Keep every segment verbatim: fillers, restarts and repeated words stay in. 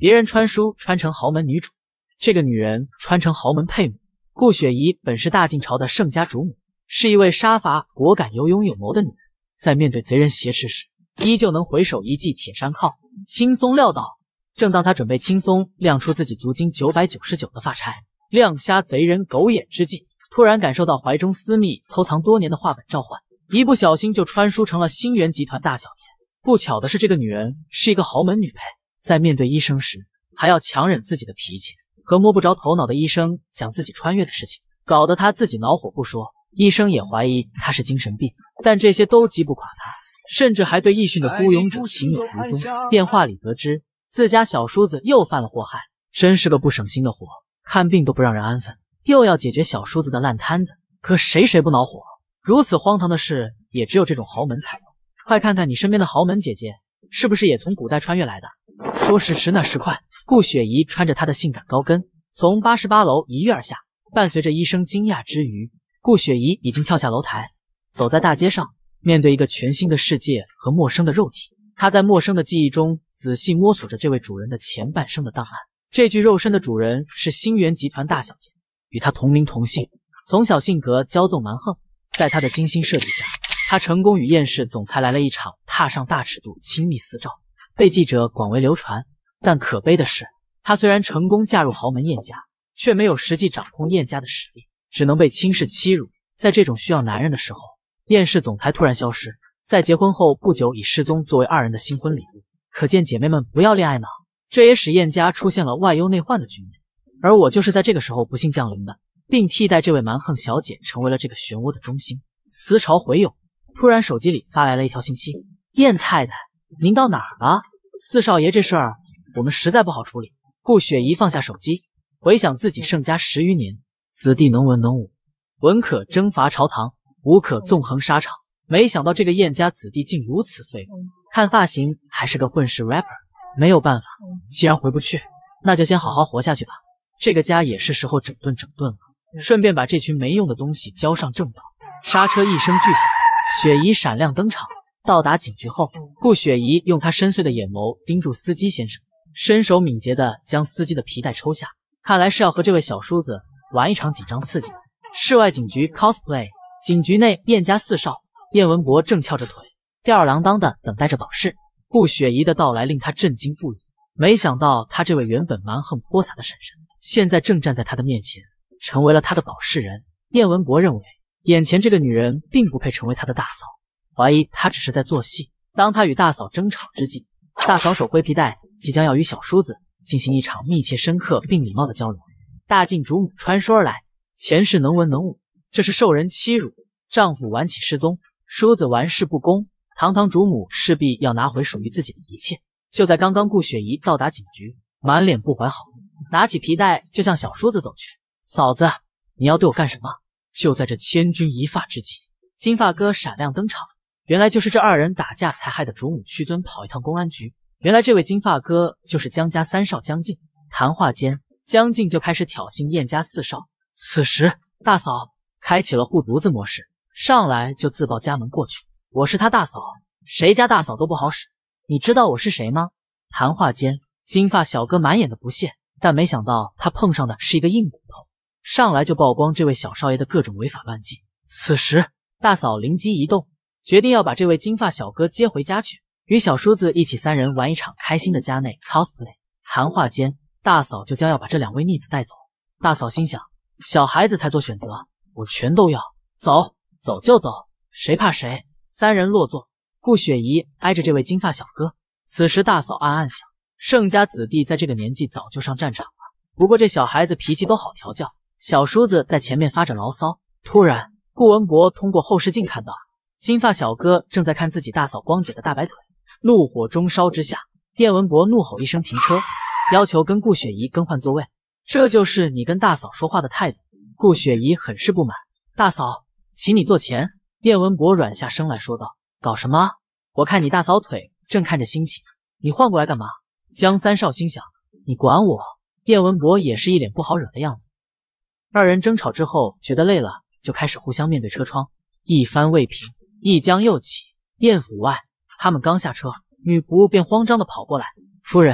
别人穿书穿成豪门女主，这个女人穿成豪门配母。顾雪怡本是大晋朝的盛家主母，是一位杀伐果敢、有勇有谋的女人，在面对贼人挟持时，依旧能回手一记铁山靠，轻松撂倒。正当她准备轻松亮出自己足金九百九十九的发钗，亮瞎贼人狗眼之际，突然感受到怀中私密偷藏多年的画本召唤，一不小心就穿书成了星源集团大小爷。不巧的是，这个女人是一个豪门女配，在面对医生时还要强忍自己的脾气，和摸不着头脑的医生讲自己穿越的事情，搞得她自己恼火不说，医生也怀疑她是精神病，但这些都击不垮她，甚至还对易训的孤勇者情有独钟。电话里得知自家小叔子又犯了祸害，真是个不省心的活，看病都不让人安分，又要解决小叔子的烂摊子，可谁谁不恼火？如此荒唐的事也只有这种豪门才有。快看看你身边的豪门姐姐，是不是也从古代穿越来的？说时迟那时快，顾雪怡穿着她的性感高跟从八十八楼一跃而下，伴随着医生惊讶之余，顾雪怡已经跳下楼台，走在大街上，面对一个全新的世界和陌生的肉体，她在陌生的记忆中仔细摸索着这位主人的前半生的档案。这具肉身的主人是星源集团大小姐，与她同名同姓，从小性格骄纵蛮横，在她的精心设计下，她成功与燕氏总裁来了一场踏上大尺度亲密私照，被记者广为流传。但可悲的是，她虽然成功嫁入豪门燕家，却没有实际掌控燕家的实力，只能被轻视欺辱。在这种需要男人的时候，燕氏总裁突然消失，在结婚后不久以失踪作为二人的新婚礼物，可见姐妹们不要恋爱脑。这也使燕家出现了外忧内患的局面，而我就是在这个时候不幸降临的，并替代这位蛮横小姐成为了这个漩涡的中心。思潮回涌，突然手机里发来了一条信息：燕太太，您到哪儿了？四少爷这事儿我们实在不好处理。顾雪怡放下手机，回想自己盛家十余年，子弟能文能武，文可征伐朝堂，武可纵横沙场，没想到这个燕家子弟竟如此废物，看发型还是个混世 rapper。没有办法，既然回不去，那就先好好活下去吧。这个家也是时候整顿整顿了，顺便把这群没用的东西交上正道。刹车一声巨响，雪怡闪亮登场。到达警局后，顾雪怡用她深邃的眼眸盯住司机先生，身手敏捷地将司机的皮带抽下，看来是要和这位小叔子玩一场紧张刺激。市外警局 cosplay， 警局内燕家四少燕文博正翘着腿，吊儿郎当地等待着保释。顾雪怡的到来令他震惊不已，没想到他这位原本蛮横泼洒的婶婶，现在正站在他的面前，成为了他的保释人。燕文博认为，眼前这个女人并不配成为他的大嫂，怀疑她只是在做戏。当他与大嫂争吵之际，大嫂手挥皮带，即将要与小叔子进行一场密切、深刻并礼貌的交流。大晋主母穿书而来，前世能文能武，这是受人欺辱，丈夫晚起失踪，叔子玩世不恭，堂堂主母势必要拿回属于自己的一切。就在刚刚，顾雪怡到达警局，满脸不怀好意，拿起皮带就向小叔子走去。嫂子，你要对我干什么？就在这千钧一发之际，金发哥闪亮登场。原来就是这二人打架才害得主母屈尊跑一趟公安局。原来这位金发哥就是江家三少江静。谈话间，江静就开始挑衅燕家四少。此时，大嫂开启了护犊子模式，上来就自报家门过去。我是他大嫂，谁家大嫂都不好使。你知道我是谁吗？谈话间，金发小哥满眼的不屑，但没想到他碰上的是一个硬骨头，上来就曝光这位小少爷的各种违法乱纪。此时，大嫂灵机一动，决定要把这位金发小哥接回家去，与小叔子一起三人玩一场开心的家内 cosplay。谈话间，大嫂就将要把这两位逆子带走。大嫂心想，小孩子才做选择，我全都要，走，走就走，谁怕谁。三人落座，顾雪怡挨着这位金发小哥。此时大嫂暗暗想，盛家子弟在这个年纪早就上战场了，不过这小孩子脾气都好调教。小叔子在前面发着牢骚，突然顾文博通过后视镜看到金发小哥正在看自己大嫂光姐的大白腿，怒火中烧之下，卞文博怒吼一声停车，要求跟顾雪怡更换座位。这就是你跟大嫂说话的态度？顾雪怡很是不满，大嫂，请你坐前。卞文博软下声来说道，搞什么？我看你大嫂腿正看着心情，你换过来干嘛？江三少心想，你管我？卞文博也是一脸不好惹的样子。二人争吵之后觉得累了，就开始互相面对车窗，一番未平，一将又起。燕府外，他们刚下车，女仆便慌张地跑过来，夫人，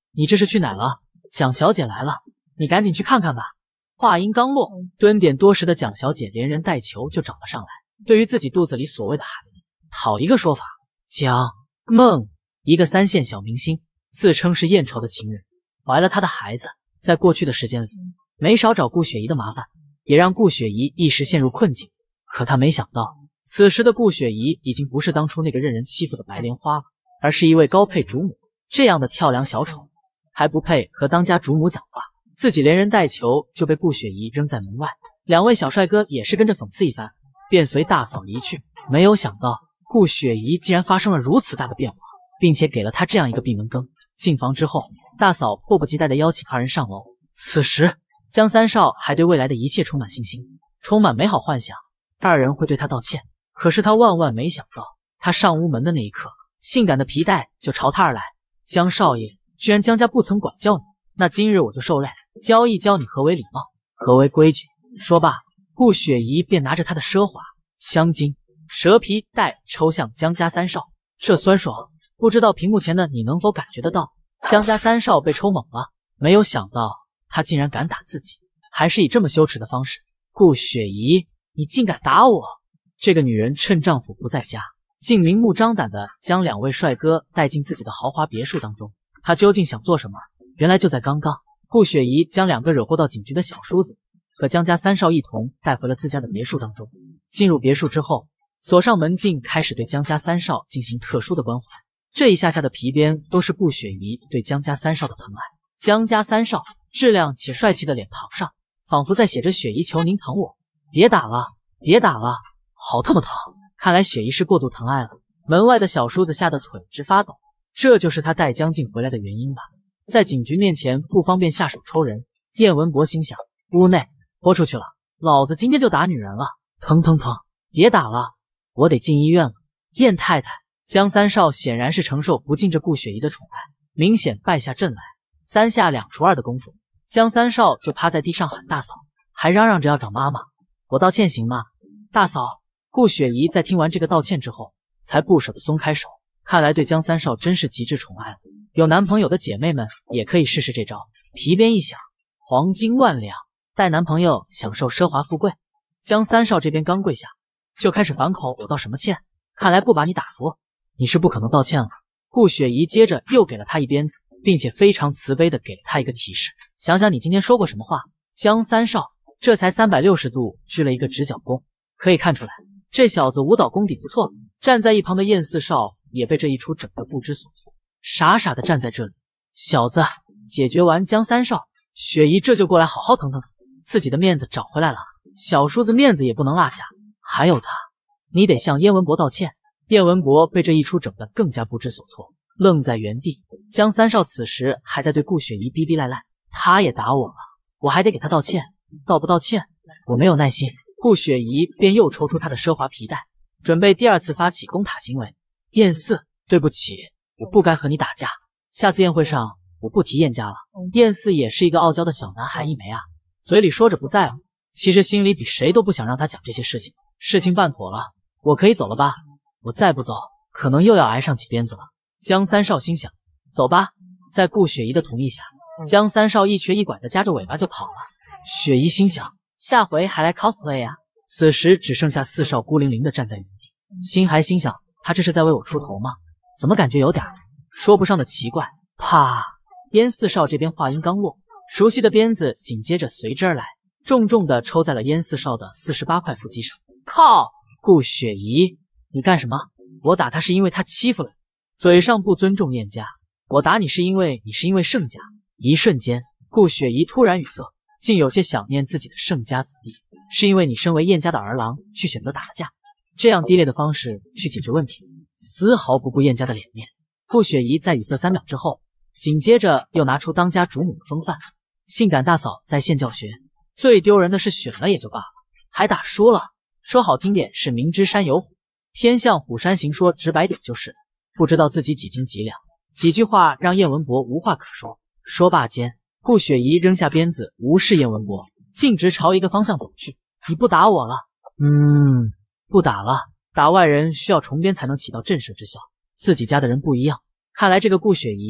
你这是去哪了？蒋小姐来了，你赶紧去看看吧。话音刚落，蹲点多时的蒋小姐连人带球就找了上来。对于自己肚子里所谓的孩子，讨一个说法。蒋梦，一个三线小明星，自称是燕朝的情人，怀了他的孩子。在过去的时间里，没少找顾雪怡的麻烦，也让顾雪怡一时陷入困境。可他没想到，此时的顾雪怡已经不是当初那个任人欺负的白莲花了，而是一位高配主母。这样的跳梁小丑，还不配和当家主母讲话。自己连人带球就被顾雪怡扔在门外，两位小帅哥也是跟着讽刺一番，便随大嫂离去。没有想到顾雪怡竟然发生了如此大的变化，并且给了他这样一个闭门羹。进房之后，大嫂迫不及待地邀请二人上楼。此时江三少还对未来的一切充满信心，充满美好幻想，二人会对他道歉。可是他万万没想到，他上屋门的那一刻，性感的皮带就朝他而来。江少爷，居然江家不曾管教你，那今日我就受累，教一教你何为礼貌，何为规矩。说罢，顾雪怡便拿着她的奢华香巾、蛇皮袋抽向江家三少。这酸爽，不知道屏幕前的你能否感觉得到？江家三少被抽懵了，没有想到他竟然敢打自己，还是以这么羞耻的方式。顾雪怡，你竟敢打我！这个女人趁丈夫不在家，竟明目张胆地将两位帅哥带进自己的豪华别墅当中。她究竟想做什么？原来就在刚刚，顾雪怡将两个惹祸到警局的小叔子和江家三少一同带回了自家的别墅当中。进入别墅之后，锁上门禁，开始对江家三少进行特殊的关怀。这一下下的皮鞭都是顾雪怡对江家三少的疼爱。江家三少质量且帅气的脸庞上，仿佛在写着雪怡求您疼我，别打了，别打了，好痛的疼！看来雪怡是过度疼爱了。门外的小叔子吓得腿直发抖，这就是他带江静回来的原因吧？在警局面前不方便下手抽人，燕文博心想：屋内豁出去了，老子今天就打女人了！疼疼疼！别打了，我得进医院了。燕太太，江三少显然是承受不尽这顾雪怡的宠爱，明显败下阵来。三下两除二的功夫，江三少就趴在地上喊大嫂，还嚷嚷着要找妈妈。我道歉行吗？大嫂。顾雪怡在听完这个道歉之后，才不舍得松开手。看来对江三少真是极致宠爱了。有男朋友的姐妹们也可以试试这招。皮鞭一响，黄金万两，带男朋友享受奢华富贵。江三少这边刚跪下，就开始反口：我道什么歉？看来不把你打服，你是不可能道歉了。顾雪怡接着又给了他一鞭子，并且非常慈悲的给了他一个提示：想想你今天说过什么话。江三少这才三百六十度鞠了一个直角躬，可以看出来这小子舞蹈功底不错。站在一旁的燕四少也被这一出整个不知所措，傻傻的站在这里。小子，解决完江三少，雪怡这就过来好好疼疼疼，自己的面子找回来了，小叔子面子也不能落下。还有他，你得向燕文博道歉。燕文博被这一出整得更加不知所措，愣在原地。江三少此时还在对顾雪怡逼逼赖赖，他也打我了，我还得给他道歉，道不道歉，我没有耐心。顾雪怡便又抽出她的奢华皮带，准备第二次发起攻塔行为。燕四，对不起，我不该和你打架，下次宴会上我不提燕家了。燕四也是一个傲娇的小男孩一枚啊，嘴里说着不在乎，其实心里比谁都不想让他讲这些事情。事情办妥了，我可以走了吧？我再不走，可能又要挨上几鞭子了。江三少心想，走吧。在顾雪怡的同意下，江三少一瘸一拐的夹着尾巴就跑了。雪怡心想，下回还来 cosplay 啊。此时只剩下四少孤零零的站在原地，心还心想，他这是在为我出头吗？怎么感觉有点说不上的奇怪。啪！燕四少这边话音刚落，熟悉的鞭子紧接着随之而来，重重的抽在了燕四少的四十八块腹肌上。靠！顾雪怡，你干什么？我打他是因为他欺负了你，嘴上不尊重燕家，我打你是因为你是因为盛家。一瞬间，顾雪怡突然语塞，竟有些想念自己的盛家子弟，是因为你身为燕家的儿郎去选择打了架，这样低劣的方式去解决问题，丝毫不顾燕家的脸面。顾雪怡在语塞三秒之后，紧接着又拿出当家主母的风范，性感大嫂在线教学。最丢人的是选了也就罢了，还打输了，说好听点是明知山有虎，偏向虎山行，说直白点就是不知道自己几斤几两。几句话让燕文博无话可说。说罢间，顾雪怡扔下鞭子，无视燕文博，径直朝一个方向走去。你不打我了？嗯，不打了。打外人需要重鞭才能起到震慑之效，自己家的人不一样。看来这个顾雪怡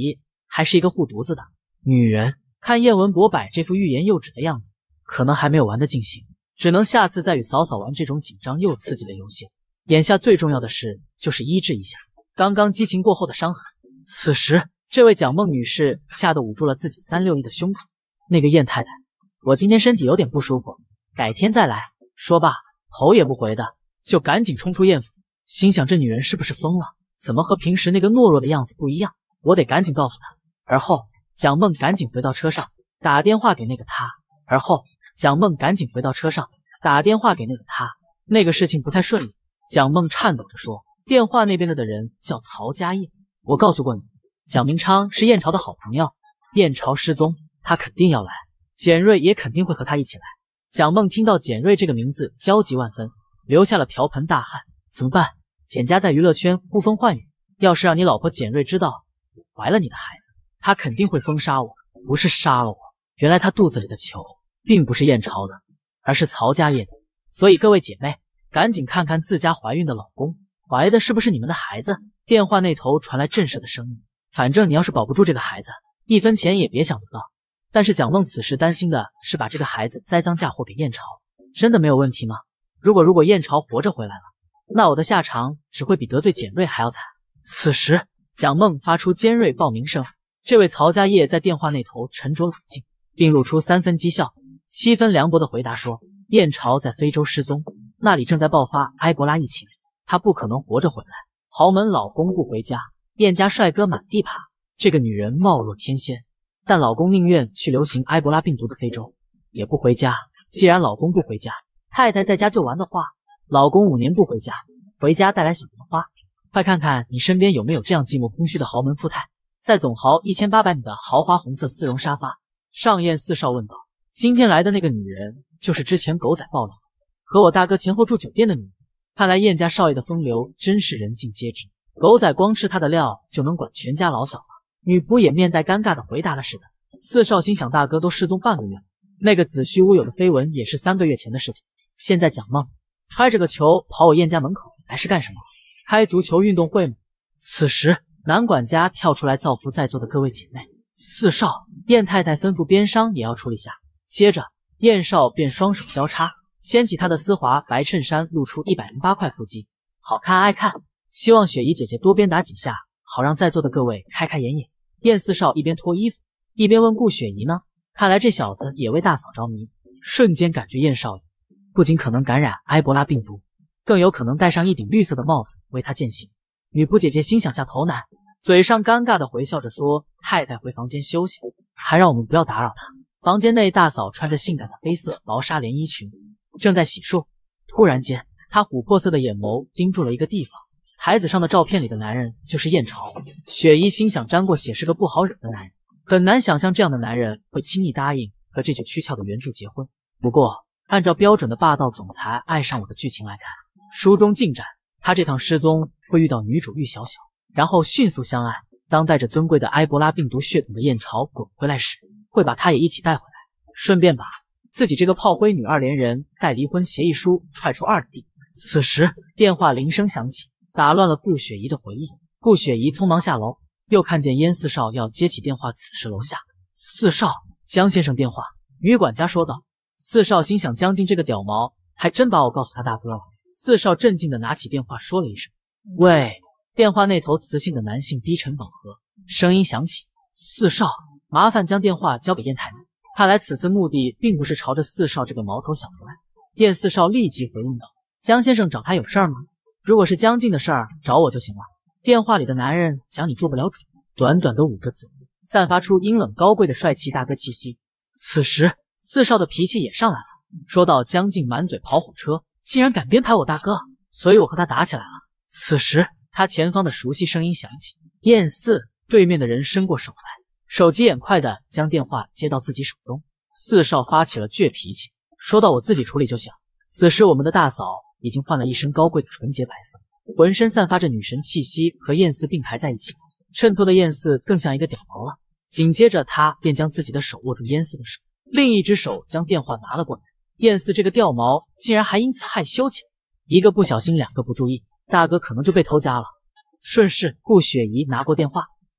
还是一个护犊子的女人。看燕文博摆这副欲言又止的样子，可能还没有玩得尽兴，只能下次再与嫂嫂玩这种紧张又刺激的游戏。眼下最重要的事就是医治一下刚刚激情过后的伤痕。此时，这位蒋梦女士吓得捂住了自己三六一的胸口。那个燕太太，我今天身体有点不舒服，改天再来。说罢，头也不回的就赶紧冲出燕府，心想这女人是不是疯了？怎么和平时那个懦弱的样子不一样？我得赶紧告诉她。而后，蒋梦赶紧回到车上，打电话给那个他。而后，蒋梦赶紧回到车上，打电话给那个他。那个事情不太顺利，蒋梦颤抖着说，电话那边的的人叫曹家业。我告诉过你，蒋明昌是燕朝的好朋友，燕朝失踪，他肯定要来，简瑞也肯定会和他一起来。蒋梦听到简瑞这个名字，焦急万分，流下了瓢盆大汗。怎么办？简家在娱乐圈呼风唤雨，要是让你老婆简瑞知道我怀了你的孩子，她肯定会封杀我，不是杀了我。原来她肚子里的球并不是燕朝的，而是曹家业的。所以各位姐妹，赶紧看看自家怀孕的老公，怀的是不是你们的孩子？电话那头传来震慑的声音。反正你要是保不住这个孩子，一分钱也别想得到。但是蒋梦此时担心的是把这个孩子栽赃嫁祸给燕朝，真的没有问题吗？如果如果燕朝活着回来了，那我的下场只会比得罪简瑞还要惨。此时，蒋梦发出尖锐报名声。这位曹家业在电话那头沉着冷静，并露出三分讥笑、七分凉薄的回答说：燕朝在非洲失踪，那里正在爆发埃博拉疫情，他不可能活着回来。豪门老公不回家，燕家帅哥满地爬，这个女人貌若天仙，但老公宁愿去流行埃博拉病毒的非洲，也不回家。既然老公不回家，太太在家就玩的话，老公五年不回家，回家带来小桃花。快看看你身边有没有这样寂寞空虚的豪门富太。在总豪一千八百米的豪华红色丝绒沙发上，燕四少问道：今天来的那个女人，就是之前狗仔爆料和我大哥前后住酒店的女人。看来燕家少爷的风流真是人尽皆知，狗仔光吃他的料就能管全家老小了。女仆也面带尴尬的回答了似的。四少心想，大哥都失踪半个月了，那个子虚乌有的绯闻也是三个月前的事情，现在蒋梦揣着个球跑我燕家门口来是干什么？开足球运动会吗？此时男管家跳出来造福在座的各位姐妹。四少，燕太太吩咐边商也要处理下。接着燕少便双手交叉，掀起他的丝滑白衬衫，露出一百零八块腹肌，好看爱看。希望雪姨姐姐多鞭打几下，好让在座的各位开开眼眼。燕四少一边脱衣服一边问顾雪姨呢，看来这小子也为大嫂着迷，瞬间感觉燕少爷不仅可能感染埃博拉病毒，更有可能戴上一顶绿色的帽子为他践行。女仆姐姐心想下头难，嘴上尴尬的回笑着说：太太回房间休息，还让我们不要打扰她。房间内，大嫂穿着性感的黑色薄纱连衣裙，正在洗漱。突然间，她琥珀色的眼眸盯住了一个地方，台子上的照片里的男人就是燕朝。雪姨心想，沾过血是个不好惹的男人，很难想象这样的男人会轻易答应和这具躯壳的原著结婚。不过按照标准的霸道总裁爱上我的剧情来看，书中进展，他这趟失踪会遇到女主玉小小，然后迅速相爱。当带着尊贵的埃博拉病毒血统的燕朝滚回来时，会把他也一起带回来，顺便把自己这个炮灰女二连人带离婚协议书踹出二弟。此时电话铃声响起，打乱了顾雪姨的回忆。顾雪姨匆忙下楼，又看见燕四少要接起电话。此时楼下，四少，江先生电话。女管家说道。四少心想，江静这个屌毛还真把我告诉他大哥了。四少镇静的拿起电话说了一声喂。电话那头磁性的男性低沉饱和，声音响起：四少，麻烦将电话交给燕太太。看来此次目的并不是朝着四少这个毛头小子来。燕四少立即回应道：江先生找他有事儿吗？如果是江静的事儿，找我就行了。电话里的男人讲你做不了主。短短的五个字，散发出阴冷高贵的帅气大哥气息。此时四少的脾气也上来了，说道：江静满嘴跑火车，竟然敢编排我大哥，所以我和他打起来了。此时他前方的熟悉声音响起：燕四。对面的人伸过手来，手疾眼快的将电话接到自己手中。四少发起了倔脾气，说道：我自己处理就行。此时我们的大嫂已经换了一身高贵的纯洁白色，浑身散发着女神气息，和燕四并排在一起，衬托的燕四更像一个屌毛了。紧接着他便将自己的手握住燕四的手，另一只手将电话拿了过来。燕四这个掉毛竟然还因此害羞起来，一个不小心，两个不注意，大哥可能就被偷家了。顺势，顾雪姨拿过电话，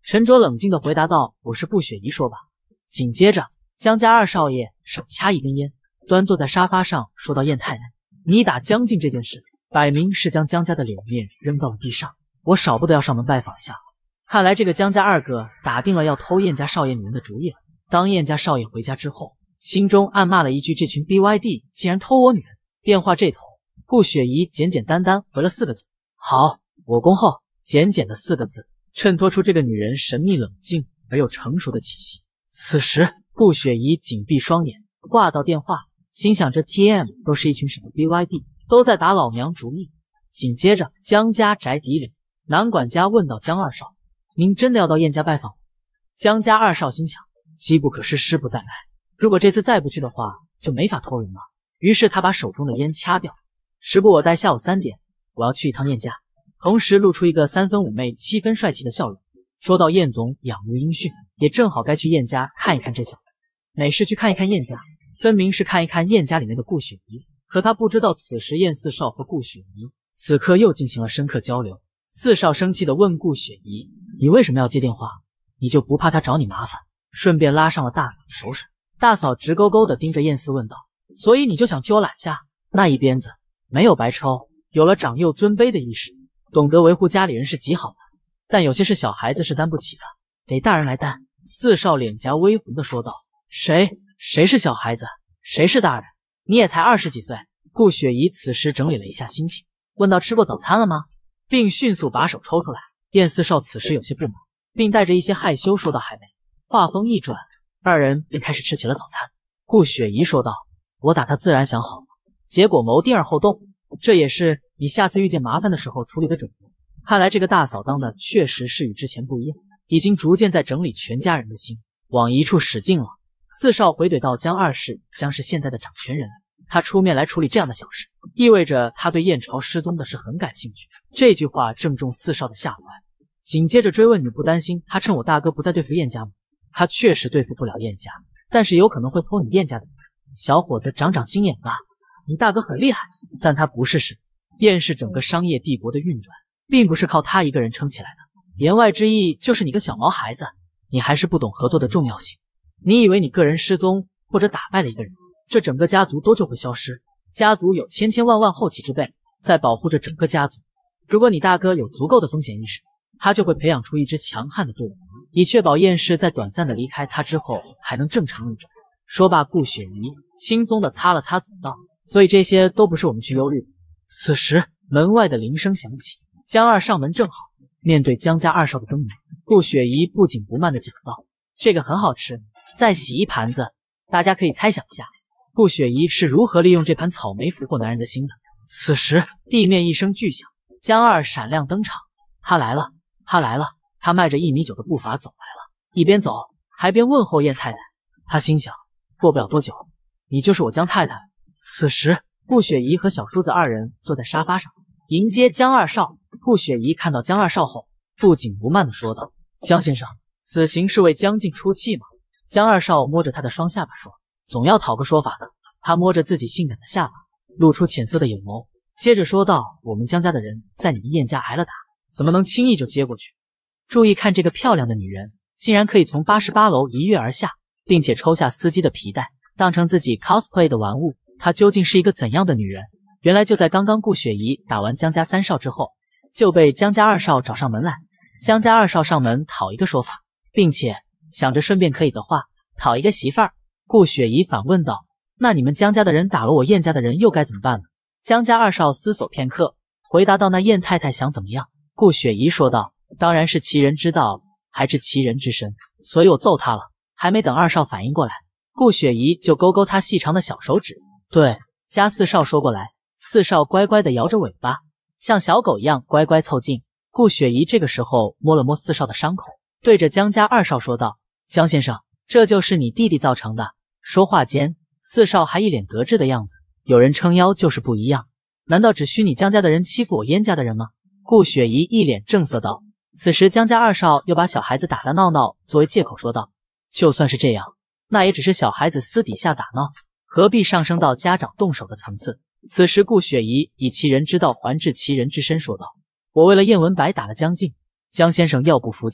陈卓冷静地回答道：“我是顾雪怡，说吧。”紧接着，江家二少爷手掐一根烟，端坐在沙发上说道：“燕太太，你打江静这件事，摆明是将江家的脸面扔到了地上，我少不得要上门拜访一下。看来这个江家二哥打定了要偷燕家少爷女人的主意了。”当燕家少爷回家之后，心中暗骂了一句：“这群 B Y D 竟然偷我女人！”电话这头，顾雪怡简简单单回了四个字：“好。”我恭候。简简的四个字，衬托出这个女人神秘冷静而又成熟的气息。此时，顾雪怡紧闭双眼，挂到电话，心想这 T M 都是一群什么 B Y D， 都在打老娘主意。紧接着，江家宅邸里，男管家问道：“江二少，您真的要到燕家拜访？”江家二少心想，机不可失，失不再来，如果这次再不去的话，就没法偷人了。于是他把手中的烟掐掉。时不我待，下午三点，我要去一趟燕家。同时露出一个三分妩媚七分帅气的笑容，说到：“燕总仰慕音讯，也正好该去燕家看一看这小子。”哪是去看一看燕家，分明是看一看燕家里面的顾雪怡。可他不知道，此时燕四少和顾雪怡此刻又进行了深刻交流。四少生气地问顾雪怡：“你为什么要接电话？你就不怕他找你麻烦？”顺便拉上了大嫂的手水。大嫂直勾勾地盯着燕四问道：“所以你就想替我揽下那一鞭子？没有白抽，有了长幼尊卑的意识。懂得维护家里人是极好的，但有些事小孩子是担不起的，得大人来担。”四少脸颊微红地说道：“谁？谁是小孩子？谁是大人？你也才二十几岁。”顾雪怡此时整理了一下心情，问道：“吃过早餐了吗？”并迅速把手抽出来。燕四少此时有些不满，并带着一些害羞说道：“还没。”话锋一转，二人便开始吃起了早餐。顾雪怡说道：“我打他自然想好了，结果谋定而后动，这也是你下次遇见麻烦的时候处理的准则。”看来这个大嫂当的确实是与之前不一样，已经逐渐在整理全家人的心，往一处使劲了。四少回怼道：“江二世将是现在的掌权人，他出面来处理这样的小事，意味着他对燕朝失踪的事很感兴趣。”这句话正中四少的下怀，紧接着追问：“你不担心他趁我大哥不再对付燕家吗？”他确实对付不了燕家，但是有可能会偷你燕家的人。小伙子，长长心眼吧，你大哥很厉害，但他不是神。燕是整个商业帝国的运转，并不是靠他一个人撑起来的。言外之意就是你个小毛孩子，你还是不懂合作的重要性。你以为你个人失踪或者打败了一个人，这整个家族都就会消失？家族有千千万万后起之辈在保护着整个家族。如果你大哥有足够的风险意识，他就会培养出一支强悍的队伍，以确保燕氏在短暂的离开他之后还能正常运转。说罢，顾雪怡轻松的擦了擦嘴道：“所以这些都不是我们去忧虑的。”此时门外的铃声响起，江二上门正好。面对江家二少的登门，顾雪怡不紧不慢的讲道：“这个很好吃，再洗一盘子。”大家可以猜想一下，顾雪怡是如何利用这盘草莓俘获男人的心的。此时地面一声巨响，江二闪亮登场。他来了，他来了！他迈着一米九的步伐走来了，一边走还边问候燕太太。他心想，过不了多久，你就是我江太太。此时顾雪怡和小叔子二人坐在沙发上迎接江二少。顾雪怡看到江二少后，不紧不慢地说道：“江先生，此行是为江静出气吗？”江二少摸着他的双下巴说：“总要讨个说法的。”他摸着自己性感的下巴，露出浅色的眼眸，接着说道：“我们江家的人在你们燕家挨了打，怎么能轻易就接过去？注意看这个漂亮的女人，竟然可以从八十八楼一跃而下，并且抽下司机的皮带，当成自己 cosplay 的玩物。她究竟是一个怎样的女人？”原来就在刚刚顾雪怡打完江家三少之后，就被江家二少找上门来。江家二少上门讨一个说法，并且想着顺便可以的话讨一个媳妇儿。顾雪怡反问道：“那你们江家的人打了我燕家的人，又该怎么办呢？”江家二少思索片刻，回答道：“那燕太太想怎么样？”顾雪怡说道：“当然是其人之道，还治其人之身，所以我揍他了。”还没等二少反应过来，顾雪怡就勾勾他细长的小手指。对，加四少说过来。四少乖乖的摇着尾巴，像小狗一样乖乖凑近。顾雪怡这个时候摸了摸四少的伤口，对着江家二少说道：“江先生，这就是你弟弟造成的。”说话间，四少还一脸得志的样子。有人撑腰就是不一样，难道只需你江家的人欺负我燕家的人吗？顾雪怡一脸正色道。此时江家二少又把小孩子打打闹闹作为借口说道：“就算是这样，那也只是小孩子私底下打闹，何必上升到家长动手的层次？”此时顾雪怡以其人之道还治其人之身说道：“我为了燕文白打了江静，江先生要不服气，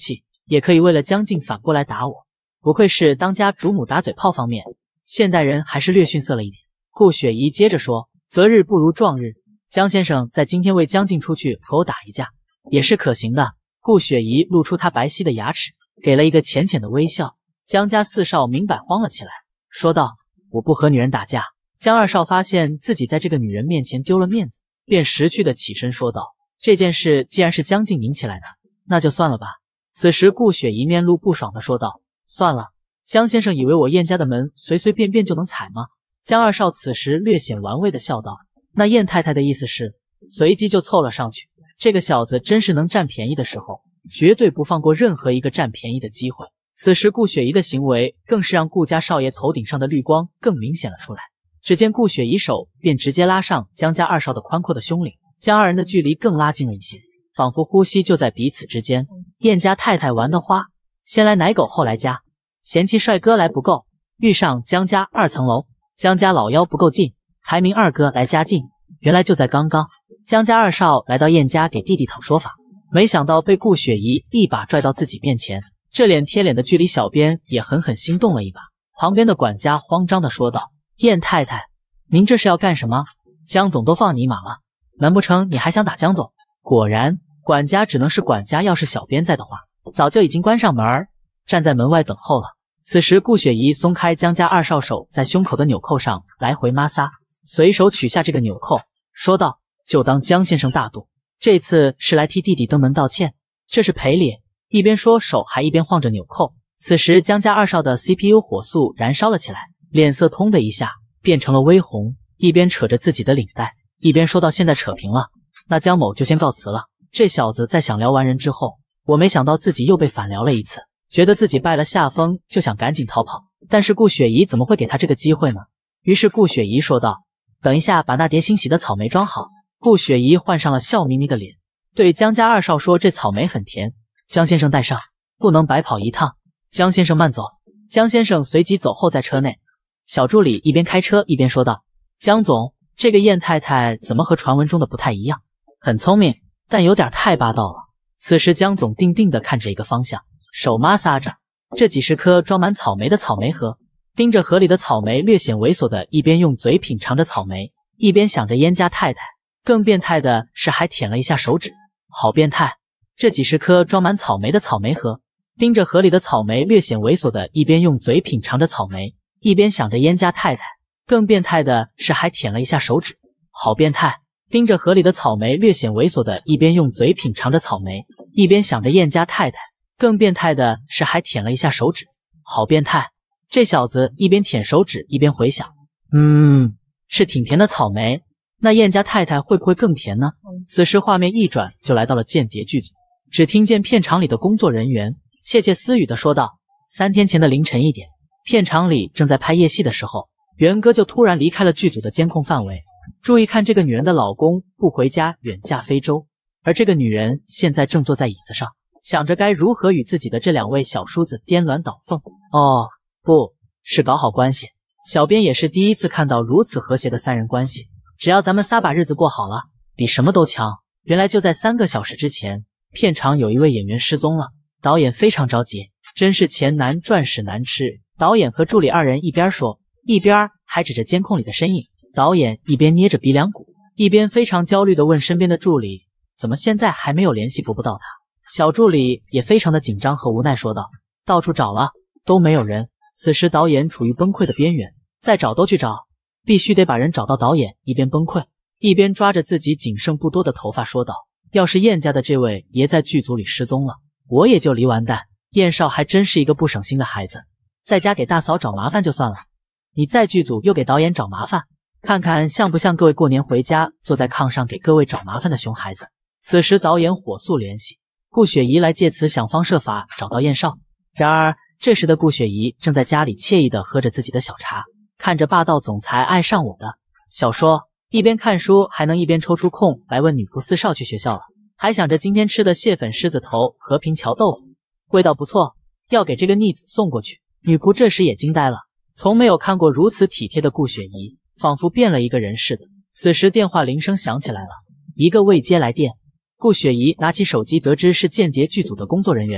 也可以为了江静反过来打我。不愧是当家主母打嘴炮方面，现代人还是略逊色了一点。顾雪怡接着说，择日不如撞日，江先生在今天为江静出去和我打一架，也是可行的。顾雪怡露出她白皙的牙齿，给了一个浅浅的微笑。江家四少明摆慌了起来，说道，我不和女人打架。江二少发现自己在这个女人面前丢了面子，便识趣的起身说道，这件事既然是江静引起来的，那就算了吧。此时顾雪怡面露不爽的说道，算了，江先生以为我燕家的门随随便便就能踩吗？江二少此时略显玩味的笑道，那燕太太的意思是？随即就凑了上去，这个小子真是能占便宜的时候，绝对不放过任何一个占便宜的机会。此时顾雪怡的行为更是让顾家少爷头顶上的绿光更明显了出来。只见顾雪怡手便直接拉上江家二少的宽阔的胸领，将二人的距离更拉近了一些，仿佛呼吸就在彼此之间。燕家太太玩得花，先来奶狗后来家，嫌弃帅哥来不够，遇上江家二层楼，江家老幺不够近，排名二哥来家近。原来就在刚刚，江家二少来到燕家给弟弟讨说法，没想到被顾雪怡一把拽到自己面前，这脸贴脸的距离小编也狠狠心动了一把。旁边的管家慌张地说道，燕太太，您这是要干什么？江总都放你一马了，难不成你还想打江总？果然，管家只能是管家，要是小编在的话，早就已经关上门，站在门外等候了。此时顾雪怡松开江家二少手在胸口的纽扣上来回摩挲，随手取下这个纽扣，说道，就当江先生大度，这次是来替弟弟登门道歉，这是赔礼。一边说手还一边晃着纽扣。此时江家二少的 C P U 火速燃烧了起来，脸色通的一下变成了微红，一边扯着自己的领带，一边说到，现在扯平了，那江某就先告辞了。这小子在想聊完人之后，我没想到自己又被反聊了一次，觉得自己败了下风，就想赶紧逃跑，但是顾雪怡怎么会给他这个机会呢？于是顾雪怡说道，等一下把那碟新洗的草莓装好。顾雪怡换上了笑眯眯的脸，对江家二少说，这草莓很甜，江先生带上，不能白跑一趟。江先生慢走。江先生随即走后在车内，小助理一边开车一边说道，江总，这个燕太太怎么和传闻中的不太一样？很聪明，但有点太霸道了。此时江总定定地看着一个方向，手摩挲着这几十颗装满草莓的草莓盒，盯着盒里的草莓略显猥琐的一边用嘴品尝着草莓，一边想着燕家太太。更变态的是还舔了一下手指，好变态。这几十颗装满草莓的草莓盒，盯着盒里的草莓略显猥琐的一边用嘴品尝着草莓，一边想着燕家太太。更变态的是还舔了一下手指，好变态。盯着盒里的草莓略显猥琐的一边用嘴品尝着草莓，一边想着燕家太太。更变态的是还舔了一下手指，好变态。这小子一边舔手指一边回想，嗯，是挺甜的草莓，那燕家太太会不会更甜呢？此时画面一转就来到了间谍剧组，只听见片场里的工作人员窃窃私语的说道，三天前的凌晨一点，片场里正在拍夜戏的时候，元哥就突然离开了剧组的监控范围。注意看，这个女人的老公不回家，远嫁非洲，而这个女人现在正坐在椅子上，想着该如何与自己的这两位小叔子颠鸾倒凤。哦，不是搞好关系。小编也是第一次看到如此和谐的三人关系，只要咱们仨把日子过好了，比什么都强。原来就在三个小时之前，片场有一位演员失踪了，导演非常着急，真是钱难赚屎难吃。导演和助理二人一边说，一边还指着监控里的身影。导演一边捏着鼻梁骨，一边非常焦虑地问身边的助理，怎么现在还没有联系不到他？小助理也非常的紧张和无奈说道，到处找了，都没有人。此时导演处于崩溃的边缘，再找都去找，必须得把人找到。导演一边崩溃，一边抓着自己仅剩不多的头发说道，要是燕家的这位爷在剧组里失踪了，我也就离完蛋。燕少还真是一个不省心的孩子，在家给大嫂找麻烦就算了，你在剧组又给导演找麻烦，看看像不像各位过年回家坐在炕上给各位找麻烦的熊孩子。此时导演火速联系顾雪怡，来借此想方设法找到燕少。然而这时的顾雪怡正在家里惬意地喝着自己的小茶，看着霸道总裁爱上我的小说，一边看书还能一边抽出空来问女仆四少去学校了，还想着今天吃的蟹粉狮子头和平桥豆腐味道不错，要给这个逆子送过去。女仆这时也惊呆了，从没有看过如此体贴的顾雪怡，仿佛变了一个人似的。此时电话铃声响起来了，一个未接来电。顾雪怡拿起手机，得知是间谍剧组的工作人员，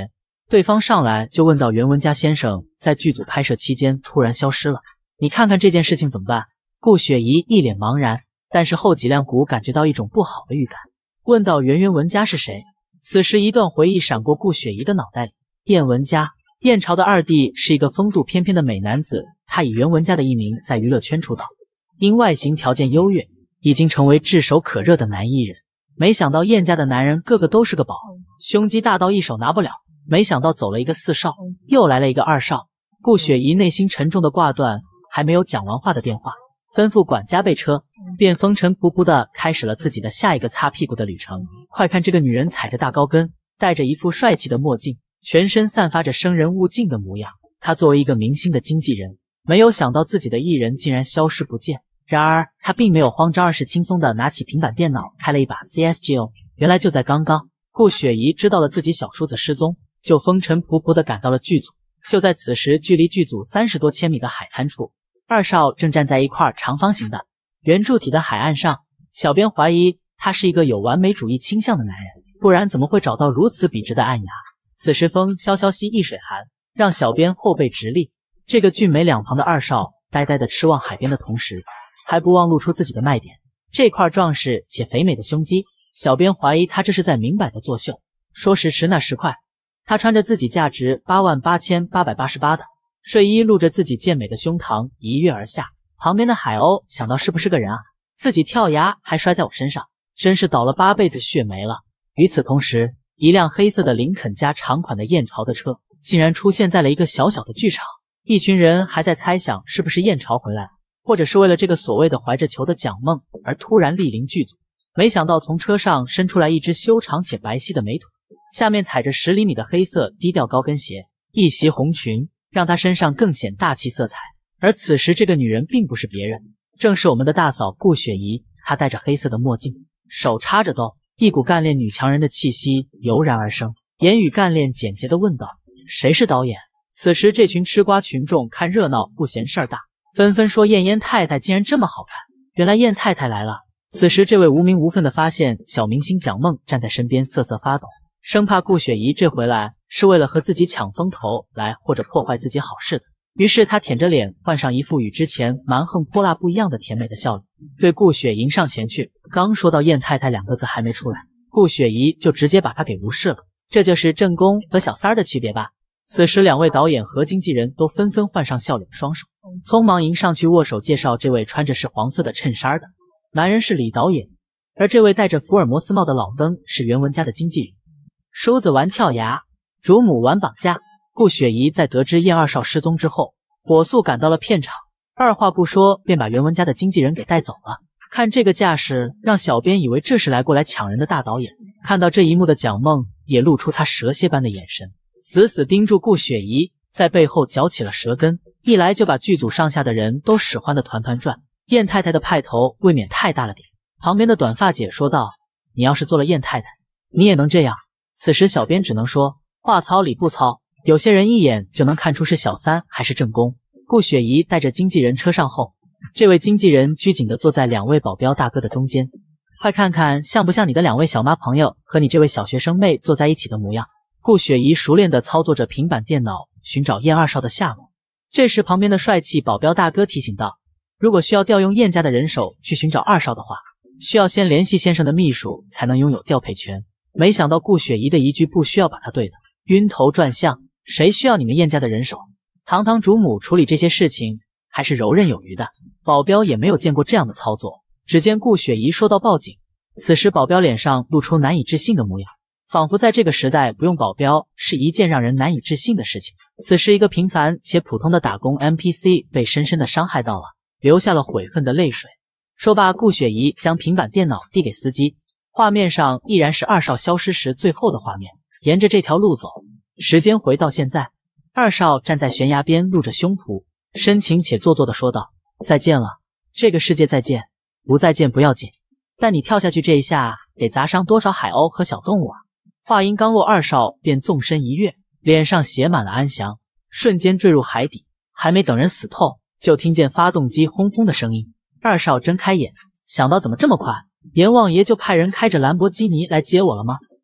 对方上来就问到：“袁文佳先生在剧组拍摄期间突然消失了，你看看这件事情怎么办？”顾雪怡一脸茫然，但是后脊梁骨感觉到一种不好的预感，问到：“袁袁文佳是谁？”此时一段回忆闪过顾雪怡的脑袋里，燕文佳，燕朝的二弟是一个风度翩翩的美男子，他以袁文佳的艺名在娱乐圈出道，因外形条件优越，已经成为炙手可热的男艺人。没想到燕家的男人个个都是个宝，胸肌大到一手拿不了。没想到走了一个四少，又来了一个二少。顾雪怡内心沉重的挂断，还没有讲完话的电话，吩咐管家备车，便风尘仆仆的开始了自己的下一个擦屁股的旅程。快看这个女人踩着大高跟，戴着一副帅气的墨镜，全身散发着生人勿近的模样。她作为一个明星的经纪人，没有想到自己的艺人竟然消失不见。然而她并没有慌张，而是轻松的拿起平板电脑开了一把 C S G O。 原来就在刚刚，顾雪怡知道了自己小叔子失踪，就风尘仆仆的赶到了剧组。就在此时，距离剧组三十多千米的海滩处，二少正站在一块长方形的圆柱体的海岸上。小编怀疑他是一个有完美主义倾向的男人，不然怎么会找到如此笔直的岸牙？此时风萧萧兮易水寒，让小编后背直立。这个俊美两旁的二少呆呆的痴望海边的同时，还不忘露出自己的卖点，这块壮实且肥美的胸肌。小编怀疑他这是在明摆的作秀。说时迟那时快，他穿着自己价值八万八千八百八十八的睡衣，露着自己健美的胸膛一跃而下。旁边的海鸥想到是不是个人啊？自己跳崖还摔在我身上，真是倒了八辈子血霉了。与此同时，一辆黑色的林肯加长款的燕朝的车竟然出现在了一个小小的剧场。一群人还在猜想是不是燕朝回来了，或者是为了这个所谓的怀着球的蒋梦而突然莅临剧组。没想到从车上伸出来一只修长且白皙的美腿，下面踩着十厘米的黑色低调高跟鞋，一袭红裙让她身上更显大气色彩。而此时这个女人并不是别人，正是我们的大嫂顾雪怡。她戴着黑色的墨镜，手插着兜，一股干练女强人的气息油然而生，言语干练简洁地问道：“谁是导演？”此时这群吃瓜群众看热闹不嫌事儿大，纷纷说燕燕太太竟然这么好看，原来燕太太来了。此时这位无名无分的发现小明星蒋梦站在身边瑟瑟发抖，生怕顾雪怡这回来是为了和自己抢风头来，或者破坏自己好事的。于是他舔着脸换上一副与之前蛮横泼辣不一样的甜美的笑容，对顾雪迎上前去。刚说到燕太太两个字还没出来，顾雪怡就直接把他给无视了。这就是正宫和小三儿的区别吧。此时两位导演和经纪人都纷纷换上笑脸的双手，匆忙迎上去握手介绍这位穿着是黄色的衬衫的男人是李导演，而这位戴着福尔摩斯帽的老登是袁文佳的经纪人。叔子玩跳崖，主母玩绑架。顾雪怡在得知燕二少失踪之后，火速赶到了片场，二话不说便把袁文佳的经纪人给带走了。看这个架势，让小编以为这是来过来抢人的大导演。看到这一幕的蒋梦也露出他蛇蝎般的眼神，死死盯住顾雪怡，在背后嚼起了舌根，一来就把剧组上下的人都使唤得团团转。燕太太的派头未免太大了点。旁边的短发姐说道：“你要是做了燕太太，你也能这样？”此时小编只能说话糙理不糙，有些人一眼就能看出是小三还是正宫。顾雪怡带着经纪人车上后，这位经纪人拘谨地坐在两位保镖大哥的中间。快看看像不像你的两位小妈朋友和你这位小学生妹坐在一起的模样。顾雪怡熟练地操作着平板电脑寻找燕二少的下落。这时旁边的帅气保镖大哥提醒道：“如果需要调用燕家的人手去寻找二少的话，需要先联系先生的秘书才能拥有调配权。”没想到顾雪怡的一句不需要把他对的晕头转向，谁需要你们燕家的人手？堂堂主母处理这些事情还是游刃有余的，保镖也没有见过这样的操作。只见顾雪怡说到报警，此时保镖脸上露出难以置信的模样，仿佛在这个时代不用保镖是一件让人难以置信的事情。此时一个平凡且普通的打工 N P C 被深深的伤害到了，流下了悔恨的泪水。说罢，顾雪怡将平板电脑递给司机，画面上依然是二少消失时最后的画面。沿着这条路走，时间回到现在，二少站在悬崖边露着胸脯，深情且做作地说道：“再见了，这个世界再见，不再见不要紧，但你跳下去这一下得砸伤多少海鸥和小动物啊！”话音刚落，二少便纵身一跃，脸上写满了安详，瞬间坠入海底。还没等人死透，就听见发动机轰轰的声音。二少睁开眼，想到怎么这么快，阎王爷就派人开着兰博基尼来接我了吗？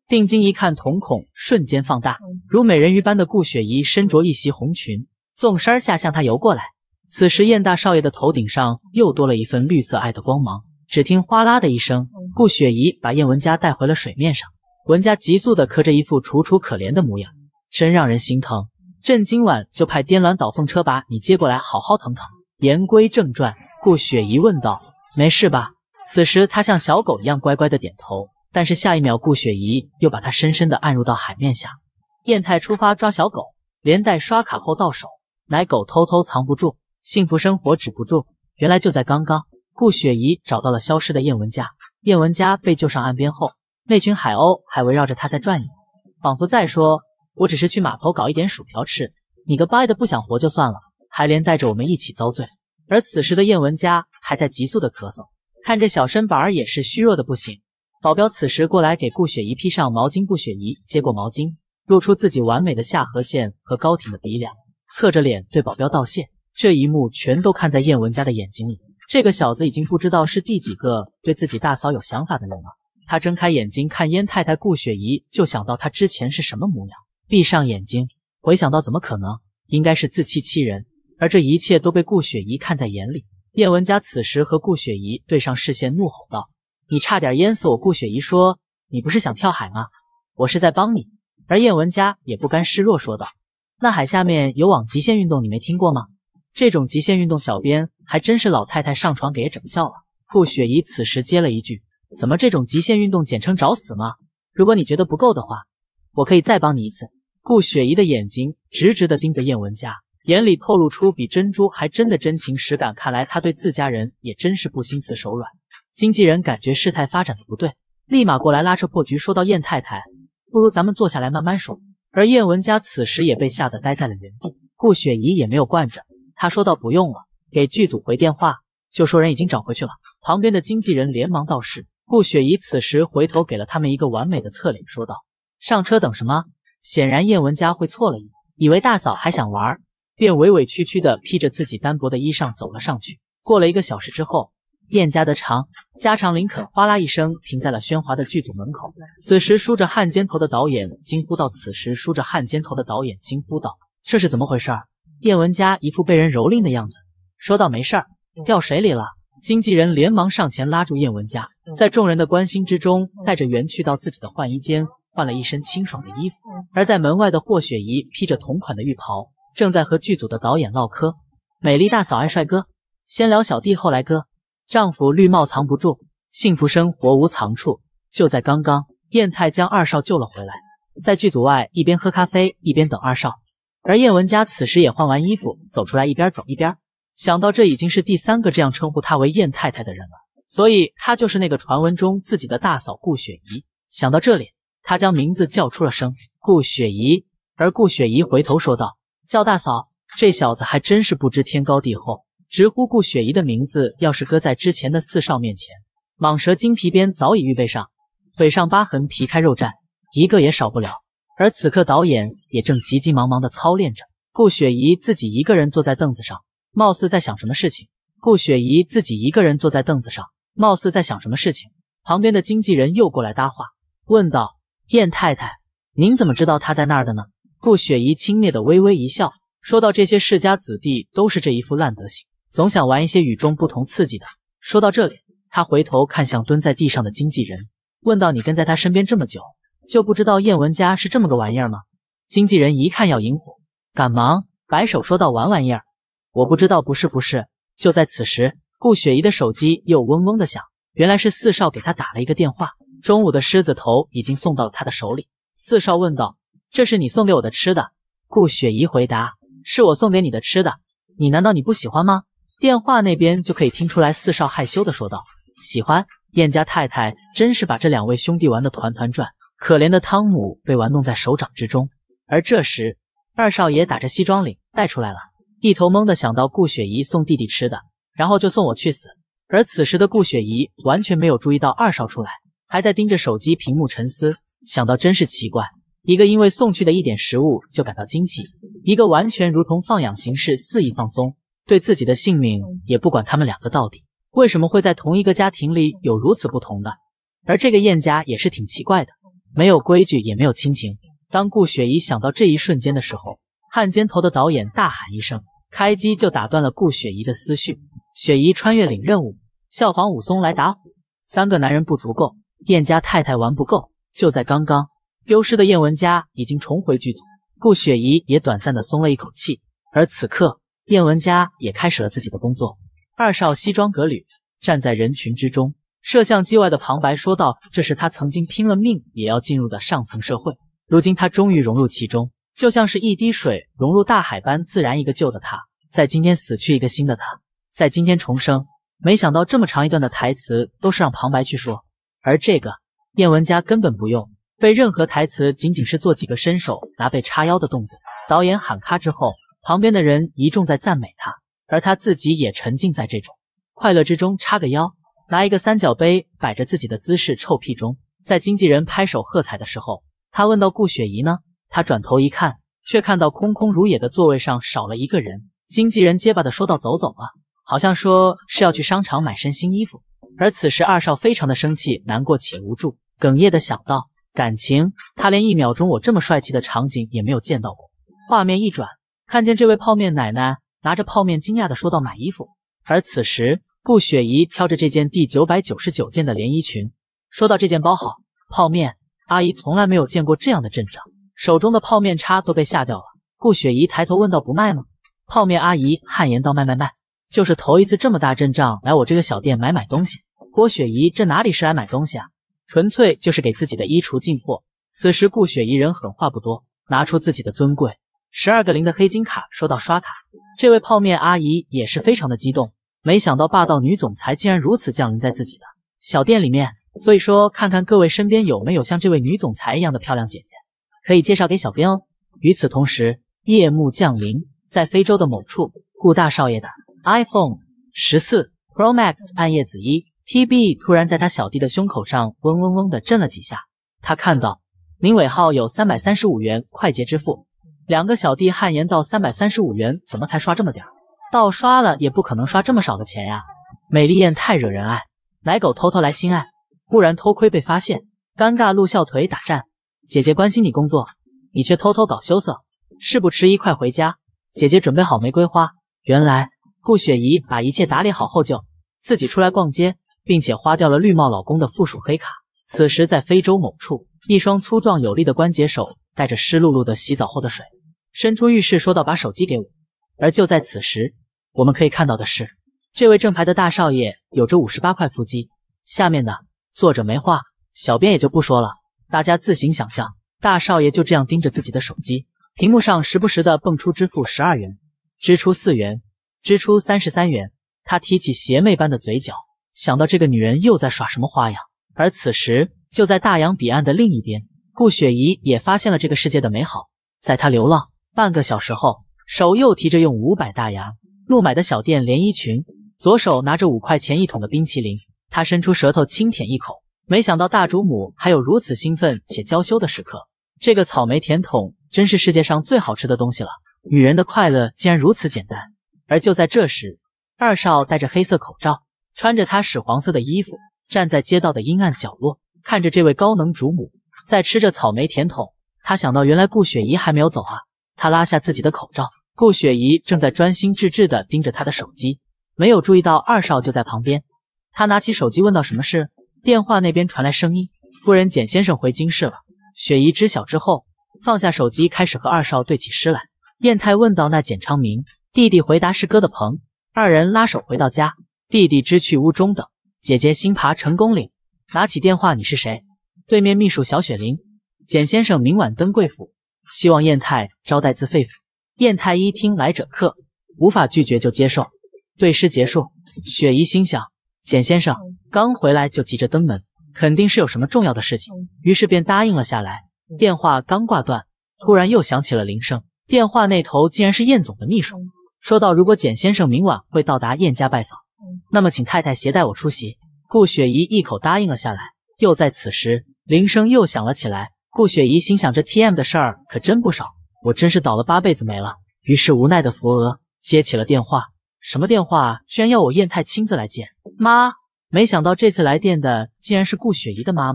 定睛一看，瞳孔瞬间放大，如美人鱼般的顾雪姨身着一袭红裙，纵身下向他游过来。此时燕大少爷的头顶上又多了一份绿色爱的光芒，只听哗啦的一声，顾雪姨把燕文家带回了水面上。文家急速地磕着一副楚楚可怜的模样，真让人心疼。朕今晚就派颠鸾倒凤车把你接过来，好好疼疼。言归正传，顾雪姨问道：“没事吧？”此时他像小狗一样乖乖的点头，但是下一秒顾雪姨又把他深深的按入到海面下。燕太出发抓小狗，连带刷卡后到手，奶狗偷偷藏不住，幸福生活止不住。原来就在刚刚，顾雪姨找到了消失的燕文家。燕文家被救上岸边后，那群海鸥还围绕着他在转悠，仿佛在说：“我只是去码头搞一点薯条吃，你个掰的不想活就算了，还连带着我们一起遭罪。”而此时的燕文家还在急速的咳嗽，看着小身板儿也是虚弱的不行。保镖此时过来给顾雪姨披上毛巾，顾雪姨接过毛巾，露出自己完美的下颌线和高挺的鼻梁，侧着脸对保镖道谢。这一幕全都看在燕文家的眼睛里，这个小子已经不知道是第几个对自己大嫂有想法的人了。他睁开眼睛看燕太太顾雪姨，就想到她之前是什么模样，闭上眼睛回想到怎么可能，应该是自欺欺人，而这一切都被顾雪姨看在眼里。燕文家此时和顾雪姨对上视线，怒吼道：“你差点淹死我！”顾雪姨说：“你不是想跳海吗？我是在帮你。”而燕文家也不甘示弱说道：“那海下面有网极限运动，你没听过吗？这种极限运动，小编还真是老太太上床给也整笑了。”顾雪姨此时接了一句：“怎么这种极限运动简称找死吗？如果你觉得不够的话，我可以再帮你一次。”顾雪姨的眼睛直直地盯着燕文家，眼里透露出比珍珠还真的真情实感，看来他对自家人也真是不心慈手软。经纪人感觉事态发展的不对，立马过来拉扯破局，说到：“燕太太，不如咱们坐下来慢慢说。”而燕文家此时也被吓得呆在了原地，顾雪姨也没有惯着，他说道：“不用了，给剧组回电话，就说人已经找回去了。”旁边的经纪人连忙道是。顾雪姨此时回头给了他们一个完美的侧脸，说道：“上车等什么？”显然燕文家会错了意，以为大嫂还想玩，便委委屈屈地披着自己单薄的衣裳走了上去。过了一个小时之后，燕家的长家常林肯哗啦一声停在了喧哗的剧组门口。此时梳着汉奸头的导演惊呼道：“此时梳着汉奸头的导演惊呼道，这是怎么回事？”燕文家一副被人蹂躏的样子，说道：“没事儿，掉水里了。”经纪人连忙上前拉住燕文家，在众人的关心之中，带着袁去到自己的换衣间，换了一身清爽的衣服。而在门外的霍雪姨披着同款的浴袍，正在和剧组的导演唠嗑。美丽大嫂爱帅哥，先聊小弟后来哥，丈夫绿帽藏不住，幸福生活无藏处。就在刚刚，燕太将二少救了回来，在剧组外一边喝咖啡一边等二少。而燕文家此时也换完衣服走出来，一边走一边想到这已经是第三个这样称呼她为燕太太的人了，所以她就是那个传闻中自己的大嫂顾雪姨。想到这里，他将名字叫出了声：“顾雪姨。”而顾雪姨回头说道：“叫大嫂。”这小子还真是不知天高地厚，直呼顾雪姨的名字。要是搁在之前的四少面前，蟒蛇精皮鞭早已预备上，腿上疤痕皮开肉绽，一个也少不了。而此刻导演也正急急忙忙地操练着。顾雪姨自己一个人坐在凳子上，貌似在想什么事情。顾雪姨自己一个人坐在凳子上，貌似在想什么事情。旁边的经纪人又过来搭话，问道：“燕太太，您怎么知道他在那儿的呢？”顾雪姨轻蔑的微微一笑，说到：“这些世家子弟都是这一副烂德行，总想玩一些与众不同刺激的。”说到这里，她回头看向蹲在地上的经纪人，问道：“你跟在他身边这么久，就不知道燕文家是这么个玩意儿吗？”经纪人一看要引火，赶忙摆手说道：“玩玩意儿，我不知道。”不是不是。就在此时，顾雪姨的手机又嗡嗡的响，原来是四少给她打了一个电话。中午的狮子头已经送到了她的手里。四少问道：“这是你送给我的吃的？”顾雪姨回答：“是我送给你的吃的，你难道你不喜欢吗？”电话那边就可以听出来，四少害羞的说道：“喜欢。”燕家太太真是把这两位兄弟玩得团团转，可怜的汤姆被玩弄在手掌之中。而这时，二少爷打着西装领带出来了，一头懵的想到顾雪姨送弟弟吃的，然后就送我去死。而此时的顾雪姨完全没有注意到二少出来，还在盯着手机屏幕沉思，想到真是奇怪，一个因为送去的一点食物就感到惊奇，一个完全如同放养形式肆意放松，对自己的性命也不管他们两个到底，为什么会在同一个家庭里有如此不同的？而这个燕家也是挺奇怪的， 没有规矩，也没有亲情。当顾雪怡想到这一瞬间的时候，汉奸头的导演大喊一声，开机就打断了顾雪怡的思绪。雪怡穿越领任务，效仿武松来打虎，三个男人不足够，燕家太太玩不够。就在刚刚，丢失的燕文家已经重回剧组，顾雪怡也短暂的松了一口气。而此刻，燕文家也开始了自己的工作。二少西装革履，站在人群之中，摄像机外的旁白说道：“这是他曾经拼了命也要进入的上层社会，如今他终于融入其中，就像是一滴水融入大海般自然。一个旧的他，在今天死去，一个新的他，在今天重生。”没想到这么长一段的台词都是让旁白去说，而这个燕文家根本不用背任何台词，仅仅是做几个伸手拿被叉腰的动作。导演喊咔之后，旁边的人一众在赞美他，而他自己也沉浸在这种快乐之中，叉个腰，拿一个三角杯摆着自己的姿势臭屁中。在经纪人拍手喝彩的时候，他问到顾雪怡呢？他转头一看，却看到空空如也的座位上少了一个人。经纪人结巴的说道：“走走了。”好像说是要去商场买身新衣服。而此时二少非常的生气、难过且无助，哽咽的想到，感情他连一秒钟我这么帅气的场景也没有见到过。画面一转，看见这位泡面奶奶拿着泡面，惊讶的说到：“买衣服。”而此时顾雪怡挑着这件第九百九十九件的连衣裙，说到：“这件包好。”泡面阿姨从来没有见过这样的阵仗，手中的泡面叉都被吓掉了。顾雪怡抬头问道：“不卖吗？”泡面阿姨汗颜道：“卖卖卖。”就是头一次这么大阵仗来我这个小店买买东西。郭雪怡这哪里是来买东西啊，纯粹就是给自己的衣橱进货。此时顾雪怡人狠话不多，拿出自己的尊贵十二个零的黑金卡，说到刷卡。这位泡面阿姨也是非常的激动，没想到霸道女总裁竟然如此降临在自己的小店里面。所以说看看各位身边有没有像这位女总裁一样的漂亮姐姐，可以介绍给小编哦。与此同时，夜幕降临，在非洲的某处，顾大少爷的iPhone 十四 Pro Max 暗夜紫衣 T B 突然在他小弟的胸口上嗡嗡嗡的震了几下。他看到明尾号有三百三十五元快捷支付，两个小弟汗颜到三百三十五元怎么才刷这么点儿？盗刷了也不可能刷这么少的钱呀！美丽艳太惹人爱，奶狗偷偷来心爱，忽然偷窥被发现，尴尬露笑腿打颤。姐姐关心你工作，你却偷偷搞羞涩，事不迟疑快回家，姐姐准备好玫瑰花。原来顾雪怡把一切打理好后就自己出来逛街，并且花掉了绿帽老公的附属黑卡。此时在非洲某处，一双粗壮有力的关节手带着湿漉漉的洗澡后的水伸出浴室，说道：“把手机给我。”而就在此时，我们可以看到的是，这位正牌的大少爷有着五十八块腹肌。下面的作者没话，小编也就不说了，大家自行想象。大少爷就这样盯着自己的手机，屏幕上时不时的蹦出支付十二元，支出四元，支出三十三元。他提起邪魅般的嘴角，想到这个女人又在耍什么花样。而此时就在大洋彼岸的另一边，顾雪怡也发现了这个世界的美好。在她流浪半个小时后，手又提着用五百大洋怒买的小店连衣裙，左手拿着五块钱一桶的冰淇淋，她伸出舌头轻舔一口，没想到大主母还有如此兴奋且娇羞的时刻。这个草莓甜筒真是世界上最好吃的东西了，女人的快乐竟然如此简单。而就在这时，二少戴着黑色口罩，穿着他屎黄色的衣服，站在街道的阴暗角落，看着这位高能主母在吃着草莓甜筒。他想到原来顾雪怡还没有走啊。他拉下自己的口罩，顾雪怡正在专心致志地盯着他的手机，没有注意到二少就在旁边。他拿起手机问道：“什么事？”电话那边传来声音：“夫人，简先生回京市了。”雪怡知晓之后，放下手机，开始和二少对起诗来。燕太问道：“那简昌明？”弟弟回答：“是哥的朋。”二人拉手回到家，弟弟知去屋中等，姐姐新爬成功岭。拿起电话：“你是谁？”对面秘书小雪玲。简先生明晚登贵府，希望燕太招待自肺腑。燕太一听来者客，无法拒绝就接受。对诗结束，雪怡心想，简先生刚回来就急着登门，肯定是有什么重要的事情，于是便答应了下来。电话刚挂断，突然又响起了铃声，电话那头竟然是燕总的秘书，说道：“如果简先生明晚会到达燕家拜访，那么请太太携带我出席。”顾雪怡一口答应了下来。又在此时，铃声又响了起来。顾雪怡心想，这 T M 的事儿可真不少，我真是倒了八辈子霉了。于是无奈的扶额接起了电话。什么电话？居然要我燕太亲自来见？妈！没想到这次来电的竟然是顾雪怡的妈妈。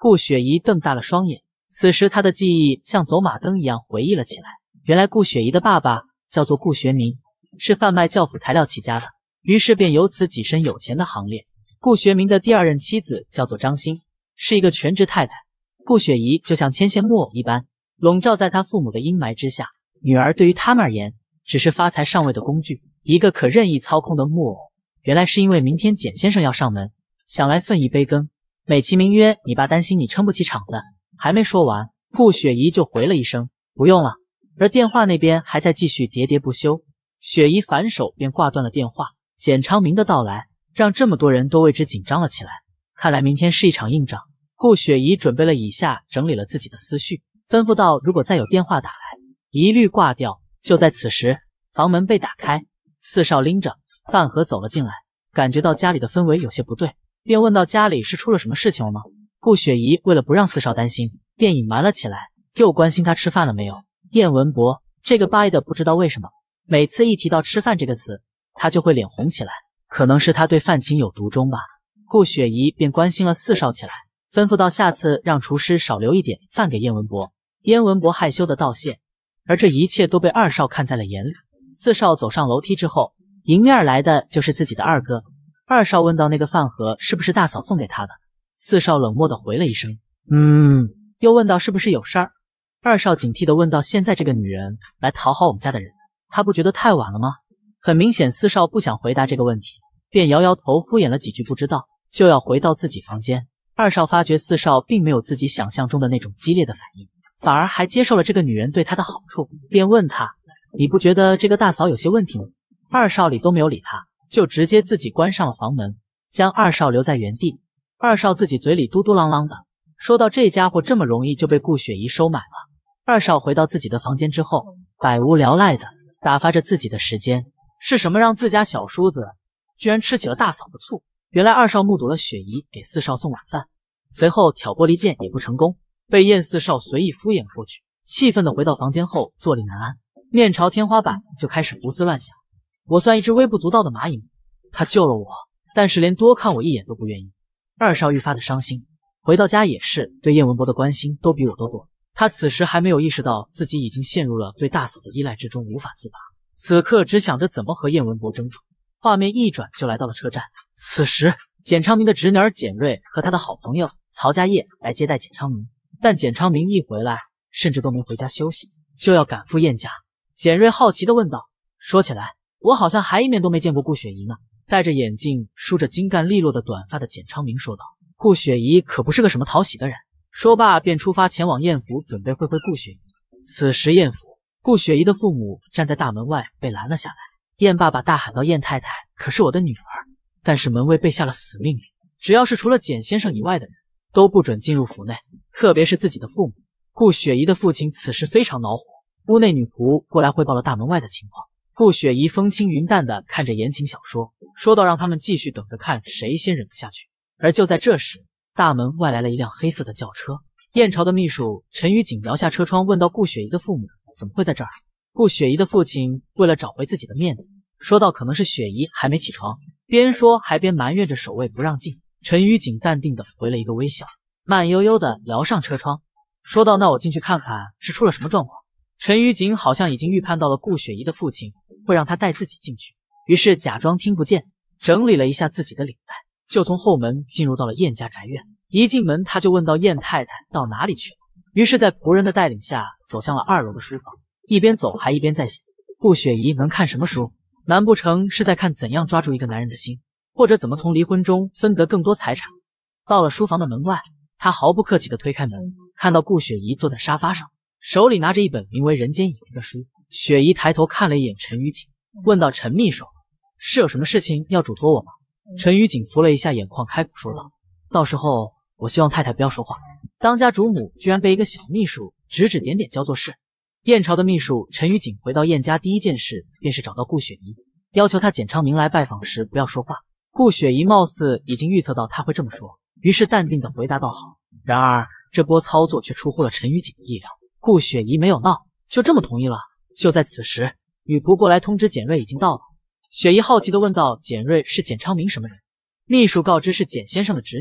顾雪怡瞪大了双眼，此时她的记忆像走马灯一样回忆了起来。原来顾雪怡的爸爸叫做顾学明，是贩卖教辅材料起家的，于是便由此跻身有钱的行列。顾学明的第二任妻子叫做张欣，是一个全职太太。顾雪怡就像牵线木偶一般，笼罩在她父母的阴霾之下。女儿对于他们而言，只是发财上位的工具，一个可任意操控的木偶。原来是因为明天简先生要上门，想来分一杯羹，美其名曰你爸担心你撑不起场子。还没说完，顾雪怡就回了一声不用了，而电话那边还在继续喋喋不休。雪怡反手便挂断了电话。简昌明的到来让这么多人都为之紧张了起来，看来明天是一场硬仗。顾雪怡准备了以下，整理了自己的思绪，吩咐道如果再有电话打来，一律挂掉。就在此时，房门被打开，四少拎着饭盒走了进来，感觉到家里的氛围有些不对，便问到家里是出了什么事情了吗？顾雪怡为了不让四少担心，便隐瞒了起来，又关心他吃饭了没有。燕文博这个掰的不知道为什么，每次一提到吃饭这个词，他就会脸红起来，可能是他对饭情有独钟吧。顾雪怡便关心了四少起来，吩咐到下次让厨师少留一点饭给燕文博。燕文博害羞的道谢，而这一切都被二少看在了眼里。四少走上楼梯之后，迎面来的就是自己的二哥。二少问到那个饭盒是不是大嫂送给他的，四少冷漠的回了一声嗯，又问到是不是有事儿。二少警惕的问到现在这个女人来讨好我们家的人，他不觉得太晚了吗？很明显四少不想回答这个问题，便摇摇头敷衍了几句不知道，就要回到自己房间。二少发觉四少并没有自己想象中的那种激烈的反应，反而还接受了这个女人对他的好处，便问他你不觉得这个大嫂有些问题吗？二少理都没有理他，就直接自己关上了房门，将二少留在原地。二少自己嘴里嘟嘟囔囔的说到这家伙这么容易就被顾雪怡收买了。二少回到自己的房间之后，百无聊赖的打发着自己的时间。是什么让自家小叔子居然吃起了大嫂的醋？原来二少目睹了雪怡给四少送晚饭，随后挑拨离间也不成功，被燕四少随意敷衍过去。气愤的回到房间后坐立难安，面朝天花板就开始胡思乱想。我算一只微不足道的蚂蚁吗？他救了我，但是连多看我一眼都不愿意。二少愈发的伤心，回到家也是对燕文博的关心都比我都多。他此时还没有意识到自己已经陷入了对大嫂的依赖之中，无法自拔。此刻只想着怎么和燕文博争宠。画面一转就来到了车站。此时简昌明的侄女儿简瑞和他的好朋友曹家业来接待简昌明，但简昌明一回来甚至都没回家休息，就要赶赴燕家。简瑞好奇地问道，说起来我好像还一面都没见过顾雪怡呢。戴着眼镜梳着精干利落的短发的简昌明说道，顾雪怡可不是个什么讨喜的人。说罢便出发前往燕府，准备会会顾雪怡。此时燕府，顾雪怡的父母站在大门外被拦了下来。燕爸爸大喊道，燕太太可是我的女儿，但是门卫被下了死命令，只要是除了简先生以外的人都不准进入府内，特别是自己的父母。顾雪怡的父亲此时非常恼火，屋内女仆过来汇报了大门外的情况。顾雪怡风轻云淡的看着言情小说，说道让他们继续等着看谁先忍不下去。而就在这时，大门外来了一辆黑色的轿车。燕朝的秘书陈于景摇下车窗问到顾雪怡的父母怎么会在这儿。顾雪怡的父亲为了找回自己的面子，说道可能是雪怡还没起床，边说还边埋怨着守卫不让进。陈于景淡定的回了一个微笑，慢悠悠的摇上车窗，说道那我进去看看是出了什么状况。陈于景好像已经预判到了顾雪怡的父亲会让他带自己进去，于是假装听不见，整理了一下自己的领带，就从后门进入到了燕家宅院。一进门他就问到燕太太到哪里去了，于是在仆人的带领下走向了二楼的书房，一边走还一边在想，顾雪怡能看什么书？难不成是在看怎样抓住一个男人的心，或者怎么从离婚中分得更多财产？到了书房的门外，他毫不客气地推开门，看到顾雪怡坐在沙发上，手里拿着一本名为《人间影子》的书。雪怡抬头看了一眼陈于景，问道陈秘书，是有什么事情要嘱托我吗？陈于景扶了一下眼眶，开口说道，到时候我希望太太不要说话。当家主母居然被一个小秘书指指点点教做事。燕朝的秘书陈于景回到燕家第一件事便是找到顾雪怡，要求他简昌明来拜访时不要说话。顾雪怡貌似已经预测到他会这么说，于是淡定的回答道好。然而这波操作却出乎了陈于景的意料，顾雪怡没有闹，就这么同意了。就在此时，女仆过来通知简瑞已经到了。雪怡好奇地问道，简瑞是简昌明什么人？秘书告知是简先生的侄女。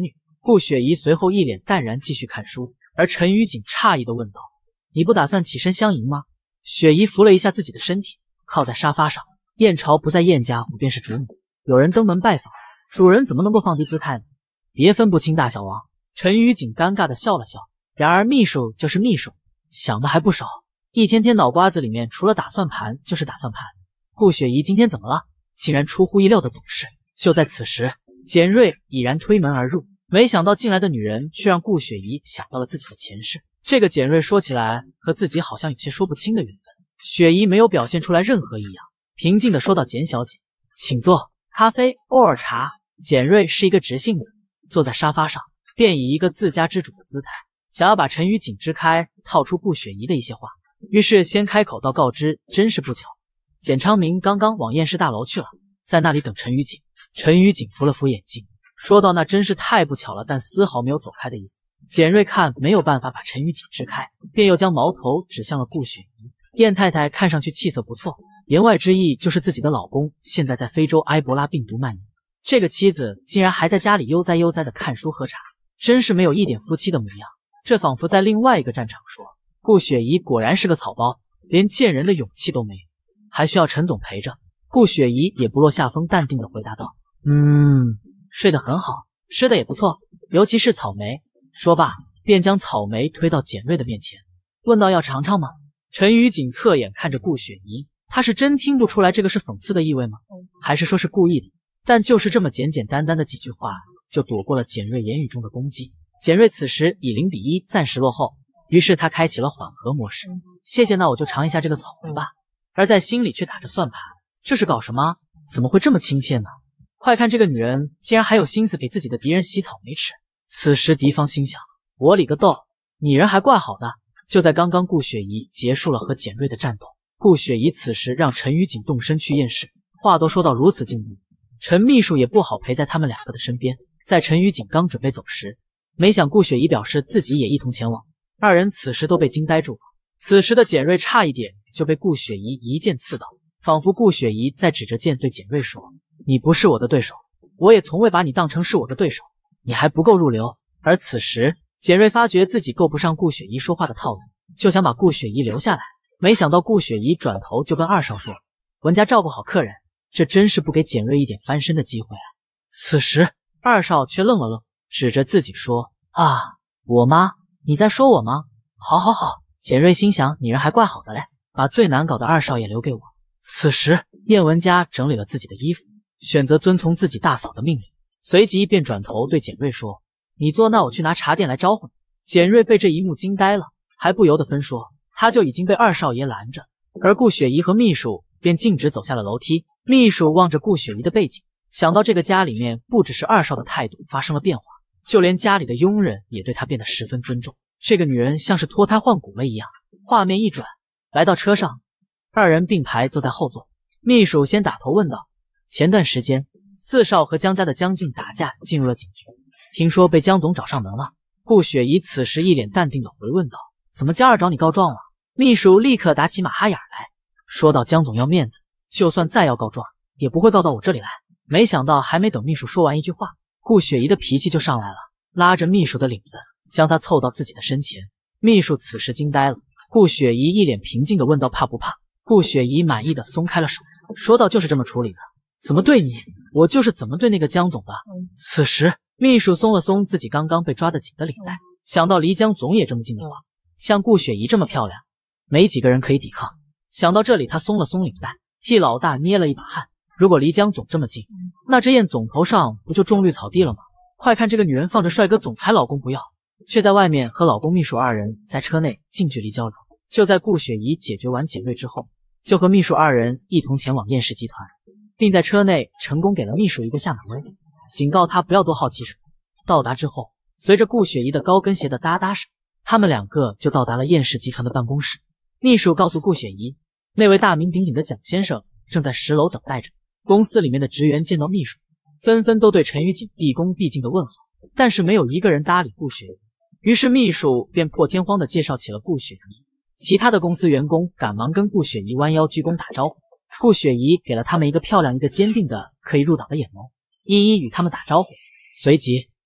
顾雪怡随后一脸淡然继续看书，而陈雨锦诧异地问道：“你不打算起身相迎吗？”雪怡扶了一下自己的身体，靠在沙发上。燕朝不在燕家，我便是主母。有人登门拜访，主人怎么能够放低姿态呢？别分不清大小王。陈雨锦尴尬地笑了笑。然而秘书就是秘书，想的还不少，一天天脑瓜子里面除了打算盘就是打算盘。顾雪怡今天怎么了？竟然出乎意料的懂事。就在此时，简瑞已然推门而入，没想到进来的女人却让顾雪怡想到了自己的前世。这个简瑞说起来和自己好像有些说不清的缘分。雪怡没有表现出来任何异样，平静地说道：“简小姐，请坐，咖啡，偶尔茶。”简瑞是一个直性子，坐在沙发上，便以一个自家之主的姿态，想要把陈雨锦支开，套出顾雪怡的一些话。于是先开口道告知：“真是不巧，简昌明刚刚往燕氏大楼去了，在那里等陈雨锦。”陈雨锦扶了扶眼镜，说道：“那真是太不巧了。”但丝毫没有走开的意思。简瑞看没有办法把陈雨锦支开，便又将矛头指向了顾雪怡。燕太太看上去气色不错，言外之意就是自己的老公现在在非洲埃博拉病毒蔓延，这个妻子竟然还在家里悠哉悠哉的看书喝茶，真是没有一点夫妻的模样。这仿佛在另外一个战场说，顾雪怡果然是个草包，连见人的勇气都没有，还需要陈总陪着。顾雪怡也不落下风，淡定的回答道：“嗯，睡得很好，吃的也不错，尤其是草莓。”说罢，便将草莓推到简瑞的面前，问道：“要尝尝吗？”陈雨锦侧眼看着顾雪怡，他是真听不出来这个是讽刺的意味吗？还是说是故意的？但就是这么简简单单的几句话，就躲过了简瑞言语中的攻击。简瑞此时以零比一暂时落后，于是他开启了缓和模式。谢谢，那我就尝一下这个草莓吧。而在心里却打着算盘，这是搞什么？怎么会这么亲切呢？快看这个女人竟然还有心思给自己的敌人洗草莓吃。此时敌方心想，我理个豆，你人还怪好的。就在刚刚，顾雪怡结束了和简瑞的战斗。顾雪怡此时让陈雨锦动身去验尸，话都说到如此境地，陈秘书也不好陪在他们两个的身边。在陈雨锦刚准备走时，没想顾雪怡表示自己也一同前往，二人此时都被惊呆住了。此时的简瑞差一点就被顾雪怡一剑刺倒，仿佛顾雪怡在指着剑对简瑞说：“你不是我的对手，我也从未把你当成是我的对手，你还不够入流。”而此时简瑞发觉自己够不上顾雪怡说话的套路，就想把顾雪怡留下来。没想到顾雪怡转头就跟二少说：“文家照顾好客人，这真是不给简瑞一点翻身的机会啊！”此时二少却愣了愣，指着自己说：“啊，我吗？你在说我吗？好好好。”简瑞心想，你人还怪好的嘞，把最难搞的二少也留给我。此时燕文家整理了自己的衣服，选择遵从自己大嫂的命令，随即便转头对简瑞说：“你坐，那我去拿茶店来招呼你。”简瑞被这一幕惊呆了，还不由得分说，他就已经被二少爷拦着。而顾雪怡和秘书便径直走下了楼梯。秘书望着顾雪怡的背景，想到这个家里面不只是二少的态度发生了变化，就连家里的佣人也对他变得十分尊重。这个女人像是脱胎换骨了一样。画面一转，来到车上，二人并排坐在后座。秘书先打头问道：“前段时间四少和江家的江静打架进入了警局，听说被江总找上门了。”顾雪怡此时一脸淡定的回问道：“怎么江二找你告状了？”秘书立刻打起马哈眼来，说道：“江总要面子，就算再要告状，也不会告到我这里来。”没想到还没等秘书说完一句话，顾雪怡的脾气就上来了，拉着秘书的领子，将他凑到自己的身前。秘书此时惊呆了。顾雪怡一脸平静的问道：“怕不怕？”顾雪怡满意的松开了手，说道：“就是这么处理的，怎么对你，我就是怎么对那个江总的。”此时秘书松了松自己刚刚被抓得紧的领带，想到离江总也这么近的话，像顾雪怡这么漂亮，没几个人可以抵抗。想到这里，他松了松领带，替老大捏了一把汗。如果离江总这么近，那这燕总头上不就种绿草地了吗？快看这个女人放着帅哥总裁老公不要，却在外面和老公秘书二人在车内近距离交流。就在顾雪怡解决完简瑞之后，就和秘书二人一同前往燕氏集团，并在车内成功给了秘书一个下马威，警告他不要多好奇什么。到达之后，随着顾雪怡的高跟鞋的哒哒声，他们两个就到达了燕氏集团的办公室。秘书告诉顾雪怡，那位大名鼎鼎的蒋先生正在十楼等待着。公司里面的职员见到秘书，纷纷都对陈雨锦毕恭毕敬的问好，但是没有一个人搭理顾雪怡。于是秘书便破天荒的介绍起了顾雪怡。其他的公司员工赶忙跟顾雪怡弯腰鞠躬打招呼。顾雪怡给了他们一个漂亮、一个坚定的可以入党的眼眸，一一与他们打招呼。随即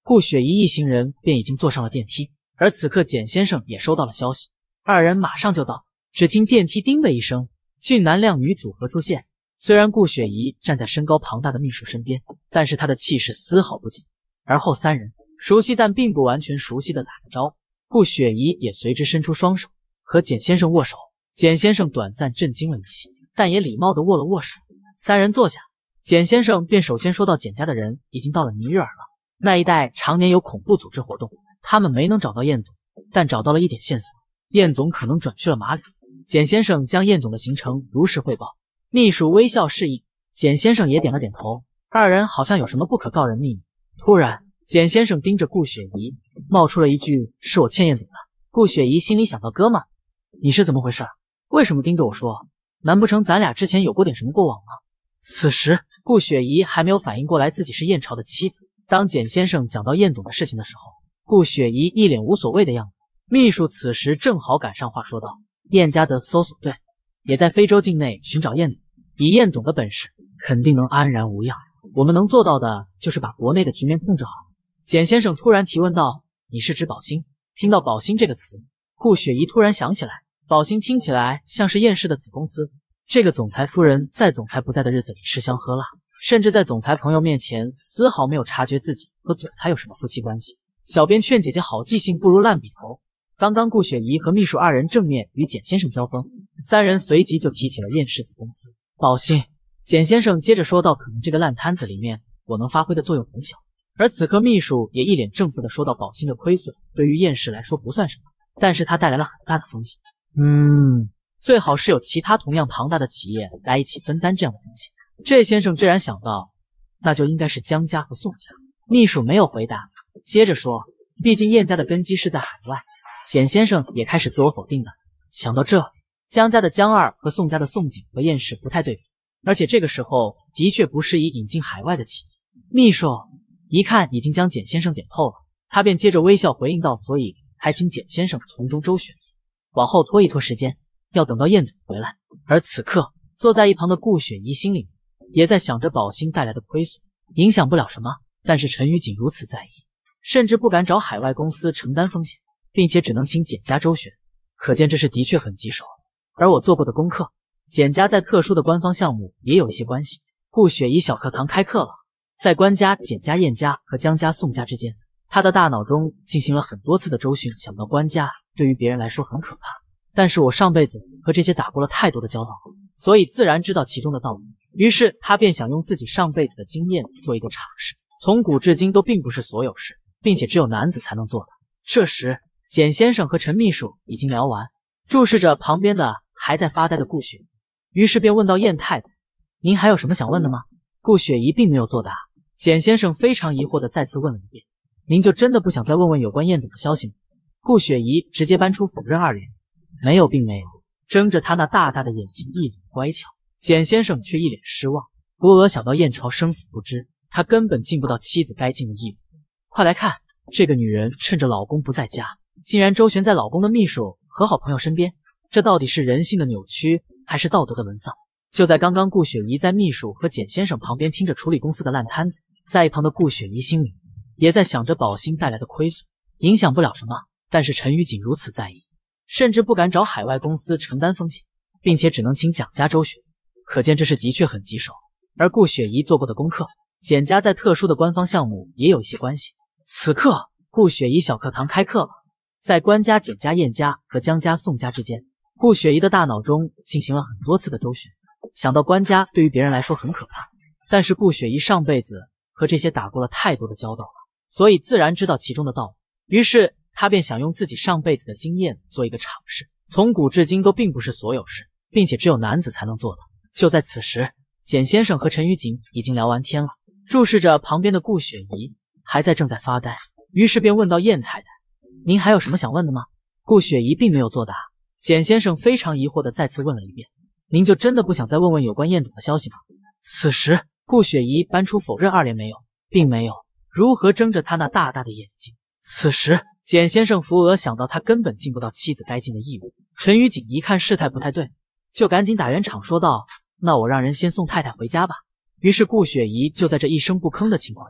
顾雪怡一行人便已经坐上了电梯，而此刻简先生也收到了消息，二人马上就到。只听电梯叮的一声，俊男靓女组合出现。虽然顾雪怡站在身高庞大的秘书身边，但是她的气势丝毫不减。而后三人熟悉但并不完全熟悉的打个招呼，顾雪怡也随之伸出双手和简先生握手。简先生短暂震惊了一些，但也礼貌地握了握手。三人坐下，简先生便首先说到简家的人已经到了尼日尔了。那一带常年有恐怖组织活动，他们没能找到燕总，但找到了一点线索，燕总可能转去了马里。简先生将燕总的行程如实汇报，秘书微笑示意，简先生也点了点头。二人好像有什么不可告人秘密。突然，简先生盯着顾雪怡，冒出了一句：“是我欠燕总的。”顾雪怡心里想到：“哥们，你是怎么回事？为什么盯着我说？难不成咱俩之前有过点什么过往吗？”此时，顾雪怡还没有反应过来自己是燕朝的妻子。当简先生讲到燕总的事情的时候，顾雪怡一脸无所谓的样子。秘书此时正好赶上话，说道：“燕家的搜索队也在非洲境内寻找燕总，以燕总的本事，肯定能安然无恙。我们能做到的就是把国内的局面控制好。”简先生突然提问道：“你是指宝兴？”听到宝兴这个词，顾雪怡突然想起来，宝兴听起来像是燕氏的子公司。这个总裁夫人在总裁不在的日子里吃香喝辣，甚至在总裁朋友面前丝毫没有察觉自己和总裁有什么夫妻关系。小编劝姐姐好记性不如烂笔头。刚刚顾雪怡和秘书二人正面与简先生交锋，三人随即就提起了燕氏子公司宝兴。简先生接着说道：“可能这个烂摊子里面我能发挥的作用很小。”而此刻秘书也一脸正负的说到：“宝兴的亏损对于燕氏来说不算什么，但是它带来了很大的风险。嗯，最好是有其他同样庞大的企业来一起分担这样的风险。”这先生自然想到，那就应该是江家和宋家。秘书没有回答，接着说：“毕竟燕家的根基是在海外。”简先生也开始自我否定了。想到这，江家的江二和宋家的宋景和燕氏不太对比，而且这个时候的确不适宜引进海外的企业。秘书一看已经将简先生点透了，他便接着微笑回应道：“所以还请简先生从中周旋，往后拖一拖时间，要等到燕总回来。”而此刻坐在一旁的顾雪怡心里也在想着宝兴带来的亏损影响不了什么，但是陈宇锦如此在意，甚至不敢找海外公司承担风险，并且只能请简家周旋，可见这事的确很棘手。而我做过的功课，简家在特殊的官方项目也有一些关系。顾雪怡小课堂开课了，在关家、简家、燕家和江家、宋家之间，他的大脑中进行了很多次的周旋。想到关家对于别人来说很可怕，但是我上辈子和这些打过了太多的交道，所以自然知道其中的道理。于是他便想用自己上辈子的经验做一个尝试。从古至今都并不是所有事，并且只有男子才能做的。这时简先生和陈秘书已经聊完，注视着旁边的还在发呆的顾雪，于是便问到：“燕太太，您还有什么想问的吗？”顾雪怡并没有作答。简先生非常疑惑的再次问了一遍：“您就真的不想再问问有关燕总的消息吗？”顾雪怡直接搬出否认二连：“没有，并没有。”睁着他那大大的眼睛，一脸乖巧。简先生却一脸失望。郭娥想到燕朝生死不知，他根本尽不到妻子该尽的义务。快来看，这个女人趁着老公不在家，竟然周旋在老公的秘书和好朋友身边，这到底是人性的扭曲，还是道德的沦丧？就在刚刚，顾雪怡在秘书和简先生旁边听着处理公司的烂摊子，在一旁的顾雪怡心里也在想着宝兴带来的亏损影响不了什么，但是陈宇锦如此在意，甚至不敢找海外公司承担风险，并且只能请蒋家周旋，可见这事的确很棘手。而顾雪怡做过的功课，简家在特殊的官方项目也有一些关系。此刻顾雪怡小课堂开课了，在关家、简家、燕家和江家、宋家之间，顾雪怡的大脑中进行了很多次的周旋。想到关家对于别人来说很可怕，但是顾雪怡上辈子和这些打过了太多的交道了，所以自然知道其中的道理。于是他便想用自己上辈子的经验做一个尝试。从古至今都并不是所有事，并且只有男子才能做的。就在此时，简先生和陈玉锦已经聊完天了，注视着旁边的顾雪怡还在正在发呆，于是便问到：“燕太太，您还有什么想问的吗？”顾雪怡并没有作答。简先生非常疑惑的再次问了一遍：“您就真的不想再问问有关燕总的消息吗？”此时顾雪怡搬出否认二连：“没有，并没有。”如何睁着他那大大的眼睛。此时简先生扶额想到他根本尽不到妻子该尽的义务。陈宇锦一看事态不太对，就赶紧打圆场说道：“那我让人先送太太回家吧。”于是顾雪怡就在这一声不吭的情况下，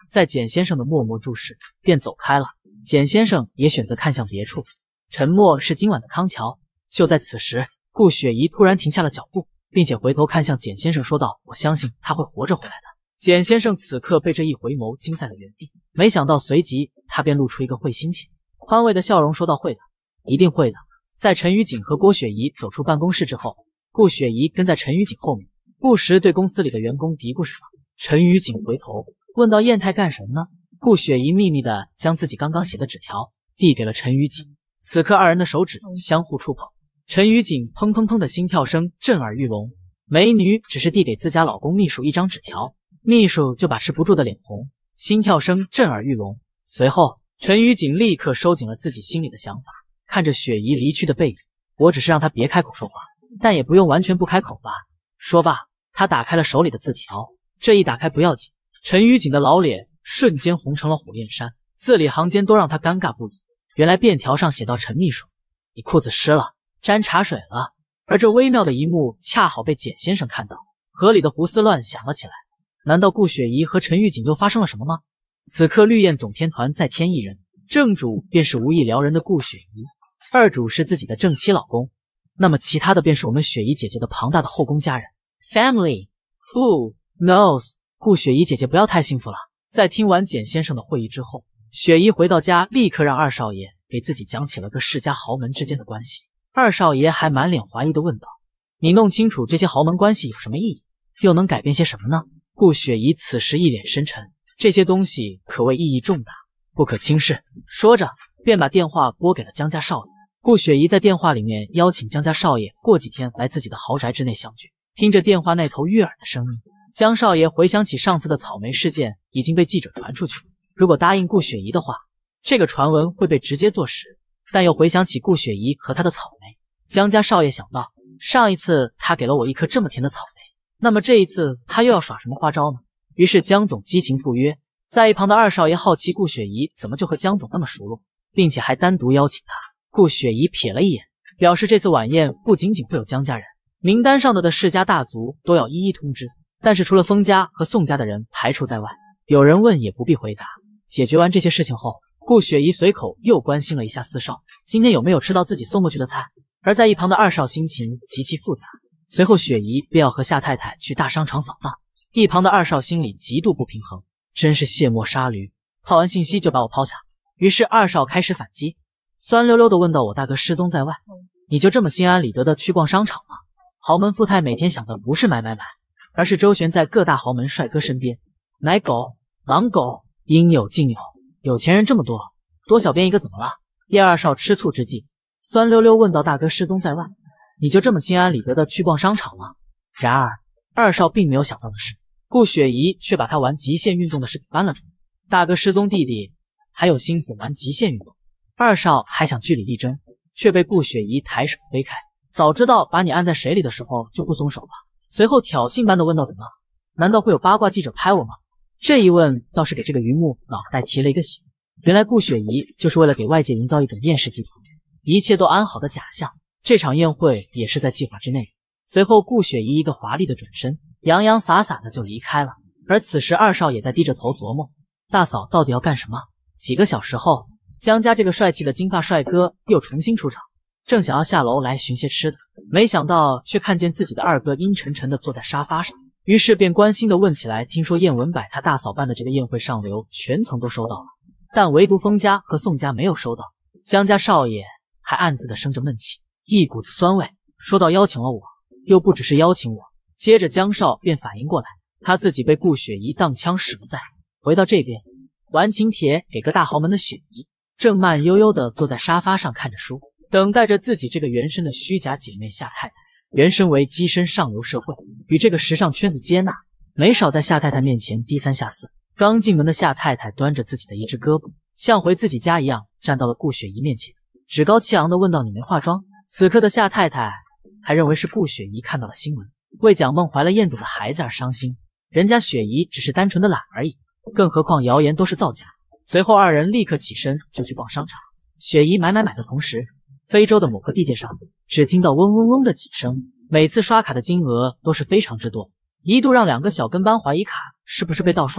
在简先生的默默注视，便走开了。简先生也选择看向别处，沉默是今晚的康桥。就在此时，顾雪怡突然停下了脚步，并且回头看向简先生说道：“我相信他会活着回来的。”简先生此刻被这一回眸惊在了原地，没想到随即他便露出一个会心切、宽慰的笑容，说道：“会的，一定会的。”在陈雨锦和郭雪怡走出办公室之后，顾雪怡跟在陈雨锦后面，不时对公司里的员工嘀咕什么。陈雨锦回头问道：“燕太干什么呢？”顾雪怡秘密地将自己刚刚写的纸条递给了陈雨锦。此刻二人的手指相互触碰，陈雨锦砰砰砰的心跳声震耳欲聋。美女只是递给自家老公秘书一张纸条，秘书就把持不住的脸红，心跳声震耳欲聋。随后，陈雨锦立刻收紧了自己心里的想法，看着雪怡离去的背影，我只是让她别开口说话，但也不用完全不开口吧。说罢，他打开了手里的字条，这一打开不要紧，陈雨锦的老脸瞬间红成了火焰山，字里行间都让他尴尬不已。原来便条上写到：“陈秘书，你裤子湿了，沾茶水了。”而这微妙的一幕恰好被简先生看到，河里的胡思乱想了起来。难道顾雪怡和陈玉锦又发生了什么吗？此刻绿焰总天团再添一人，正主便是无意撩人的顾雪怡，二主是自己的正妻老公，那么其他的便是我们雪怡姐姐的庞大的后宫家人 family。 Who knows？ 顾雪怡姐姐不要太幸福了。在听完简先生的会议之后，雪怡回到家立刻让二少爷给自己讲起了个世家豪门之间的关系。二少爷还满脸怀疑地问道：“你弄清楚这些豪门关系有什么意义？又能改变些什么呢？”顾雪怡此时一脸深沉，这些东西可谓意义重大，不可轻视。说着便把电话拨给了江家少爷。顾雪怡在电话里面邀请江家少爷过几天来自己的豪宅之内相聚。听着电话那头悦耳的声音，江少爷回想起上次的草莓事件已经被记者传出去，如果答应顾雪怡的话，这个传闻会被直接坐实。但又回想起顾雪怡和她的草莓，江家少爷想到，上一次他给了我一颗这么甜的草莓，那么这一次他又要耍什么花招呢？于是江总激情赴约。在一旁的二少爷好奇顾雪怡怎么就和江总那么熟络，并且还单独邀请他。顾雪怡瞥了一眼，表示这次晚宴不仅仅会有江家人，名单上的的世家大族都要一一通知，但是除了封家和宋家的人排除在外。有人问也不必回答。解决完这些事情后，顾雪怡随口又关心了一下四少今天有没有吃到自己送过去的菜。而在一旁的二少心情极其复杂，随后雪怡便要和夏太太去大商场扫荡，一旁的二少心里极度不平衡，真是卸磨杀驴，套完信息就把我抛下。于是二少开始反击，酸溜溜地问道：“我大哥失踪在外，你就这么心安理得的去逛商场吗？豪门富太每天想的不是买买买，而是周旋在各大豪门帅哥身边，奶狗、狼狗应有尽有，有钱人这么多，多小便一个怎么了？”叶二少吃醋之际，酸溜溜问道：“大哥失踪在外，你就这么心安理得的去逛商场吗？”然而二少并没有想到的是，顾雪怡却把他玩极限运动的事给搬了出来。大哥失踪，弟弟还有心思玩极限运动？二少还想据理力争，却被顾雪怡抬手推开。早知道把你按在水里的时候就不松手了。随后挑衅般的问道：“怎么？难道会有八卦记者拍我吗？”这一问倒是给这个榆木脑袋提了一个醒。原来顾雪怡就是为了给外界营造一种厌世集团，一切都安好的假象。这场宴会也是在计划之内。随后顾雪怡一个华丽的转身，洋洋洒洒的就离开了。而此时二少也在低着头琢磨，大嫂到底要干什么？几个小时后，江家这个帅气的金发帅哥又重新出场，正想要下楼来寻些吃的，没想到却看见自己的二哥阴沉沉的坐在沙发上，于是便关心的问起来：“听说燕文柏他大嫂办的这个宴会上流全层都收到了，但唯独封家和宋家没有收到。”江家少爷还暗自的生着闷气，一股子酸味，说到：“邀请了我，又不只是邀请我。”接着江少便反应过来，他自己被顾雪怡当枪使了在。回到这边，玩请帖给个大豪门的雪怡正慢悠悠地坐在沙发上看着书，等待着自己这个原身的虚假姐妹夏太太。原身为跻身上流社会，与这个时尚圈子接纳，没少在夏太太面前低三下四。刚进门的夏太太端着自己的一只胳膊，像回自己家一样站到了顾雪怡面前，趾高气昂地问道：“你没化妆？”此刻的夏太太还认为是顾雪怡看到了新闻，为蒋梦怀了燕朵的孩子而伤心，人家雪怡只是单纯的懒而已，更何况谣言都是造假。随后二人立刻起身就去逛商场。雪怡买买买的同时，非洲的某个地界上只听到嗡嗡嗡的几声，每次刷卡的金额都是非常之多，一度让两个小跟班怀疑卡是不是被盗刷了。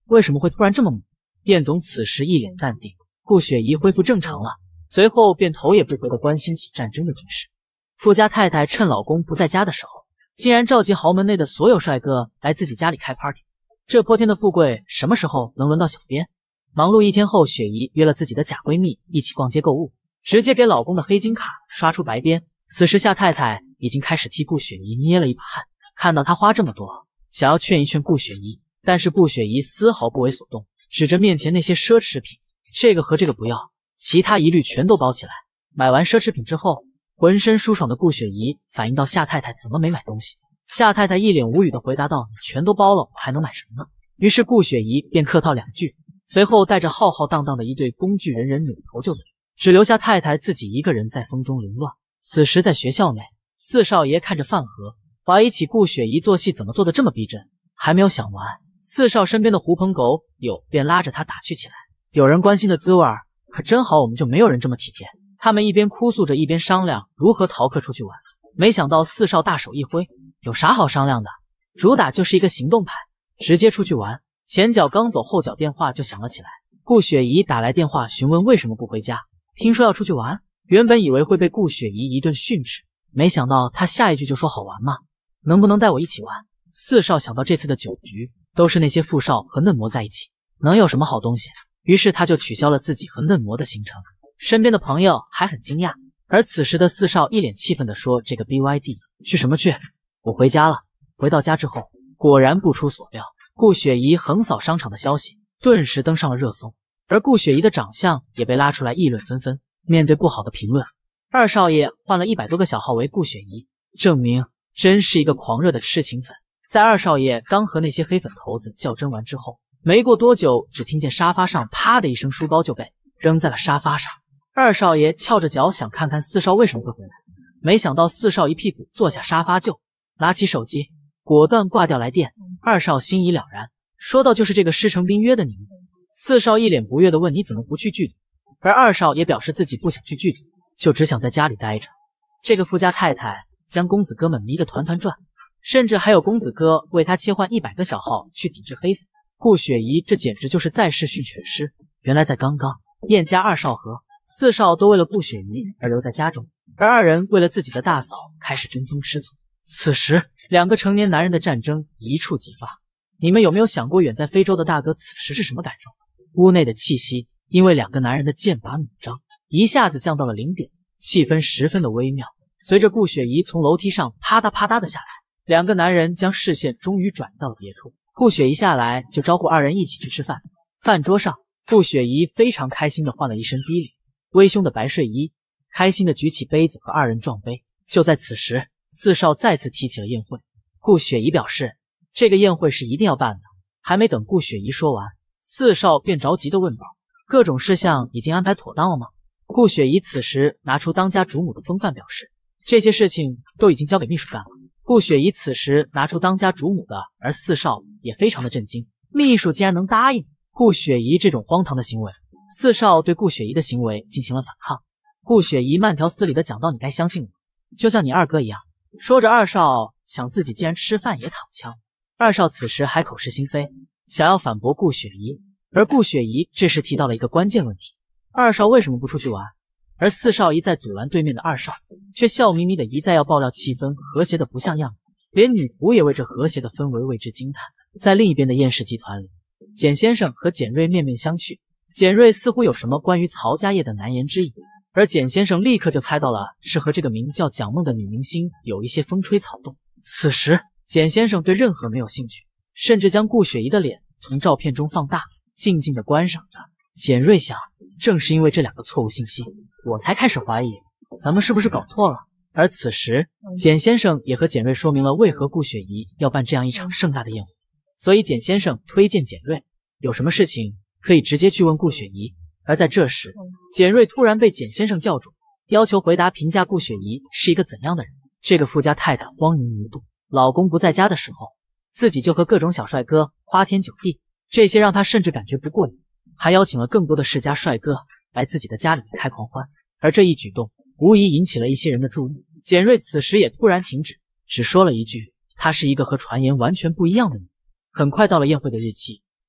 为什么会突然这么猛？店总此时一脸淡定，顾雪怡恢复正常了，随后便头也不回地关心起战争的局势。富家太太趁老公不在家的时候，竟然召集豪门内的所有帅哥来自己家里开 party。这泼天的富贵什么时候能轮到小编？忙碌一天后，雪怡约了自己的假闺蜜一起逛街购物，直接给老公的黑金卡刷出白边。此时夏太太已经开始替顾雪怡捏了一把汗，看到她花这么多，想要劝一劝顾雪怡，但是顾雪怡丝毫不为所动，指着面前那些奢侈品，这个和这个不要，其他一律全都包起来。买完奢侈品之后，浑身舒爽的顾雪怡反映到夏太太怎么没买东西。夏太太一脸无语的回答道：“你全都包了，我还能买什么呢？”于是顾雪怡便客套两句，随后带着浩浩荡荡的一队工具人人扭头就走，只留下太太自己一个人在风中凌乱。此时在学校内，四少爷看着饭盒，怀疑起顾雪怡做戏怎么做的这么逼真。还没有想完，四少身边的狐朋狗友便拉着他打趣起来。有人关心的滋味儿，可真好，我们就没有人这么体贴。他们一边哭诉着，一边商量如何逃课出去玩。没想到四少大手一挥，有啥好商量的？主打就是一个行动派，直接出去玩。前脚刚走，后脚电话就响了起来。顾雪怡打来电话询问为什么不回家，听说要出去玩。原本以为会被顾雪怡一顿训斥，没想到她下一句就说好玩吗？能不能带我一起玩？四少想到这次的酒局都是那些富少和嫩模在一起，能有什么好东西？于是他就取消了自己和嫩模的行程。身边的朋友还很惊讶，而此时的四少一脸气愤地说：“这个 B Y D 去什么去？我回家了。”回到家之后，果然不出所料，顾雪怡横扫商场的消息顿时登上了热搜，而顾雪怡的长相也被拉出来议论纷纷。面对不好的评论，二少爷换了一百多个小号为顾雪怡，证明真是一个狂热的痴情粉。在二少爷刚和那些黑粉头子较真完之后，没过多久，只听见沙发上啪的一声，书包就被扔在了沙发上。二少爷翘着脚想看看四少为什么会回来，没想到四少一屁股坐下沙发就拿起手机，果断挂掉来电。二少心已了然，说道：“就是这个师承兵约的你。”四少一脸不悦地问：“你怎么不去剧组？”而二少也表示自己不想去剧组，就只想在家里待着。这个富家太太将公子哥们迷得团团转，甚至还有公子哥为他切换一百个小号去抵制黑粉。顾雪怡这简直就是在世训犬师。原来在刚刚，燕家二少和四少都为了顾雪怡而留在家中，而二人为了自己的大嫂开始争风吃醋。此时，两个成年男人的战争一触即发。你们有没有想过，远在非洲的大哥此时是什么感受？屋内的气息因为两个男人的剑拔弩张，一下子降到了零点，气氛十分的微妙。随着顾雪怡从楼梯上啪嗒啪嗒的下来，两个男人将视线终于转移到了别处。顾雪怡下来就招呼二人一起去吃饭。饭桌上，顾雪怡非常开心的换了一身低领微胸的白睡衣，开心的举起杯子和二人撞杯。就在此时，四少再次提起了宴会。顾雪怡表示这个宴会是一定要办的。还没等顾雪怡说完，四少便着急的问道：“各种事项已经安排妥当了吗？”顾雪怡此时拿出当家主母的风范，表示这些事情都已经交给秘书干了。顾雪怡此时拿出当家主母的，而四少也非常的震惊，秘书竟然能答应顾雪怡这种荒唐的行为。四少对顾雪怡的行为进行了反抗。顾雪怡慢条斯理的讲道：“你该相信我，就像你二哥一样。”说着，二少想自己竟然吃饭也躺枪。二少此时还口是心非，想要反驳顾雪怡，而顾雪怡这时提到了一个关键问题：二少为什么不出去玩？而四少一再阻拦对面的二少，却笑眯眯的一再要爆料气氛和谐的不像样，连女仆也为这和谐的氛围为之惊叹。在另一边的燕氏集团里，简先生和简瑞面面相觑，简瑞似乎有什么关于曹家业的难言之隐，而简先生立刻就猜到了是和这个名叫蒋梦的女明星有一些风吹草动。此时简先生对任何没有兴趣，甚至将顾雪怡的脸从照片中放大，静静的观赏着。简瑞想，正是因为这两个错误信息，我才开始怀疑咱们是不是搞错了。而此时简先生也和简瑞说明了为何顾雪怡要办这样一场盛大的宴会，所以简先生推荐简瑞有什么事情可以直接去问顾雪怡。而在这时，简瑞突然被简先生叫住，要求回答评价顾雪怡是一个怎样的人。这个富家太太荒淫无度，老公不在家的时候，自己就和各种小帅哥花天酒地，这些让她甚至感觉不过瘾，还邀请了更多的世家帅哥来自己的家里面开狂欢。而这一举动无疑引起了一些人的注意。简瑞此时也突然停止，只说了一句：她是一个和传言完全不一样的女。很快到了宴会的日期，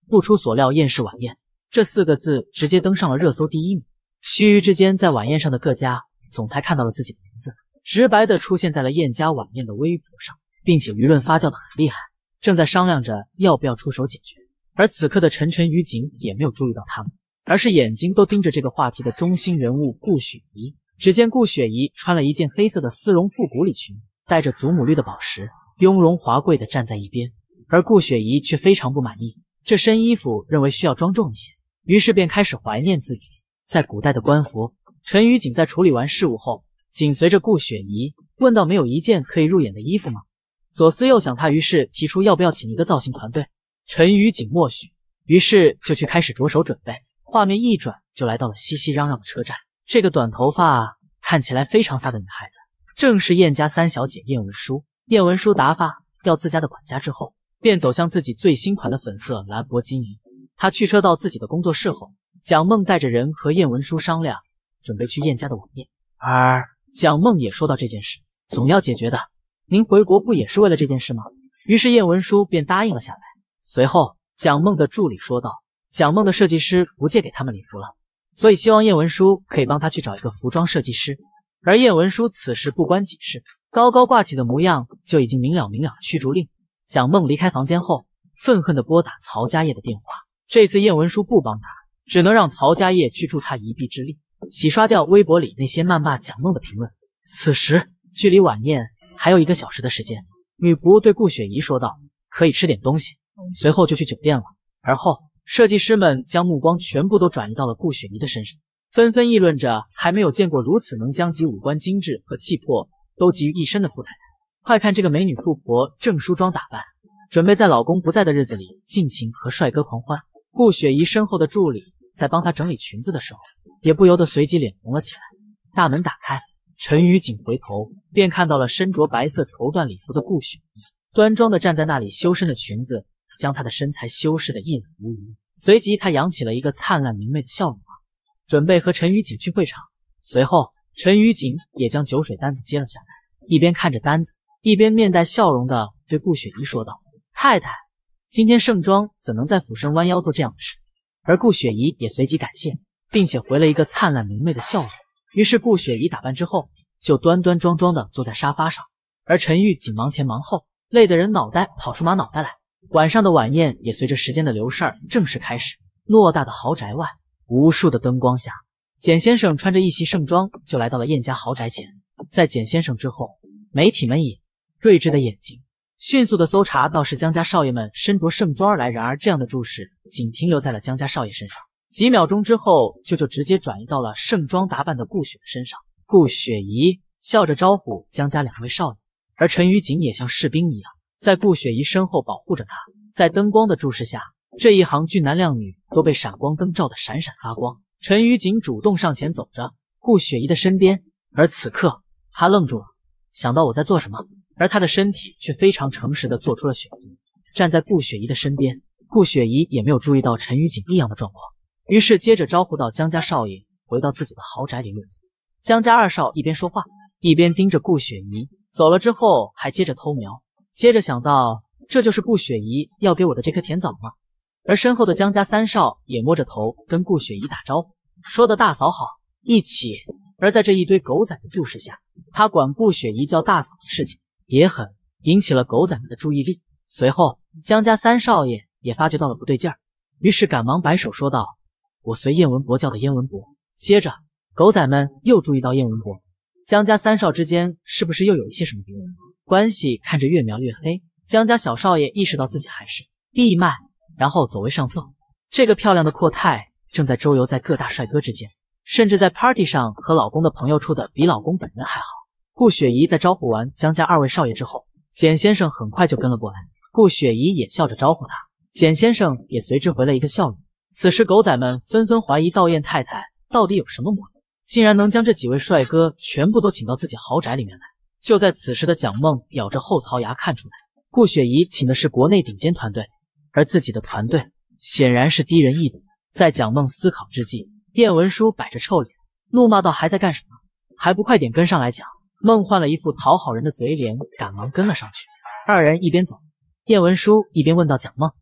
不出所料，宴是晚宴，这四个字直接登上了热搜第一名。须臾之间，在晚宴上的各家总裁看到了自己的名字，直白的出现在了燕家晚宴的微博上，并且舆论发酵的很厉害，正在商量着要不要出手解决。而此刻的陈晨于景也没有注意到他们，而是眼睛都盯着这个话题的中心人物顾雪怡。只见顾雪怡穿了一件黑色的丝绒复古礼裙，带着祖母绿的宝石，雍容华贵的站在一边。而顾雪怡却非常不满意这身衣服，认为需要庄重一些，于是便开始怀念自己在古代的官服。陈于景在处理完事务后，紧随着顾雪怡问道：“没有一件可以入眼的衣服吗？”左思右想，他于是提出要不要请一个造型团队。陈于景默许，于是就去开始着手准备。画面一转，就来到了熙熙攘攘的车站。这个短头发看起来非常飒的女孩子，正是燕家三小姐燕文舒。燕文舒打发掉自家的管家之后，便走向自己最新款的粉色兰博基尼。他驱车到自己的工作室后，蒋梦带着人和燕文舒商量，准备去燕家的晚宴。而蒋梦也说到这件事总要解决的，您回国不也是为了这件事吗？于是燕文舒便答应了下来。随后蒋梦的助理说道，蒋梦的设计师不借给他们礼服了，所以希望燕文舒可以帮他去找一个服装设计师。而燕文舒此时不关己事，高高挂起的模样就已经明了明了驱逐令。蒋梦离开房间后，愤恨地拨打曹家业的电话。这次燕文舒不帮他，只能让曹家业去助他一臂之力，洗刷掉微博里那些谩骂蒋梦的评论。此时距离晚宴还有一个小时的时间，女仆对顾雪怡说道：“可以吃点东西。”随后就去酒店了。而后设计师们将目光全部都转移到了顾雪怡的身上，纷纷议论着还没有见过如此能将其五官精致和气魄都集于一身的富太太。快看这个美女富婆正梳妆打扮，准备在老公不在的日子里尽情和帅哥狂欢。顾雪怡身后的助理在帮她整理裙子的时候，也不由得随即脸红了起来。大门打开，陈于景回头便看到了身着白色绸缎礼服的顾雪怡，端庄的站在那里，修身的裙子将她的身材修饰得一览无余。随即她扬起了一个灿烂明媚的笑容，准备和陈于景去会场。随后陈于景也将酒水单子接了下来，一边看着单子，一边面带笑容地对顾雪怡说道：“太太，今天盛装怎能在俯身弯腰做这样的事？”而顾雪怡也随即感谢，并且回了一个灿烂明媚的笑容。于是顾雪怡打扮之后，就端端庄庄地坐在沙发上，而陈玉锦忙前忙后，累得人脑袋跑出马脑袋来。晚上的晚宴也随着时间的流逝正式开始。偌大的豪宅外，无数的灯光下，简先生穿着一袭盛装就来到了燕家豪宅前。在简先生之后，媒体们以睿智的眼睛迅速的搜查到是江家少爷们身着盛装而来。然而这样的注视仅停留在了江家少爷身上，几秒钟之后就就直接转移到了盛装打扮的顾雪的身上。顾雪怡笑着招呼江家两位少爷，而陈于景也像士兵一样在顾雪怡身后保护着她。在灯光的注视下，这一行俊男靓女都被闪光灯照得闪闪发光。陈于景主动上前走着顾雪怡的身边，而此刻他愣住了，想到我在做什么，而他的身体却非常诚实地做出了选择，站在顾雪怡的身边。顾雪怡也没有注意到陈于景异样的状况，于是接着招呼到江家少爷回到自己的豪宅里落座。江家二少一边说话一边盯着顾雪怡，走了之后还接着偷瞄，接着想到这就是顾雪怡要给我的这颗甜枣吗？而身后的江家三少也摸着头跟顾雪怡打招呼，说的大嫂好，一起。而在这一堆狗仔的注视下，他管顾雪怡叫大嫂的事情也很引起了狗仔们的注意力。随后江家三少爷也发觉到了不对劲儿，于是赶忙摆手说道：“我随燕文伯叫的燕文伯。”接着狗仔们又注意到燕文伯，江家三少之间是不是又有一些什么别人关系？看着越描越黑，江家小少爷意识到自己还是闭麦，然后走位上策。这个漂亮的阔太正在周游在各大帅哥之间，甚至在 party 上和老公的朋友处的比老公本人还好。顾雪怡在招呼完江家二位少爷之后，简先生很快就跟了过来，顾雪怡也笑着招呼他，简先生也随之回了一个笑容。此时狗仔们纷纷怀疑道燕太太到底有什么魔力，竟然能将这几位帅哥全部都请到自己豪宅里面来。就在此时的蒋梦咬着后槽牙看出来，顾雪怡请的是国内顶尖团队，而自己的团队显然是低人一等。在蒋梦思考之际，燕文书摆着臭脸怒骂道：“还在干什么？还不快点跟上来讲！”梦换了一副讨好人的嘴脸，赶忙跟了上去。二人一边走，燕文书一边问到蒋梦：“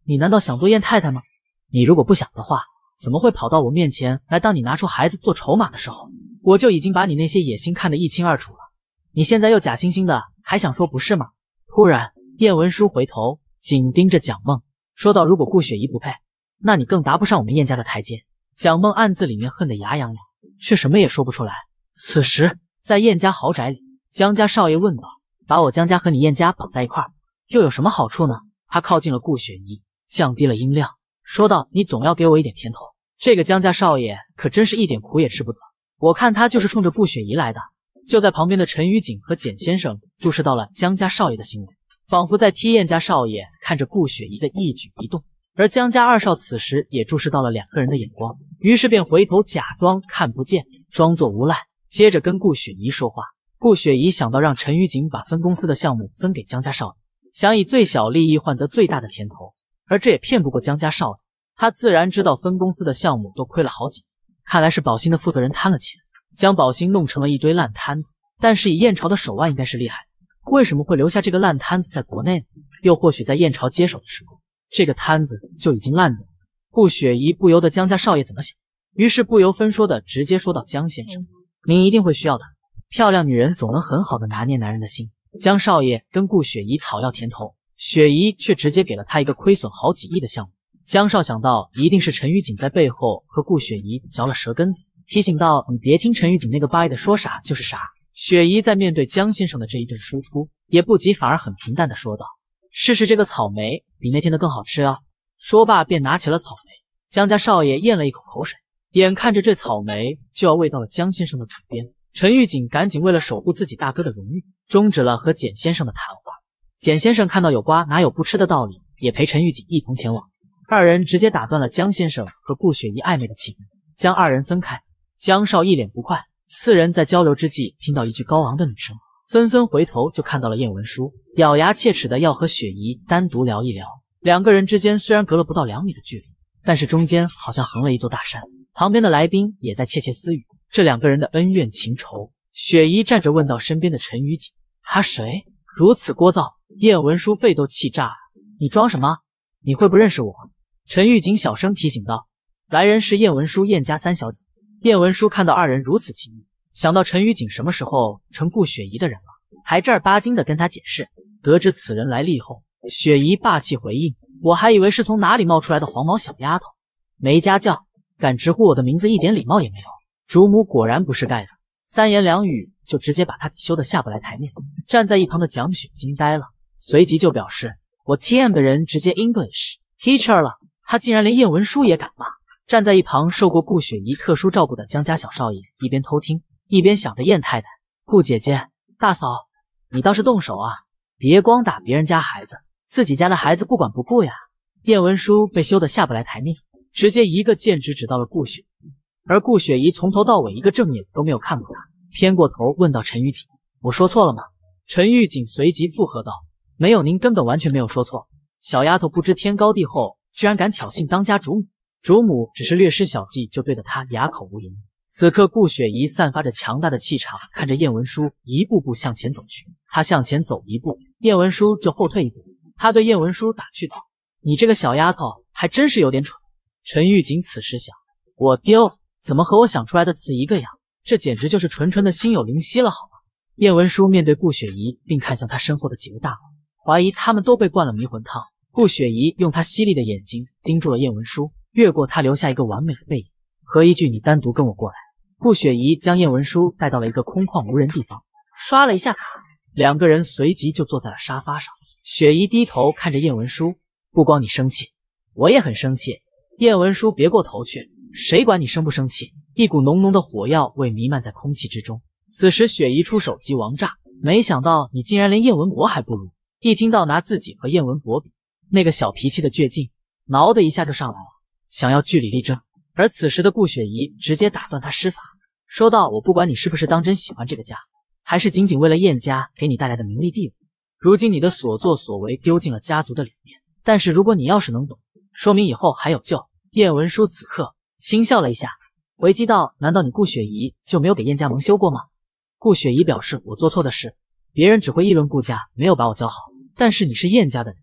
你难道想做燕太太吗？你如果不想的话，怎么会跑到我面前来？当你拿出孩子做筹码的时候，我就已经把你那些野心看得一清二楚了。你现在又假惺惺的，还想说不是吗？突然，叶文书回头紧盯着蒋梦，说道：“如果顾雪姨不配，那你更达不上我们燕家的台阶。”蒋梦暗自里面恨得牙痒痒，却什么也说不出来。此时，在燕家豪宅里，江家少爷问道：“把我江家和你燕家绑在一块儿，又有什么好处呢？”他靠近了顾雪姨，降低了音量，说道：“你总要给我一点甜头。这个江家少爷可真是一点苦也吃不得，我看他就是冲着顾雪姨来的。”就在旁边的陈雨景和简先生注视到了江家少爷的行为，仿佛在替燕家少爷看着顾雪姨的一举一动。而江家二少此时也注视到了两个人的眼光，于是便回头假装看不见，装作无赖，接着跟顾雪姨说话。顾雪姨想到让陈雨景把分公司的项目分给江家少爷，想以最小利益换得最大的甜头，而这也骗不过江家少爷。他自然知道分公司的项目都亏了好几亿，看来是宝兴的负责人贪了钱，将宝兴弄成了一堆烂摊子。但是以燕朝的手腕应该是厉害的，为什么会留下这个烂摊子在国内呢？又或许在燕朝接手的时候，这个摊子就已经烂掉了。顾雪姨不由得江家少爷怎么想，于是不由分说的直接说到：“江先生，您一定会需要的。漂亮女人总能很好的拿捏男人的心。”江少爷跟顾雪姨讨要甜头，雪姨却直接给了他一个亏损好几亿的项目。江少想到一定是陈雨景在背后和顾雪姨嚼了舌根子，提醒道：“你别听陈雨景那个掰的说啥就是啥。”雪姨在面对江先生的这一顿输出，也不急，反而很平淡的说道：“试试这个草莓，比那天的更好吃啊。”说罢便拿起了草莓。江家少爷咽了一口口水，眼看着这草莓就要喂到了江先生的嘴边，陈玉锦赶紧为了守护自己大哥的荣誉，终止了和简先生的谈话。简先生看到有瓜哪有不吃的道理，也陪陈玉锦一同前往。二人直接打断了江先生和顾雪姨暧昧的气氛，将二人分开。江少一脸不快，四人在交流之际，听到一句高昂的女声，纷纷回头就看到了燕文书，咬牙切齿的要和雪姨单独聊一聊。两个人之间虽然隔了不到两米的距离，但是中间好像横了一座大山。旁边的来宾也在窃窃私语这两个人的恩怨情仇。雪姨站着问到身边的陈雨锦：“他谁？如此聒噪？”燕文书肺都气炸了：“你装什么？你会不认识我？”陈玉锦小声提醒道：“来人是燕文书燕家三小姐。”燕文书看到二人如此亲密，想到陈雨锦什么时候成顾雪姨的人了，还正儿八经的跟他解释。得知此人来历后，雪姨霸气回应：“我还以为是从哪里冒出来的黄毛小丫头，没家教，敢直呼我的名字，一点礼貌也没有。”主母果然不是盖的，三言两语就直接把他羞得下不来台面。站在一旁的蒋雪惊呆了，随即就表示：“我 T M 的人直接 English teacher 了，他竟然连燕文书也敢骂。”站在一旁受过顾雪姨特殊照顾的江家小少爷一边偷听，一边想着燕太太、顾姐姐、大嫂，你倒是动手啊，别光打别人家孩子，自己家的孩子不管不顾呀。燕文书被羞得下不来台面，直接一个剑指指到了顾雪姨，而顾雪姨从头到尾一个正眼都没有看过他，偏过头问到陈玉锦：“我说错了吗？”陈玉锦随即附和道：“没有，您根本完全没有说错。小丫头不知天高地厚，居然敢挑衅当家主母。”主母只是略施小计，就对着他哑口无言。此刻顾雪姨散发着强大的气场，看着燕文书一步步向前走去。她向前走一步，燕文书就后退一步。她对燕文书打趣道：“你这个小丫头还真是有点蠢。”陈玉锦此时想：我丢，怎么和我想出来的词一个样？这简直就是纯纯的心有灵犀了好吗？燕文书面对顾雪姨，并看向她身后的几位大佬，怀疑他们都被灌了迷魂汤。顾雪姨用她犀利的眼睛盯住了燕文书，越过他留下一个完美的背影，和一句“你单独跟我过来”。顾雪姨将燕文书带到了一个空旷无人地方，刷了一下卡，两个人随即就坐在了沙发上。雪姨低头看着燕文书：“不光你生气，我也很生气。”燕文书别过头去：“谁管你生不生气？”一股浓浓的火药味弥漫在空气之中。此时雪姨出手即王炸，没想到你竟然连燕文博还不如。一听到拿自己和燕文博比，那个小脾气的倔劲挠的一下就上来了，想要据理力争。而此时的顾雪姨直接打断他施法，说道：“我不管你是不是当真喜欢这个家，还是仅仅为了燕家给你带来的名利地位，如今你的所作所为丢尽了家族的脸面，但是如果你要是能懂，说明以后还有救。”燕文书此刻轻笑了一下，回击道：“难道你顾雪姨就没有给燕家蒙羞过吗？”顾雪姨表示：“我做错的事，别人只会议论顾家没有把我教好，但是你是燕家的人，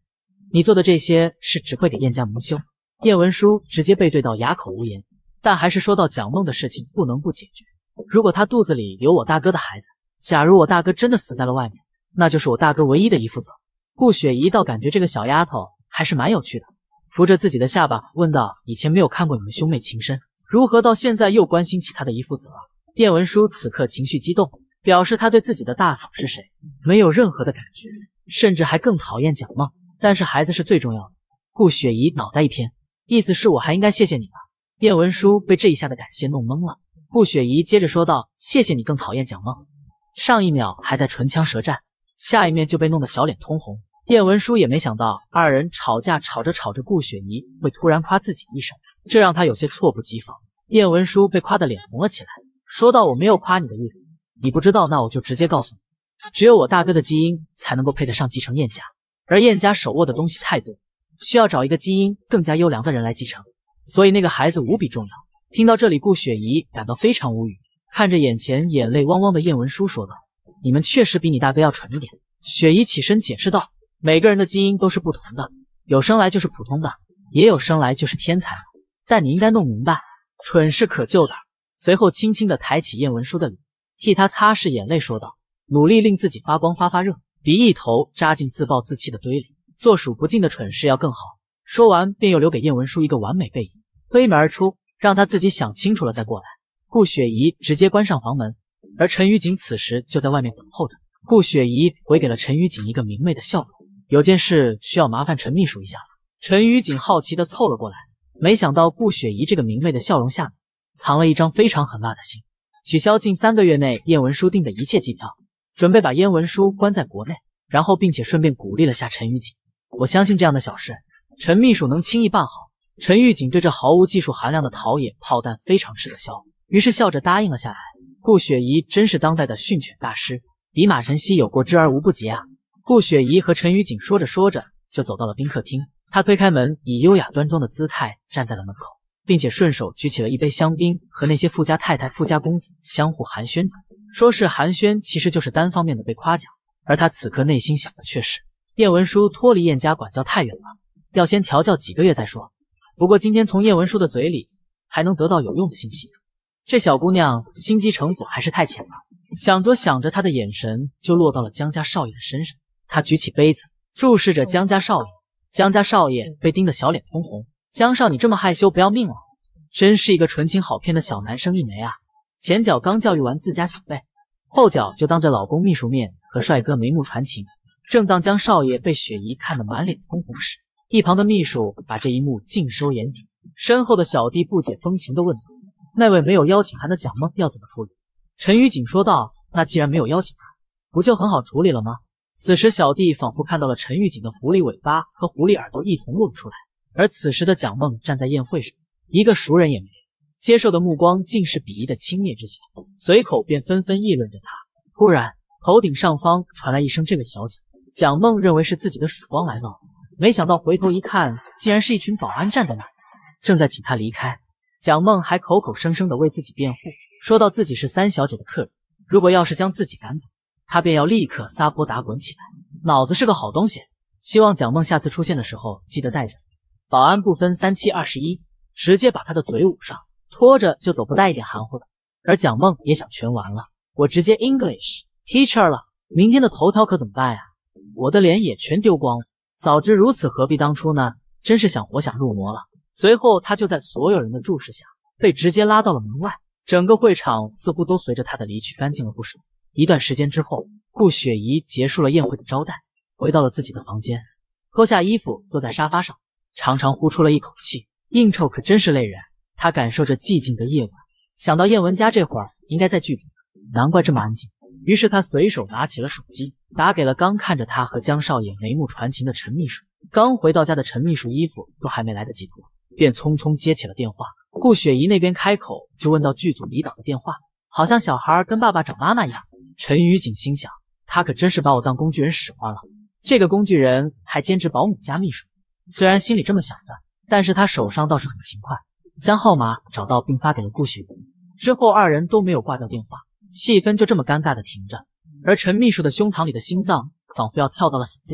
你做的这些事只会给燕家蒙羞。燕文书直接被对到哑口无言，但还是说到蒋梦的事情不能不解决。如果他肚子里有我大哥的孩子，假如我大哥真的死在了外面，那就是我大哥唯一的一负责。顾雪姨倒感觉这个小丫头还是蛮有趣的，扶着自己的下巴问道：以前没有看过你们兄妹情深，如何到现在又关心起她的姨父责？燕文书此刻情绪激动，表示他对自己的大嫂是谁没有任何的感觉，甚至还更讨厌蒋梦，但是孩子是最重要的。顾雪姨脑袋一偏，意思是我还应该谢谢你吧？燕文书被这一下的感谢弄懵了。顾雪姨接着说道：谢谢你更讨厌蒋梦。上一秒还在唇枪舌战，下一面就被弄得小脸通红。燕文书也没想到二人吵架吵着吵着，顾雪姨会突然夸自己一声，这让他有些猝不及防。燕文书被夸得脸红了起来，说道：我没有夸你的意思，你不知道那我就直接告诉你，只有我大哥的基因才能够配得上继承燕家，而燕家手握的东西太多，需要找一个基因更加优良的人来继承，所以那个孩子无比重要。听到这里，顾雪姨感到非常无语，看着眼前眼泪汪汪的燕文书说道：你们确实比你大哥要蠢一点。雪姨起身解释道：每个人的基因都是不同的，有生来就是普通的，也有生来就是天才的，但你应该弄明白，蠢是可救的。随后轻轻地抬起燕文书的脸，替他擦拭眼泪说道：努力令自己发光发发热，比一头扎进自暴自弃的堆里做数不尽的蠢事要更好。说完便又留给燕文书一个完美背影，推门而出，让他自己想清楚了再过来。顾雪姨直接关上房门，而陈雨景此时就在外面等候着。顾雪姨回给了陈雨景一个明媚的笑容：有件事需要麻烦陈秘书一下了。陈雨景好奇地凑了过来，没想到顾雪姨这个明媚的笑容下面藏了一张非常狠辣的信，取消近三个月内燕文书订的一切机票，准备把燕文书关在国内，然后并且顺便鼓励了下陈雨景：我相信这样的小事陈秘书能轻易办好。陈玉锦对这毫无技术含量的陶冶炮弹非常吃得消，于是笑着答应了下来。顾雪姨真是当代的训犬大师，比马晨曦有过之而无不及啊！顾雪姨和陈玉锦说着说着就走到了宾客厅，她推开门，以优雅端庄的姿态站在了门口，并且顺手举起了一杯香槟，和那些富家太太、富家公子相互寒暄着。说是寒暄，其实就是单方面的被夸奖，而她此刻内心想的却是：燕文书脱离燕家管教太远了，要先调教几个月再说。不过今天从燕文书的嘴里还能得到有用的信息，这小姑娘心机城府还是太浅了。想着想着，她的眼神就落到了江家少爷的身上。她举起杯子，注视着江家少爷。江家少爷被盯得小脸通红。江少，你这么害羞不要命了？真是一个纯情好骗的小男生一枚啊！前脚刚教育完自家小辈，后脚就当着老公秘书面和帅哥眉目传情。正当江少爷被雪姨看得满脸通红时，一旁的秘书把这一幕尽收眼底。身后的小弟不解风情地问道：那位没有邀请函的蒋梦要怎么处理？陈雨锦说道：那既然没有邀请函，不就很好处理了吗？此时小弟仿佛看到了陈玉锦的狐狸尾巴和狐狸耳朵一同露出来，而此时的蒋梦站在宴会上，一个熟人也没有，接受的目光尽是鄙夷的轻蔑之下，随口便纷纷议论着他。突然头顶上方传来一声这位小姐，蒋梦认为是自己的曙光来了，没想到回头一看，竟然是一群保安站在那里，正在请他离开。蒋梦还口口声声地为自己辩护，说到自己是三小姐的客人，如果要是将自己赶走，他便要立刻撒泼打滚起来，脑子是个好东西。希望蒋梦下次出现的时候记得带着。保安不分三七二十一，直接把他的嘴捂上，拖着就走，不带一点含糊的。而蒋梦也想全完了，我直接 English teacher 了，明天的头条可怎么办呀？我的脸也全丢光了。早知如此何必当初呢？真是想活想入魔了。随后他就在所有人的注视下被直接拉到了门外，整个会场似乎都随着他的离去干净了不少。一段时间之后，顾雪姨结束了宴会的招待，回到了自己的房间，脱下衣服坐在沙发上，长长呼出了一口气。应酬可真是累人，她感受着寂静的夜晚，想到燕文家这会儿应该在剧组，难怪这么安静。于是他随手拿起了手机，打给了刚看着他和江少爷眉目传情的陈秘书。刚回到家的陈秘书衣服都还没来得及脱，便匆匆接起了电话。顾雪姨那边开口就问到剧组李导的电话，好像小孩跟爸爸找妈妈一样。陈雨锦心想，他可真是把我当工具人使唤了，这个工具人还兼职保姆加秘书。虽然心里这么想的，但是他手上倒是很勤快，将号码找到并发给了顾雪姨。之后二人都没有挂掉电话，气氛就这么尴尬的停着。而陈秘书的胸膛里的心脏仿佛要跳到了嗓子里，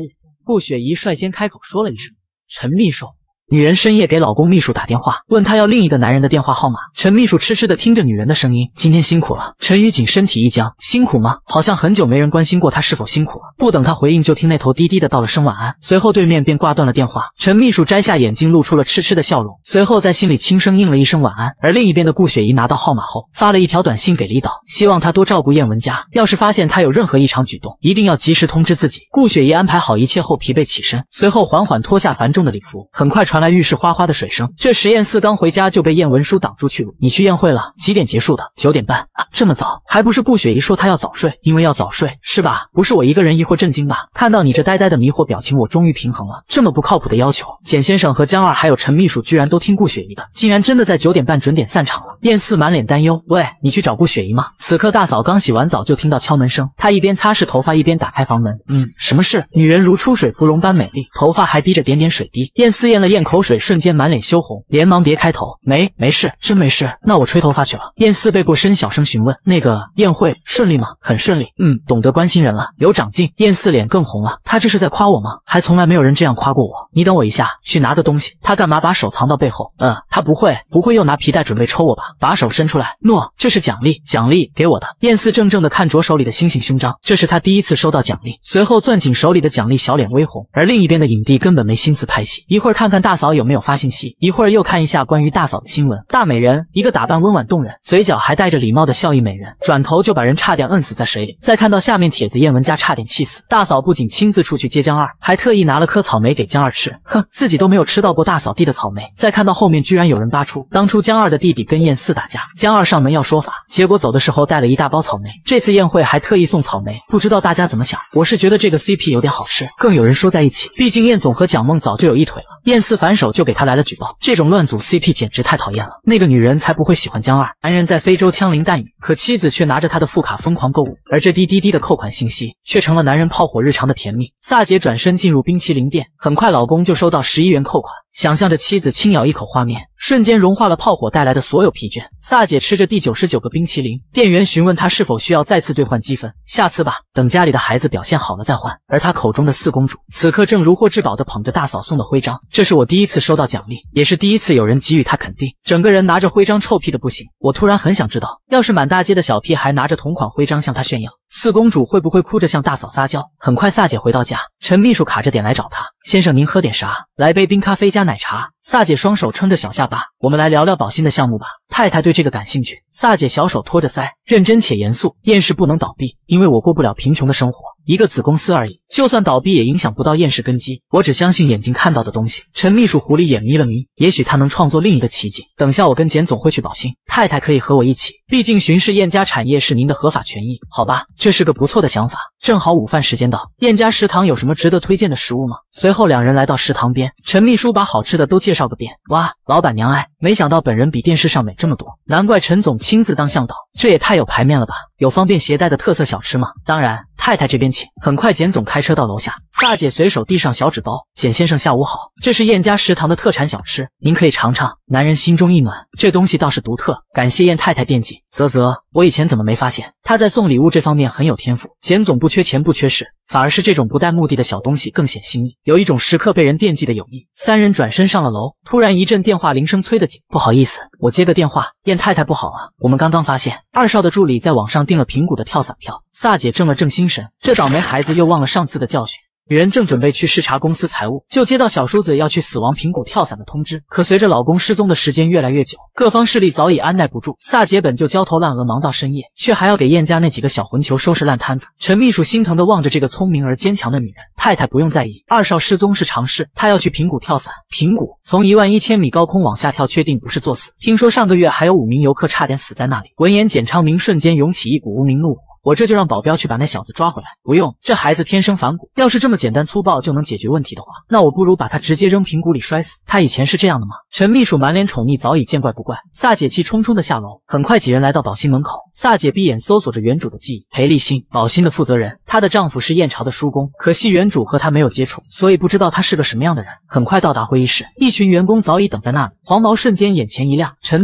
顾雪怡率先开口说了一声：“陈秘书。”女人深夜给老公秘书打电话，问他要另一个男人的电话号码。陈秘书痴痴地听着女人的声音，今天辛苦了。陈雨锦身体一僵，辛苦吗？好像很久没人关心过他是否辛苦了。不等他回应，就听那头低低的道了声晚安，随后对面便挂断了电话。陈秘书摘下眼镜，露出了痴痴的笑容，随后在心里轻声应了一声晚安。而另一边的顾雪怡拿到号码后，发了一条短信给李导，希望他多照顾燕文家，要是发现他有任何异常举动，一定要及时通知自己。顾雪怡安排好一切后，疲惫起身，随后缓缓脱下繁重的礼服。很快传来浴室哗哗的水声。这时燕四刚回家就被燕文书挡住去路。你去宴会了？几点结束的？九点半啊，这么早？还不是顾雪怡说她要早睡，因为要早睡是吧？不是我一个人疑惑震惊吧？看到你这呆呆的迷惑表情，我终于平衡了。这么不靠谱的要求，简先生和江二还有陈秘书居然都听顾雪怡的，竟然真的在九点半准点散场了。燕四满脸担忧，喂，你去找顾雪怡吗？此刻大嫂刚洗完澡就听到敲门声，她一边擦拭头发一边打开房门。嗯，什么事？女人如出水芙蓉般美丽，头发还滴着点点水滴。燕四咽了咽口水，瞬间满脸羞红，连忙别开头，没没事，真没事。那我吹头发去了。燕四背过身，小声询问，那个宴会顺利吗？很顺利。嗯，懂得关心人了，有长进。燕四脸更红了，他这是在夸我吗？还从来没有人这样夸过我。你等我一下，去拿个东西。他干嘛把手藏到背后？嗯，他不会不会又拿皮带准备抽我吧？把手伸出来。诺，这是奖励，奖励给我的。燕四怔怔地看着手里的星星勋章，这是他第一次收到奖励。随后攥紧手里的奖励，小脸微红。而另一边的影帝根本没心思拍戏，一会儿看看大嫂有没有发信息，一会儿又看一下关于大嫂的新闻。大美人，一个打扮温婉动人，嘴角还带着礼貌的笑意美人，转头就把人差点摁死在水里。再看到下面帖子，燕文家差点气死。大嫂不仅亲自出去接江二，还特意拿了颗草莓给江二吃。哼，自己都没有吃到过大嫂递的草莓。再看到后面，居然有人扒出当初江二的弟弟跟燕四打架，江二上门要说法，结果走的时候带了一大包草莓。这次宴会还特意送草莓，不知道大家怎么想？我是觉得这个 C P 有点好吃，更有人说在一起，毕竟燕总和蒋梦早就有一腿了。燕四反手就给他来了举报，这种乱组 C P 简直太讨厌了。那个女人才不会喜欢江二，男人在非洲枪林弹雨，可妻子却拿着他的副卡疯狂购物，而这滴滴滴的扣款信息却成了男人炮火日常的甜蜜。萨姐转身进入冰淇淋店，很快老公就收到十一元扣款。想象着妻子轻咬一口画面，瞬间融化了炮火带来的所有疲倦。萨姐吃着第九十九个冰淇淋，店员询问她是否需要再次兑换积分，下次吧，等家里的孩子表现好了再换。而她口中的四公主此刻正如获至宝的捧着大嫂送的徽章，这是我第一次收到奖励，也是第一次有人给予她肯定。整个人拿着徽章臭屁的不行，我突然很想知道，要是满大街的小屁孩拿着同款徽章向她炫耀，四公主会不会哭着向大嫂撒娇？很快萨姐回到家，陈秘书卡着点来找她，先生您喝点啥？来杯冰咖啡加奶茶。萨姐双手撑着小下巴，我们来聊聊保新的项目吧。太太对这个感兴趣。萨姐小手托着腮，认真且严肃。燕氏不能倒闭，因为我过不了贫穷的生活，一个子公司而已，就算倒闭也影响不到燕氏根基。我只相信眼睛看到的东西。陈秘书狐狸眼眯了眯，也许他能创作另一个奇迹。等下我跟简总会去保新，太太可以和我一起，毕竟巡视燕家产业是您的合法权益。好吧，这是个不错的想法。正好午饭时间到，燕家食堂有什么值得推荐的食物吗？随后两人来到食堂边，陈秘书把好吃的都介绍个遍。哇，老板娘哎，没想到本人比电视上美这么多，难怪陈总亲自当向导，这也太有排面了吧？有方便携带的特色小吃吗？当然，太太这边请。很快简总开车到楼下，萨姐随手递上小纸包，简先生下午好，这是燕家食堂的特产小吃，您可以尝尝。男人心中一暖，这东西倒是独特，感谢燕太太惦记。啧啧，我以前怎么没发现？他在送礼物这方面很有天赋。简总不缺钱不缺事，反而是这种不带目的的小东西更显心意，有一种时刻被人惦记的友谊。三人转身上了楼，突然一阵电话铃声催得紧，不好意思，我接个电话。燕太太不好啊，我们刚刚发现二少的助理在网上订了平谷的跳伞票。萨姐正了正心神，这倒霉孩子又忘了上次的教训。女人正准备去视察公司财务，就接到小叔子要去死亡平谷跳伞的通知。可随着老公失踪的时间越来越久，各方势力早已按耐不住。萨姐本就焦头烂额，忙到深夜，却还要给燕家那几个小混球收拾烂摊子。陈秘书心疼地望着这个聪明而坚强的女人，太太不用在意，二少失踪是常事，她要去平谷跳伞。平谷从一万一千米高空往下跳，确定不是作死。听说上个月还有五名游客差点死在那里。闻言，简昌明瞬间涌起一股无名怒火。我这就让保镖去把那小子抓回来。不用，这孩子天生反骨，要是这么简单粗暴就能解决问题的话，那我不如把他直接扔平谷里摔死。他以前是这样的吗？陈秘书满脸宠溺，早已见怪不怪。萨姐气冲冲的下楼，很快几人来到保新门口。萨姐闭眼搜索着原主的记忆，裴立新，保新的负责人，她的丈夫是燕朝的叔公，可惜原主和他没有接触，所以不知道他是个什么样的人。很快到达会议室，一群员工早已等在那里。黄毛瞬间眼前一亮，陈总好，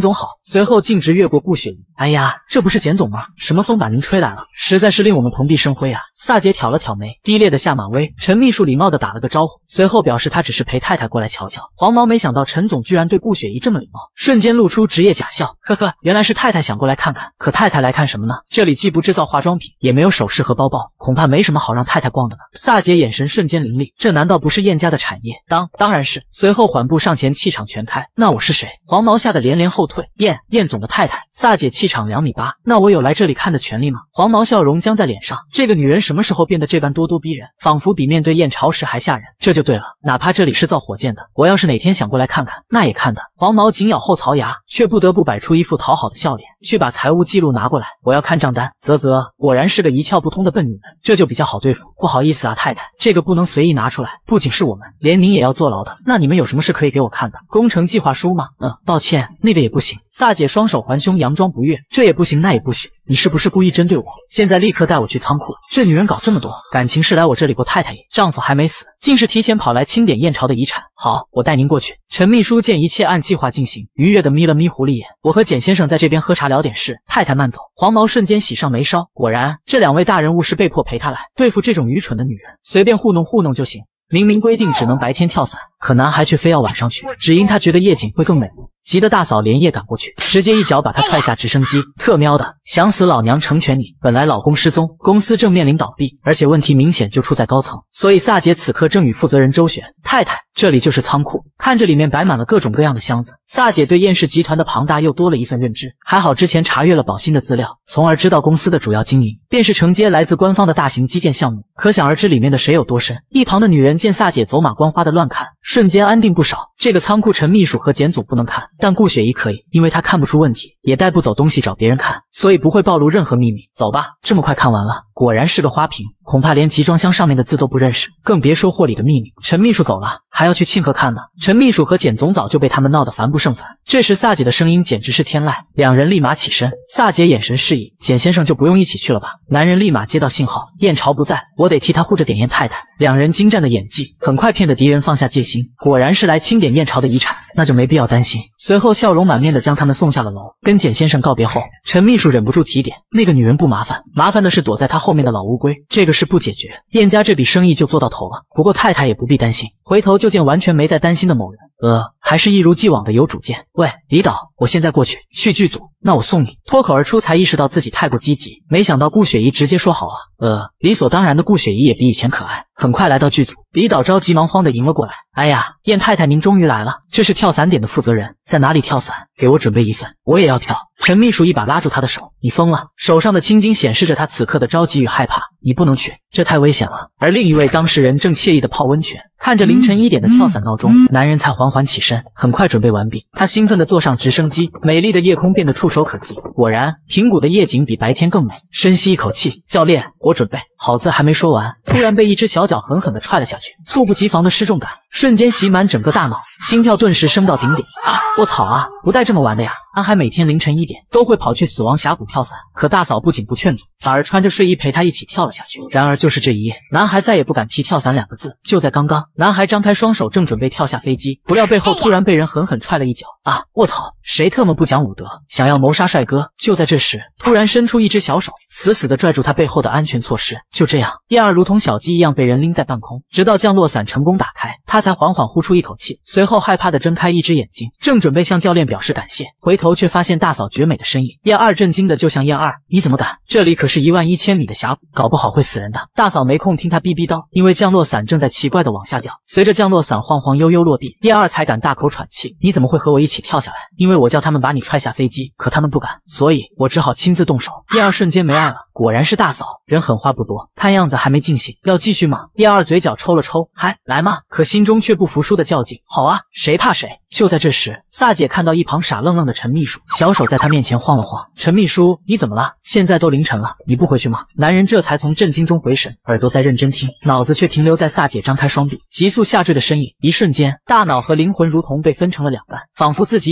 随后径直越过顾雪怡。哎呀，这不是简总吗？什么风把您吹来了，实在是令我们蓬荜生辉啊！萨姐挑了挑眉，低劣的下马威。陈秘书礼貌地打了个招呼，随后表示他只是陪太太过来瞧瞧。黄毛没想到陈总居然对顾雪怡这么礼貌，瞬间露出职业假笑，呵呵，原来是太太想过来看看。可太太来看什么呢？这里既不制造化妆品，也没有首饰和包包，恐怕没什么好让太太逛的呢。萨姐眼神瞬间凌厉，这难道不是燕家的产业？当当然是。随后缓步上前，气场全开。那我是谁？黄毛吓得连连后退。燕燕总的太太。萨姐气场两米八，那我有来这里看的权利吗？黄毛笑容僵在脸上，这个女人什么时候变得这般咄咄逼人，仿佛比面对燕朝时还吓人。这就对了，哪怕这里是造火箭的，我要是哪天想过来看看，那也看的。黄毛紧咬后槽牙，却不得不摆出一副讨好的笑脸，去把财务记录拿过来，我要看账单。啧啧，果然是个一窍不通的笨女人，这就比较好对付。不好意思啊，太太，这个不能随意拿出来，不仅是我们，连您也要坐牢的。那你们有什么事可以给我看的？工程计划书吗？嗯，抱歉，那个也不行。萨姐双手环胸，佯装不悦，这也不行，那也不许。你是不是故意针对我？现在立刻带我去仓库。这女人搞这么多，感情是来我这里过太太瘾，丈夫还没死，竟是提前跑来清点燕朝的遗产。好，我带您过去。陈秘书见一切按计划进行，愉悦的眯了眯狐狸眼。我和简先生在这边喝茶聊点事，太太慢走。黄毛瞬间喜上眉梢，果然这两位大人物是被迫陪他来，对付这种愚蠢的女人，随便糊弄糊弄就行。明明规定只能白天跳伞，可男孩却非要晚上去，只因他觉得夜景会更美。急得大嫂连夜赶过去，直接一脚把他踹下直升机。特喵的，想死老娘成全你！本来老公失踪，公司正面临倒闭，而且问题明显就出在高层，所以萨姐此刻正与负责人周旋。太太，这里就是仓库，看着里面摆满了各种各样的箱子。萨姐对燕氏集团的庞大又多了一份认知，还好之前查阅了宝兴的资料，从而知道公司的主要经营便是承接来自官方的大型基建项目，可想而知里面的水有多深。一旁的女人见萨姐走马观花的乱看，瞬间安定不少。这个仓库陈秘书和简总不能看，但顾雪怡可以，因为她看不出问题，也带不走东西找别人看，所以不会暴露任何秘密。走吧，这么快看完了，果然是个花瓶，恐怕连集装箱上面的字都不认识，更别说货里的秘密。陈秘书走了，还要去庆贺看呢。陈秘书和简总早就被他们闹得烦不胜烦。这时萨姐的声音简直是天籁，两人立马起身。萨姐眼神示意，简先生就不用一起去了吧。男人立马接到信号，燕朝不在，我得替他护着点燕太太。两人精湛的演技，很快骗得敌人放下戒心，果然是来清点燕朝的遗产，那就没必要担心。随后笑容满面的将他们送下了楼。跟简先生告别后，陈秘书忍不住提点，那个女人不麻烦，麻烦的是躲在他后面的老乌龟，这个事不解决，燕家这笔生意就做到头了。不过太太也不必担心。回头就见完全没在担心的某人，呃，还是一如既往的有主见。喂，李导，我现在过去，去剧组，那我送你。脱口而出才意识到自己太过积极，没想到顾雪怡直接说好啊。呃，理所当然的顾雪怡也比以前可爱。很快来到剧组，李导着急忙慌的迎了过来。哎呀，燕太太您终于来了，这是跳伞点的负责人，在哪里跳伞？给我准备一份，我也要跳。陈秘书一把拉住他的手，你疯了？手上的青筋显示着他此刻的着急与害怕。你不能去，这太危险了。而另一位当事人正惬意的泡温泉，看着凌晨一点的跳伞闹钟，男人才缓缓起身，很快准备完毕。他兴奋地坐上直升机，美丽的夜空变得触手可及。果然，平谷的夜景比白天更美。深吸一口气，教练，我准备好。字还没说完，突然被一只小脚狠狠地踹了下去，猝不及防的失重感瞬间袭满整个大脑，心跳顿时升到顶点。啊，我操啊！不带这么玩的呀！安海每天凌晨一点都会跑去死亡峡谷跳伞，可大嫂不仅不劝阻，反而穿着睡衣陪他一起跳了下去。然而就是这一夜，男孩再也不敢提跳伞两个字。就在刚刚，男孩张开双手正准备跳下飞机，不料背后突然被人狠狠踹了一脚。啊，我操！谁特么不讲武德，想要谋杀帅哥？就在这时，突然伸出一只小手，死死地拽住他背后的安全措施。就这样，燕儿如同小鸡一样被人拎在半空，直到降落伞成功打开，他才缓缓呼出一口气，随后害怕地睁开一只眼睛，正准备向教练表示感谢，回头却发现大嫂绝美的身影。燕二震惊的就像燕二，你怎么敢？这里可是一万一千米的峡谷，搞不好会死人的。大嫂没空听他逼逼叨，因为降落伞正在奇怪的往下掉，随着降落伞晃晃悠悠落地，燕二才敢大口喘气。你怎么会和我一起跳下来？因为我叫他们把你踹下飞机，可他们不敢，所以我只好亲自动手。燕二瞬间没爱了，果然是大嫂，人狠话不多，看样子还没尽兴，要继续吗？燕二嘴角抽了抽，嗨，来嘛！可心中却不服输的较劲，好啊，谁怕谁！就在这时，萨姐看到一旁傻愣愣的陈秘书，小手在他面前晃了晃。陈秘书，你怎么了？现在都凌晨了，你不回去吗？男人这才从震惊中回神，耳朵在认真听，脑子却停留在萨姐张开双臂，急速下坠的身影。一瞬间，大脑和灵魂如同被分成了两半，仿佛自己也纵身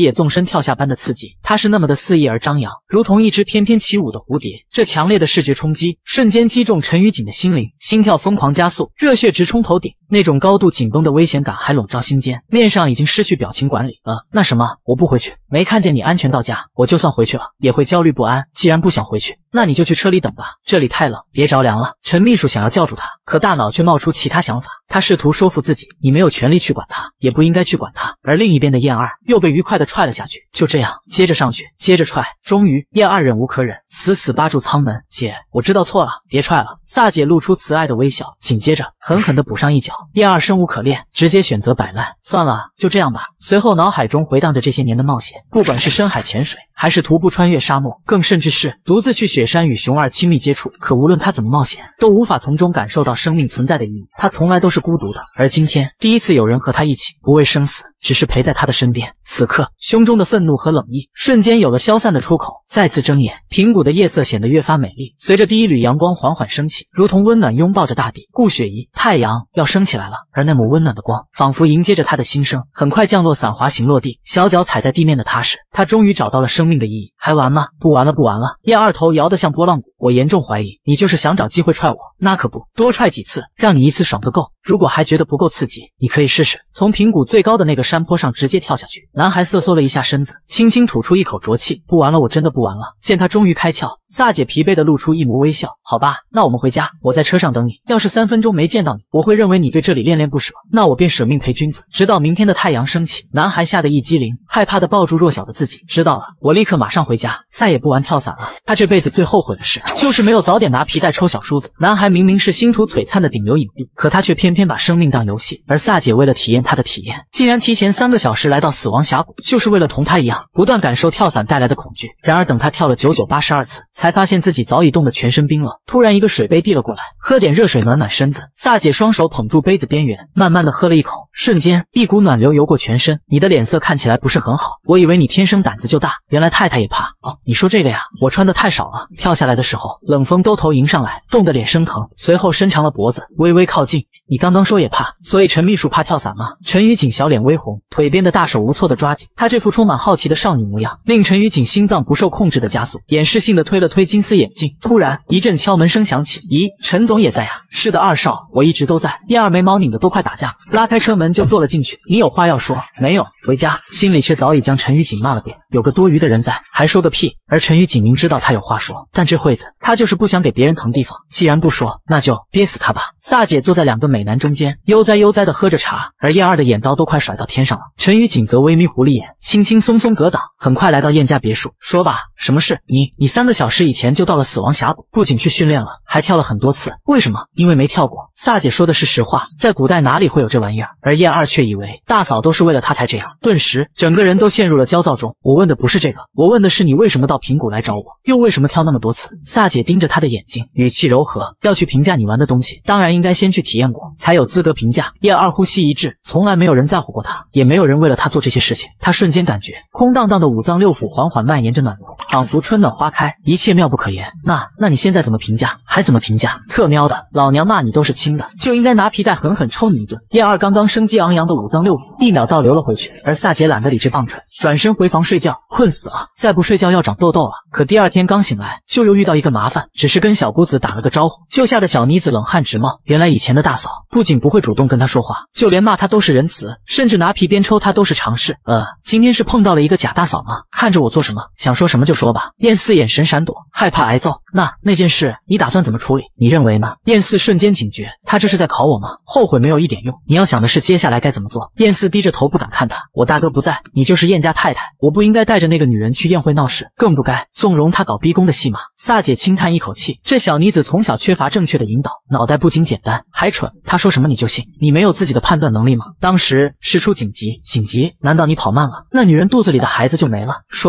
跳下般的刺激，它是那么的肆意而张扬，如同一只翩翩起舞的蝴蝶。这强烈的视觉冲击瞬间击中陈雨锦的心灵，心跳疯狂加速，热血直冲头顶，那种高度紧绷的危险感还笼罩心间，面上已经失去表情管理。呃，那什么，我不回去，没看见你安全到家，我就算回去了也会焦虑不安。既然不想回去，那你就去车里等吧，这里太冷，别着凉了。陈秘书想要叫住他，可大脑却冒出其他想法。他试图说服自己，你没有权利去管他，也不应该去管他。而另一边的燕二又被愉快地踹了下去，就这样接着上去，接着踹。终于，燕二忍无可忍，死死扒住舱门。姐，我知道错了，别踹了。萨姐露出慈爱的微笑，紧接着狠狠地补上一脚。燕二生无可恋，直接选择摆烂。算了，就这样吧。随后脑海中回荡着这些年的冒险，不管是深海潜水，还是徒步穿越沙漠，更甚至是独自去雪山与熊二亲密接触。可无论他怎么冒险，都无法从中感受到生命存在的意义。他从来都是孤独的，而今天第一次有人和他一起，不畏生死，只是陪在他的身边。此刻胸中的愤怒和冷意瞬间有了消散的出口。再次睁眼，平谷的夜色显得越发美丽，随着第一缕阳光缓缓升起，如同温暖拥抱着大地。顾雪怡，太阳要升起来了，而那抹温暖的光仿佛迎接着他的心声，很快降落，伞滑行落地，小脚踩在地面的踏实。他终于找到了生命的意义。还完吗？不完了，不完了。燕二头摇得像拨浪鼓，我严重怀疑你就是想找机会踹我。那可不，多踹几次，让你一次爽个够。如果还觉得不够刺激，你可以试试从平谷最高的那个山坡上直接跳下去。男孩瑟缩了一下身子，轻轻吐出一口浊气。不完了，我真的不完了。见他终于开窍，萨姐疲惫地露出一抹微笑。好吧，那我们回家，我在车上等你。要是三分钟没见到你，我会认为你对这里恋恋不舍，那我便舍命陪君子，直到明天的太阳升起。男孩吓得一激灵，害怕地抱住弱小的自己。知道了，我立刻马上回家，再也不玩跳伞了。他这辈子最后悔的事，就是没有早点拿皮带抽小梳子。男孩明明是星途璀璨的顶流影帝，可他却偏偏把生命当游戏。而萨姐为了体验他的体验，竟然提前三个小时来到死亡峡谷，就是为了同他一样，不断感受跳伞带来的恐惧。然而等他跳了九九八十二次，才发现自己早已冻得全身冰冷。突然一个水杯递了过来，喝点热水暖暖身子。萨姐双手捧住杯子边缘，慢慢的喝了一口，瞬间一股暖流游过全身。你的脸色看起来不是很好，我以为你天生胆子就大，原来太太也怕。哦，你说这个呀，我穿的太少了。跳下来的时候，冷风兜头迎上来，冻得脸生疼，随后伸长了脖子，微微靠近。你刚刚说也怕，所以陈秘书怕跳伞吗？陈雨锦小脸微红，腿边的大手无措的抓紧。她这副充满好奇的少女模样，令陈雨锦心脏不受控制的加速，掩饰性的推了推金丝眼镜。突然一阵敲门声响起，咦，陈总也在呀？是的，二少，我一直都在。燕二眉毛拧得都快打架，拉开车门就坐了进去。你有话要说？没有，回家。心里却早已将陈雨锦骂了遍，有个多余的人在，还说个屁。而陈雨锦明知道他有话说，但这会子他就是不想给别人腾地方，既然不说，那就憋死他吧。萨姐坐在两个美男中间，悠哉悠哉地喝着茶，而燕二的眼刀都快甩到天上了。陈雨锦则微眯狐狸眼，轻轻松松格挡，很快来到燕家别墅。说吧，什么事？你你三个小时以前就到了死亡峡谷，不仅去训练了，还跳了很多次，为什么？因为没跳过。萨姐说的是实话，在古代哪里会有这玩意儿？而燕二却以为大嫂都是为了他才这样，顿时整个人都陷入了焦躁中。我问的不是这个，我问的是你为什么到平谷来找我，又为什么跳那么多次？萨姐盯着他的眼睛，语气柔和，要去评价你玩的东西，当然应该先去体验过，才有资格评价。燕二呼吸一滞，从来没有人在乎过他，也没有人为了他做这些事情。他瞬间感觉空荡荡的五脏六腑缓缓蔓延着暖流，仿佛春暖花开，一切妙不可言。那那你现在怎么评价？还怎么评价？特喵的，老娘骂你都是轻的，就应该拿皮带狠狠抽你一顿。燕二刚刚生机昂扬的五脏六腑一秒倒流了回去，而萨姐懒得理这棒槌，转身回房睡觉，困死了，再不睡觉要长痘痘了。可第二天刚醒来，就又遇到一个麻烦，只是跟小姑子打了个招呼，就吓得小妮子冷汗直冒。原来以前的大嫂不仅不会主动跟她说话，就连骂她都是仁慈，甚至拿皮鞭抽她都是常事。呃，今天是碰到了一个假大嫂吗？看着我做什么？想说什么就说吧。燕四眼神闪躲，害怕挨揍。那那件事你打算怎么处理？你认为呢？燕四瞬间警觉，他这是在考我吗？后悔没有一点用，你要想的是接下来该怎么做。燕四低着头不敢看他，我大哥不在，你就是燕家太太，我不应该带着那个女人去宴会闹事，更不该纵容她搞逼宫的戏码。萨姐轻叹一口气，这小妮子从小缺乏正确的引导，脑袋不仅简单还蠢，她说什么你就信？你没有自己的判断能力吗？当时事出紧急，紧急？难道你跑慢了，那女人肚子里的孩子就没了？说到底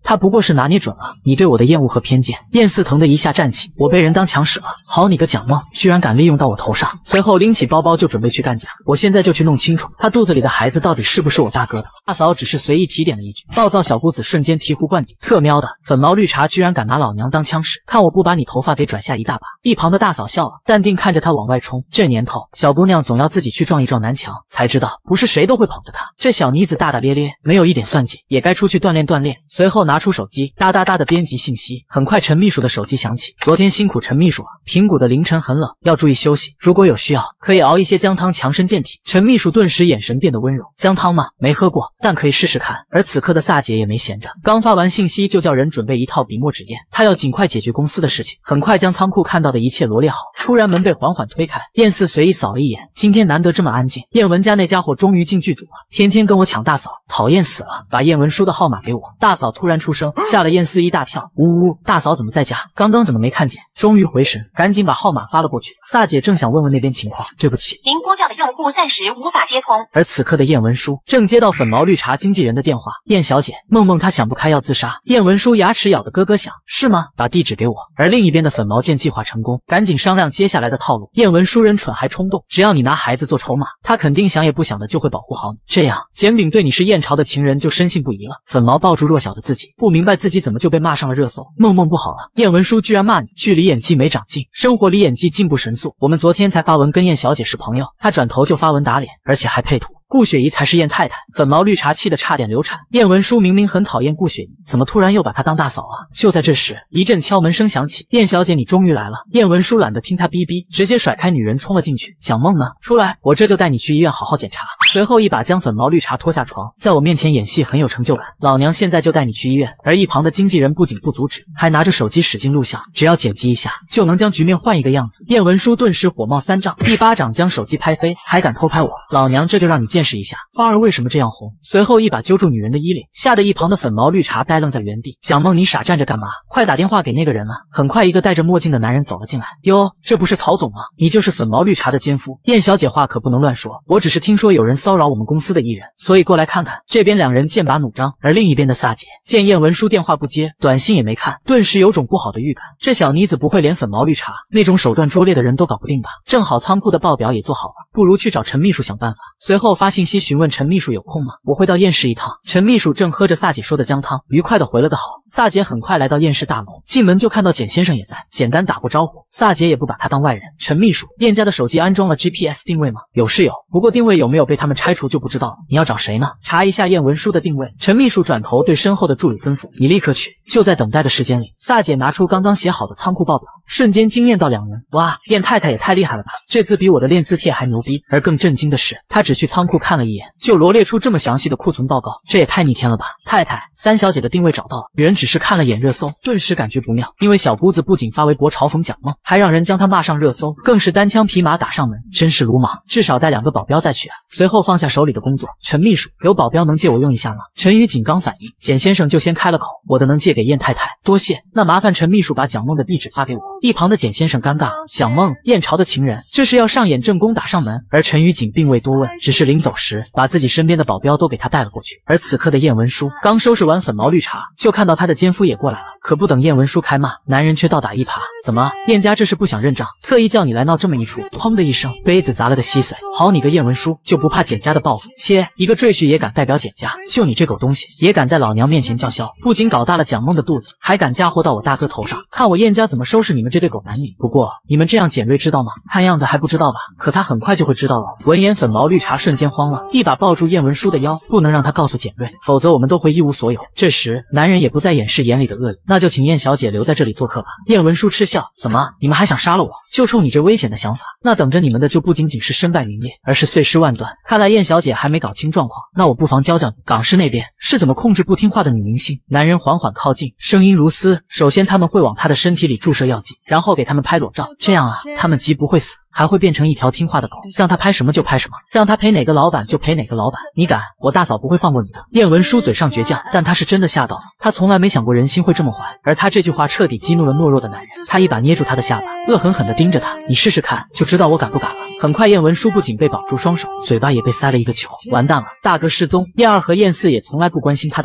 他不过是拿捏准了你对我的厌恶和偏见。燕四疼的一下站起，我被人当强使了。好你个蒋梦，居然敢利用到我头上！随后拎起包包就准备去干架。我现在就去弄清楚他肚子里的孩子到底是不是我大哥的。大嫂只是随意提点了一句，暴躁小姑子瞬间醍醐灌顶。特喵的，粉毛绿茶居然敢拿老娘当枪使，看我不把你头发给拽下一大把！一旁的大嫂笑了，淡定看着他往外冲。这年头，小姑娘总要自己去撞一撞南墙，才知道不是谁都会捧着她。这小妮子大大咧咧，没有一点算计，也该出去锻炼锻炼。随后拿出手机，哒哒哒的编辑信息。很快，陈秘书的手机响起。昨天辛苦陈秘书了，平谷的凌晨很冷，要注意休息。如果有需要，可以熬一些姜汤强身健体。陈秘书顿时眼神变得温柔。姜汤吗？没喝过，但可以试试看。而此刻的萨姐也没闲着，刚发完信息就叫人准备一套笔墨纸砚，她要尽快解决公司的事情。很快将仓库看到的一切罗列好。突然门被缓缓推开，燕四随意扫了一眼，今天难得这么安静。燕文家那家伙终于进剧组了，天天跟我抢大嫂，讨厌死了！把燕文书的号码给我。大嫂突然出声，吓了燕四一大跳。呜呜，大嫂怎么在家？刚刚怎么没看见？终于回神，赶紧把号码发了过去。萨姐正想问问那边情况，对不起， 您拨叫的用户暂时无法接通。 而此刻的燕文书正接到粉毛绿茶经纪人的电话，燕小姐，梦梦她想不开要自杀。燕文书牙齿咬得咯咯响，是吗？把地址给我。而另一边的粉毛见计划成功，赶紧商量接下来的套路。燕文书人蠢还冲动，只要你拿孩子做筹码，他肯定想也不想的就会保护好你。这样，简炳对你是燕朝的情人就深信不疑了。粉毛抱住弱小的自己，不明白自己怎么就被骂上了热搜。梦梦不好了，燕文书居然骂你，剧里演技没长进，生活里演技进步神速。我们昨天才发文跟燕小姐是朋友，她转头就发文打脸，而且还配图。顾雪怡才是燕太太，粉毛绿茶气得差点流产。燕文书明明很讨厌顾雪怡，怎么突然又把她当大嫂啊？就在这时，一阵敲门声响起，燕小姐你终于来了。燕文书懒得听她逼逼，直接甩开女人冲了进去。蒋梦呢？出来，我这就带你去医院好好检查。随后一把将粉毛绿茶拖下床，在我面前演戏很有成就感，老娘现在就带你去医院。而一旁的经纪人不仅不阻止，还拿着手机使劲录像，只要剪辑一下，就能将局面换一个样子。燕文书顿时火冒三丈，一巴掌将手机拍飞，还敢偷拍我，老娘这就让你见识一下花儿为什么这样红。随后一把揪住女人的衣领，吓得一旁的粉毛绿茶呆愣在原地。蒋梦，你傻站着干嘛？快打电话给那个人啊！很快一个戴着墨镜的男人走了进来。哟，这不是曹总吗？你就是粉毛绿茶的奸夫。燕小姐话可不能乱说，我只是听说有人骚扰我们公司的艺人，所以过来看看。这边两人剑拔弩张，而另一边的萨姐见燕文书电话不接，短信也没看，顿时有种不好的预感。这小妮子不会连粉毛绿茶那种手段拙劣的人都搞不定吧？正好仓库的报表也做好了，不如去找陈秘书想办法。随后发信息询问陈秘书有空吗？我会到燕市一趟。陈秘书正喝着萨姐说的姜汤，愉快的回了个好。萨姐很快来到燕市大楼，进门就看到简先生也在，简单打过招呼。萨姐也不把他当外人。陈秘书，燕家的手机安装了 G P S 定位吗？有是有，不过定位有没有被他们拆除就不知道了。你要找谁呢？查一下燕文书的定位。陈秘书转头对身后的助理吩咐，你立刻去。就在等待的时间里，萨姐拿出刚刚写好的仓库报表，瞬间惊艳到两人。哇，燕太太也太厉害了吧，这字比我的练字帖还牛逼。而更震惊的是，她只去仓库看了一眼，就罗列出这么详细的库存报告，这也太逆天了吧！太太，三小姐的定位找到了。女人只是看了眼热搜，顿时感觉不妙，因为小姑子不仅发微博嘲讽蒋梦，还让人将她骂上热搜，更是单枪匹马打上门，真是鲁莽！至少带两个保镖再去啊！随后放下手里的工作，陈秘书，有保镖能借我用一下吗？陈宇锦刚反应，简先生就先开了口，我的能借给燕太太，多谢。那麻烦陈秘书把蒋梦的地址发给我。一旁的简先生尴尬，蒋梦，燕朝的情人，这是要上演正宫打上门。而陈宇锦并未多问，只是临走时把自己身边的保镖都给他带了过去。而此刻的燕文书刚收拾完粉毛绿茶，就看到他的奸夫也过来了。可不等燕文书开骂，男人却倒打一耙，怎么，燕家这是不想认账，特意叫你来闹这么一出？砰的一声，杯子砸了个稀碎。好你个燕文书，就不怕简家的报复？切，一个赘婿也敢代表简家？就你这狗东西，也敢在老娘面前叫嚣？不仅搞大了蒋梦的肚子，还敢嫁祸到我大哥头上，看我燕家怎么收拾你们这对狗男女！不过你们这样简瑞知道吗？看样子还不知道吧？可他很快就会知道了。闻言，粉毛绿茶瞬间慌了，一把抱住燕文书的腰，不能让他告诉简瑞，否则我们都会一无所有。这时，男人也不再掩饰眼里的恶意，那就请燕小姐留在这里做客吧。燕文书嗤笑，怎么，你们还想杀了我？就冲你这危险的想法，那等着你们的就不仅仅是身败名裂，而是碎尸万段。看来燕小姐还没搞清状况，那我不妨教教你，港视那边是怎么控制不听话的女明星。男人缓缓靠近，声音如丝。首先他们会往她的身体里注射药剂，然后给他们拍裸照，这样啊，他们既不会死，还会变成一条听话的狗，让他拍什么就拍什么，让他陪哪个老板就陪哪个老板。你敢，我大嫂不会放过你的。燕文书嘴上倔强，但他是真的吓到了，他从来没想过人心会这么坏，而他这句话彻底激怒了懦弱的男人。他一把捏住他的下巴，恶狠狠地盯着他，你试试看，就知道我敢不敢了。很快，燕文书不仅被绑住双手，嘴巴也被塞了一个球。完蛋了，大哥失踪。燕二和燕四也从来不关心他的死活。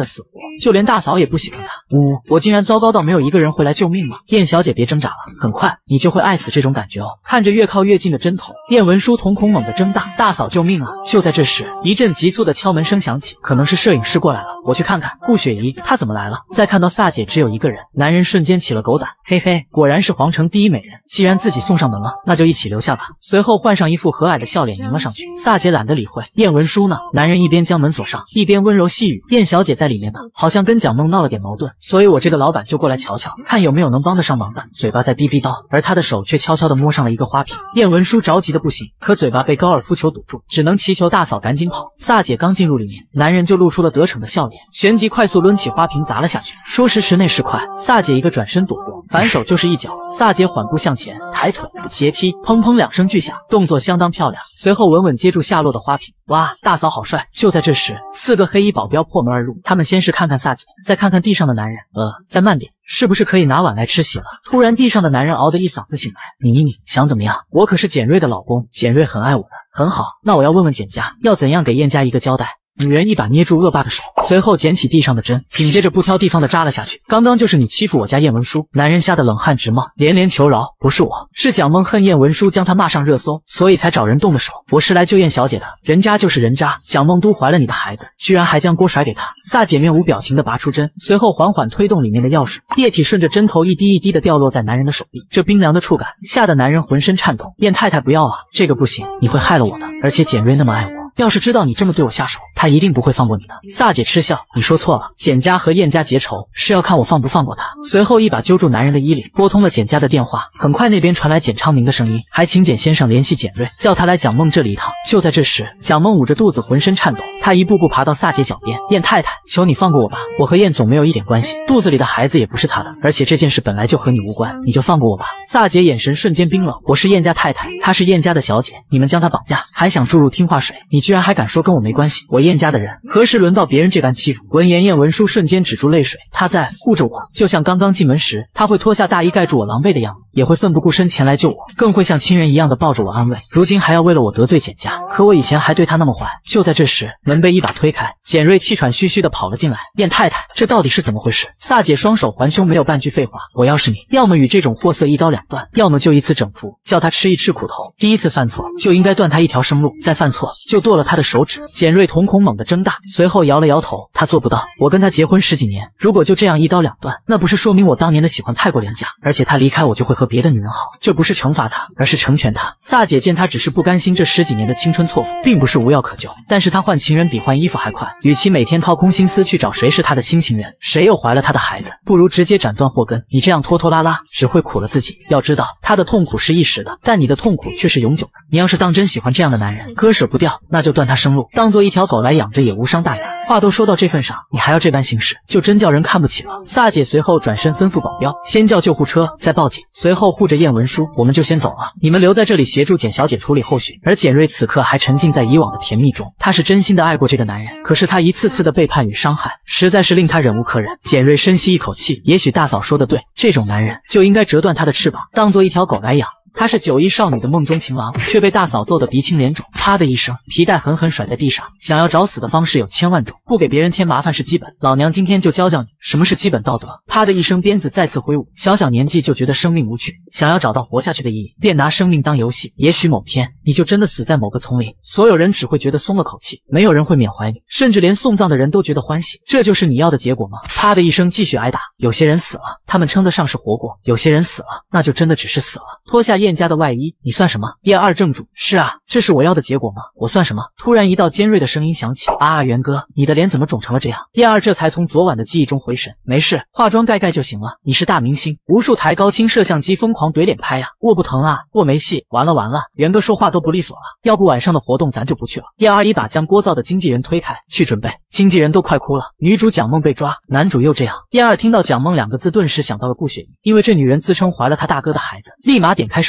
就连大嫂也不喜欢他。呜、嗯，我竟然糟糕到没有一个人会来救命吗？燕小姐别挣扎了，很快你就会爱死这种感觉哦。看着越靠越近的针头，燕文书瞳孔猛地睁大，大嫂救命啊！就在这时，一阵急促的敲门声响起，可能是摄影师过来了，我去看看。顾雪怡，她怎么来了？再看到萨姐只有一个人，男人瞬间起了狗胆，嘿嘿，果然是皇城第一美人。既然自己送上门了，那就一起留下吧。随后换上一副和蔼的笑脸迎了上去。萨姐懒得理会燕文书呢，男人一边将门锁上，一边温柔细语：燕小姐在里面呢，好像跟蒋梦闹了点矛盾，所以我这个老板就过来瞧瞧，看有没有能帮得上忙的。嘴巴在逼逼叨，而他的手却悄悄地摸上了一个花瓶。燕文书着急的不行，可嘴巴被高尔夫球堵住，只能祈求大嫂赶紧跑。萨姐刚进入里面，男人就露出了得逞的笑脸，旋即快速抡起花瓶砸了下去。说时迟那时快，萨姐一个转身躲过，反手就是一脚。萨姐缓步向前，抬腿斜劈，砰砰两声巨响，动作相当漂亮。随后稳稳接住下落的花瓶。哇，大嫂好帅！就在这时，四个黑衣保镖破门而入，他们先是看看萨姐，再看看地上的男人，呃，再慢点，是不是可以拿碗来吃席了？突然，地上的男人嗷的一嗓子醒来，你你你想怎么样？我可是简瑞的老公，简瑞很爱我的。很好，那我要问问简家，要怎样给燕家一个交代？女人一把捏住恶霸的手，随后捡起地上的针，紧接着不挑地方的扎了下去。刚刚就是你欺负我家燕文书！男人吓得冷汗直冒，连连求饶：不是我，是蒋梦恨燕文书将他骂上热搜，所以才找人动的手。我是来救燕小姐的，人渣就是人渣，蒋梦都怀了你的孩子，居然还将锅甩给他。萨姐面无表情的拔出针，随后缓缓推动里面的钥匙，液体顺着针头一滴一滴的掉落在男人的手臂，这冰凉的触感吓得男人浑身颤抖。燕太太不要啊，这个不行，你会害了我的，而且简瑞那么爱我。要是知道你这么对我下手，他一定不会放过你的。萨姐嗤笑，你说错了，简家和燕家结仇是要看我放不放过他。随后一把揪住男人的衣领，拨通了简家的电话。很快那边传来简昌明的声音，还请简先生联系简瑞，叫他来蒋梦这里一趟。就在这时，蒋梦捂着肚子浑身颤抖，他一步步爬到萨姐脚边，燕太太，求你放过我吧，我和燕总没有一点关系，肚子里的孩子也不是他的，而且这件事本来就和你无关，你就放过我吧。萨姐眼神瞬间冰冷，我是燕家太太，她是燕家的小姐，你们将她绑架，还想注入听话水，你居然还敢说跟我没关系？我燕家的人何时轮到别人这般欺负？闻言，燕文书瞬间止住泪水，他在护着我，就像刚刚进门时，他会脱下大衣盖住我狼狈的样子，也会奋不顾身前来救我，更会像亲人一样的抱着我安慰。如今还要为了我得罪简家，可我以前还对他那么坏。就在这时，门被一把推开，简瑞气喘吁吁的跑了进来。燕太太，这到底是怎么回事？萨姐双手环胸，没有半句废话。我要是你，要么与这种货色一刀两断，要么就一次整服，叫他吃一吃苦头。第一次犯错就应该断他一条生路，再犯错就剁了他的手指。简瑞瞳孔猛地睁大，随后摇了摇头，他做不到。我跟他结婚十几年，如果就这样一刀两断，那不是说明我当年的喜欢太过廉价？而且他离开我就会和别的女人好，这不是惩罚他，而是成全他。萨姐见他只是不甘心这十几年的青春错付，并不是无药可救，但是他换情人比换衣服还快，与其每天掏空心思去找谁是他的新情人，谁又怀了他的孩子，不如直接斩断祸根。你这样拖拖拉拉，只会苦了自己。要知道，他的痛苦是一时的，但你的痛苦却是永久的。你要是当真喜欢这样的男人，割舍不掉，那就断他生路，当做一条狗来养着也无伤大雅。话都说到这份上，你还要这般行事，就真叫人看不起了。萨姐随后转身吩咐保镖，先叫救护车，再报警，随后护着燕文书，我们就先走了，你们留在这里协助简小姐处理后续。而简瑞此刻还沉浸在以往的甜蜜中，他是真心的爱过这个男人，可是他一次次的背叛与伤害，实在是令他忍无可忍。简瑞深吸一口气，也许大嫂说的对，这种男人就应该折断他的翅膀，当做一条狗来养。他是九一少女的梦中情郎，却被大嫂揍得鼻青脸肿。啪的一声，皮带狠狠甩在地上。想要找死的方式有千万种，不给别人添麻烦是基本。老娘今天就教教你什么是基本道德。啪的一声，鞭子再次挥舞。小小年纪就觉得生命无趣，想要找到活下去的意义，便拿生命当游戏。也许某天你就真的死在某个丛林，所有人只会觉得松了口气，没有人会缅怀你，甚至连送葬的人都觉得欢喜。这就是你要的结果吗？啪的一声，继续挨打。有些人死了，他们称得上是活过；有些人死了，那就真的只是死了。脱下燕家的外衣，你算什么？燕二正主，是啊，这是我要的结果吗？我算什么？突然一道尖锐的声音响起，啊，元哥，你的脸怎么肿成了这样？燕二这才从昨晚的记忆中回神，没事，化妆盖盖就行了。你是大明星，无数台高清摄像机疯狂怼脸拍啊，握不疼啊，握没戏，完了完了，元哥说话都不利索了，要不晚上的活动咱就不去了。燕二一把将聒噪的经纪人推开，去准备。经纪人都快哭了，女主蒋梦被抓，男主又这样。燕二听到蒋梦两个字，顿时想到了顾雪怡，因为这女人自称怀了他大哥的孩子，立马点开手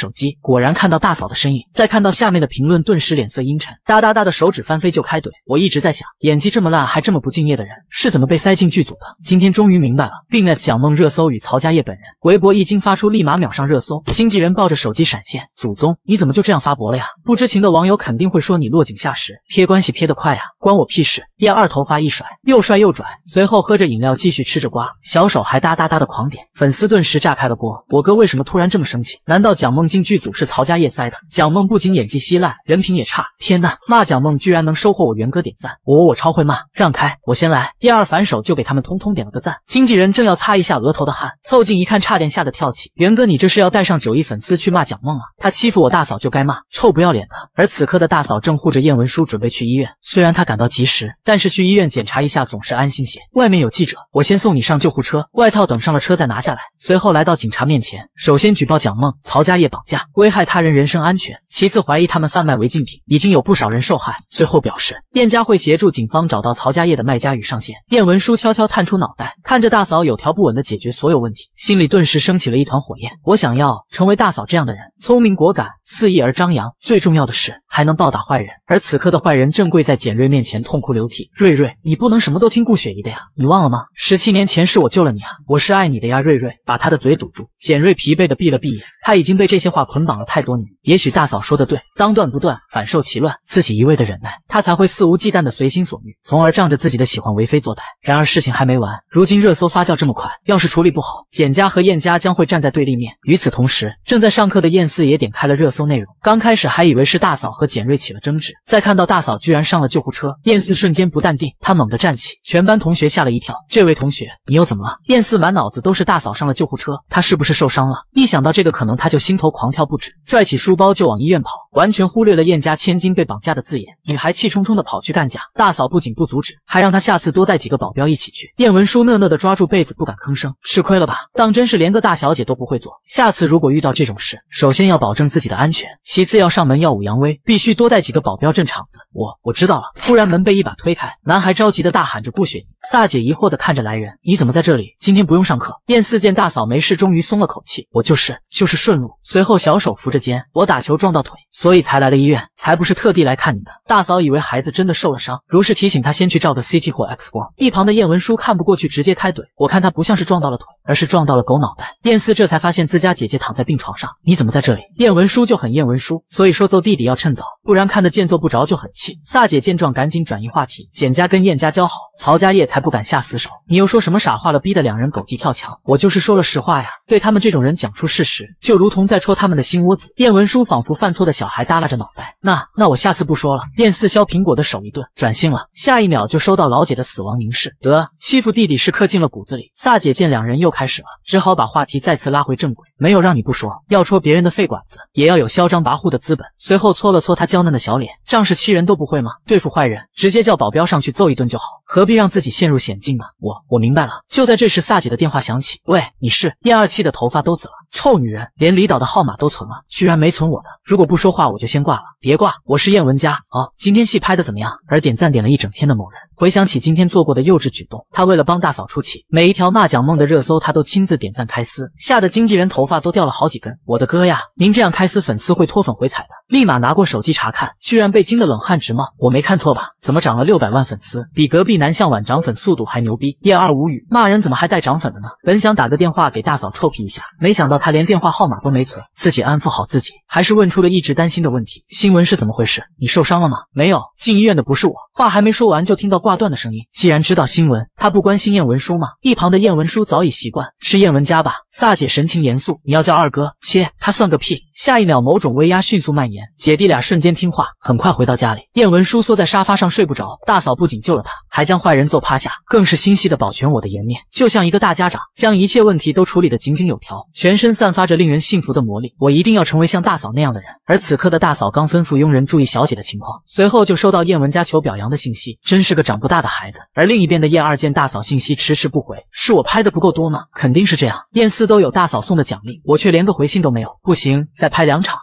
手机，果然看到大嫂的身影。再看到下面的评论，顿时脸色阴沉，哒哒哒的手指翻飞就开怼。我一直在想，演技这么烂还这么不敬业的人是怎么被塞进剧组的？今天终于明白了。并 net 蒋梦热搜与曹家业本人，微博一经发出，立马秒上热搜。经纪人抱着手机闪现，祖宗，你怎么就这样发博了呀？不知情的网友肯定会说你落井下石，撇关系撇得快呀，关我屁事。叶二头发一甩，又帅又拽，随后喝着饮料继续吃着瓜，小手还哒哒哒的狂点，粉丝顿时炸开了锅。我哥为什么突然这么生气？难道蒋梦进剧组是曹家业塞的？蒋梦不仅演技稀烂，人品也差。天呐，骂蒋梦居然能收获我元哥点赞，我我超会骂，让开，我先来。叶二反手就给他们通通点了个赞。经纪人正要擦一下额头的汗，凑近一看，差点吓得跳起。元哥，你这是要带上九亿粉丝去骂蒋梦啊？他欺负我大嫂就该骂，臭不要脸的。而此刻的大嫂正护着燕文书准备去医院，虽然他赶到及时，但是去医院检查一下总是安心些。外面有记者，我先送你上救护车，外套等上了车再拿下来。随后来到警察面前，首先举报蒋梦、曹家业绑架，危害他人人身安全，其次怀疑他们贩卖违禁品，已经有不少人受害。最后表示燕家会协助警方找到曹家业的卖家与上线。燕文书悄悄探出脑袋，看着大嫂有条不紊地解决所有问题，心里顿时升起了一团火焰。我想要成为大嫂这样的人，聪明果敢，肆意而张扬，最重要的是还能暴打坏人。而此刻的坏人正跪在简瑞面前痛哭流涕。瑞瑞，你不能什么都听顾雪姨的呀，你忘了吗？十七年前是我救了你啊，我是爱你的呀。瑞瑞把他的嘴堵住。简瑞疲惫地闭了闭眼，他已经被这些话捆绑了太多年。也许大嫂说的对，当断不断，反受其乱，自己一味的忍耐，他才会肆无忌惮的随心所欲，从而仗着自己的喜欢为非作歹。然而事情还没完，如今热搜发酵这么快，要是处理不好，简家和燕家将会站在对立面。与此同时，正在上课的燕四也点开了热搜内容，刚开始还以为是大嫂和简瑞起了争执，再看到大嫂居然上了救护车，燕四瞬间不淡定，他猛地站起，全班同学吓了一跳。这位同学，你又怎么了？燕四满脑子都是大嫂上了救护车，他是不是受伤了？一想到这个可能，他就心头狂跳不止，拽起书包就往医院跑，完全忽略了燕家千金被绑架的字眼。女孩气冲冲地跑去干架，大嫂不仅不阻止，还让她下次多带几个保镖一起去。燕文书讷讷地抓住被子不敢吭声，吃亏了吧，当真是连个大小姐都不会做。下次如果遇到这种事，首先要保证自己的安全，其次要上门耀武扬威，必须多带几个保镖镇场子。我我知道了。突然门被一把推开，男孩着急地大喊着顾雪姨。萨姐疑惑地看着来人，你怎么在这里？今天不用上课。燕四见大嫂没事，终于松了口气，我就是就是顺路。随后小手扶着肩，我打球撞到腿，所以才来了医院，才不是特地来看你的。大嫂以为孩子真的受了伤，如是提醒他先去照个 C T 或 X 光。一旁的燕文书看不过去，直接开怼，我看他不像是撞到了腿，而是撞到了狗脑袋。燕四这才发现自家姐姐躺在病床上，你怎么在这里？燕文书就很燕文书，所以说揍弟弟要趁早，不然看得见揍不着就很气。萨姐见状赶紧转移话题，简家跟燕家交好，曹家业才不敢下死手。你又说什么傻话了，逼得两人狗急跳墙。我就是说了实话呀，对他们这种人讲出事实，就如同在戳他们的心窝子。燕文书仿佛犯错的小孩耷拉着脑袋，那那我下次不说了。燕四削苹果的手一顿，转性了，下一秒就收到老姐的死亡凝视。得，欺负弟弟是刻进了骨子里。萨姐见两人又开始了，只好把话题再次拉回正轨。没有让你不说，要戳别人的肺管子，也要有嚣张跋扈的资本。随后搓了搓他娇嫩的小脸，仗势欺人都不会吗？对付坏人，直接叫保镖上去揍一顿就好，何必让自己陷入险境呢？我我明白了。就在这时，萨姐的电话响起，喂，你是？燕二气的头发都紫了，臭女人，连李导的号码都存了，居然没存我的。如果不说话，我就先挂了。别挂，我是燕文佳。哦，今天戏拍的怎么样？而点赞点了一整天的某人回想起今天做过的幼稚举动，他为了帮大嫂出气，每一条骂蒋梦的热搜他都亲自点赞开撕，吓得经纪人头发都掉了好几根。我的哥呀，您这样开撕粉丝会脱粉回踩的。立马拿过手机查看，居然被惊得冷汗直冒。我没看错吧？怎么涨了六百万粉丝，比隔壁南向晚涨粉速度还牛逼？叶二无语，骂人怎么还带涨粉的呢？本想打个电话给大嫂臭屁一下，没想到他连电话号码都没存，自己安抚好自己，还是问出了一直担心的问题。新闻是怎么回事？你受伤了吗？没有，进医院的不是我。话还没说完就听到挂断的声音。既然知道新闻，他不关心燕文书吗？一旁的燕文书早已习惯，是燕文家吧？萨姐神情严肃，你要叫二哥？切，他算个屁！下一秒，某种威压迅速蔓延，姐弟俩瞬间听话，很快回到家里。燕文书缩在沙发上睡不着，大嫂不仅救了他，还将坏人揍趴下，更是心细的保全我的颜面，就像一个大家长，将一切问题都处理得井井有条，全身散发着令人信服的魔力。我一定要成为像大嫂那样的人。而此刻的大嫂刚吩咐佣人注意小姐的情况，随后就收到燕文家求表扬的信息，真是个长不大的孩子。而另一边的燕二见大嫂信息迟迟不回，是我拍的不够多吗？肯定是这样。燕四都有大嫂送的奖励，我却连个回信都没有，不行，再拍两场。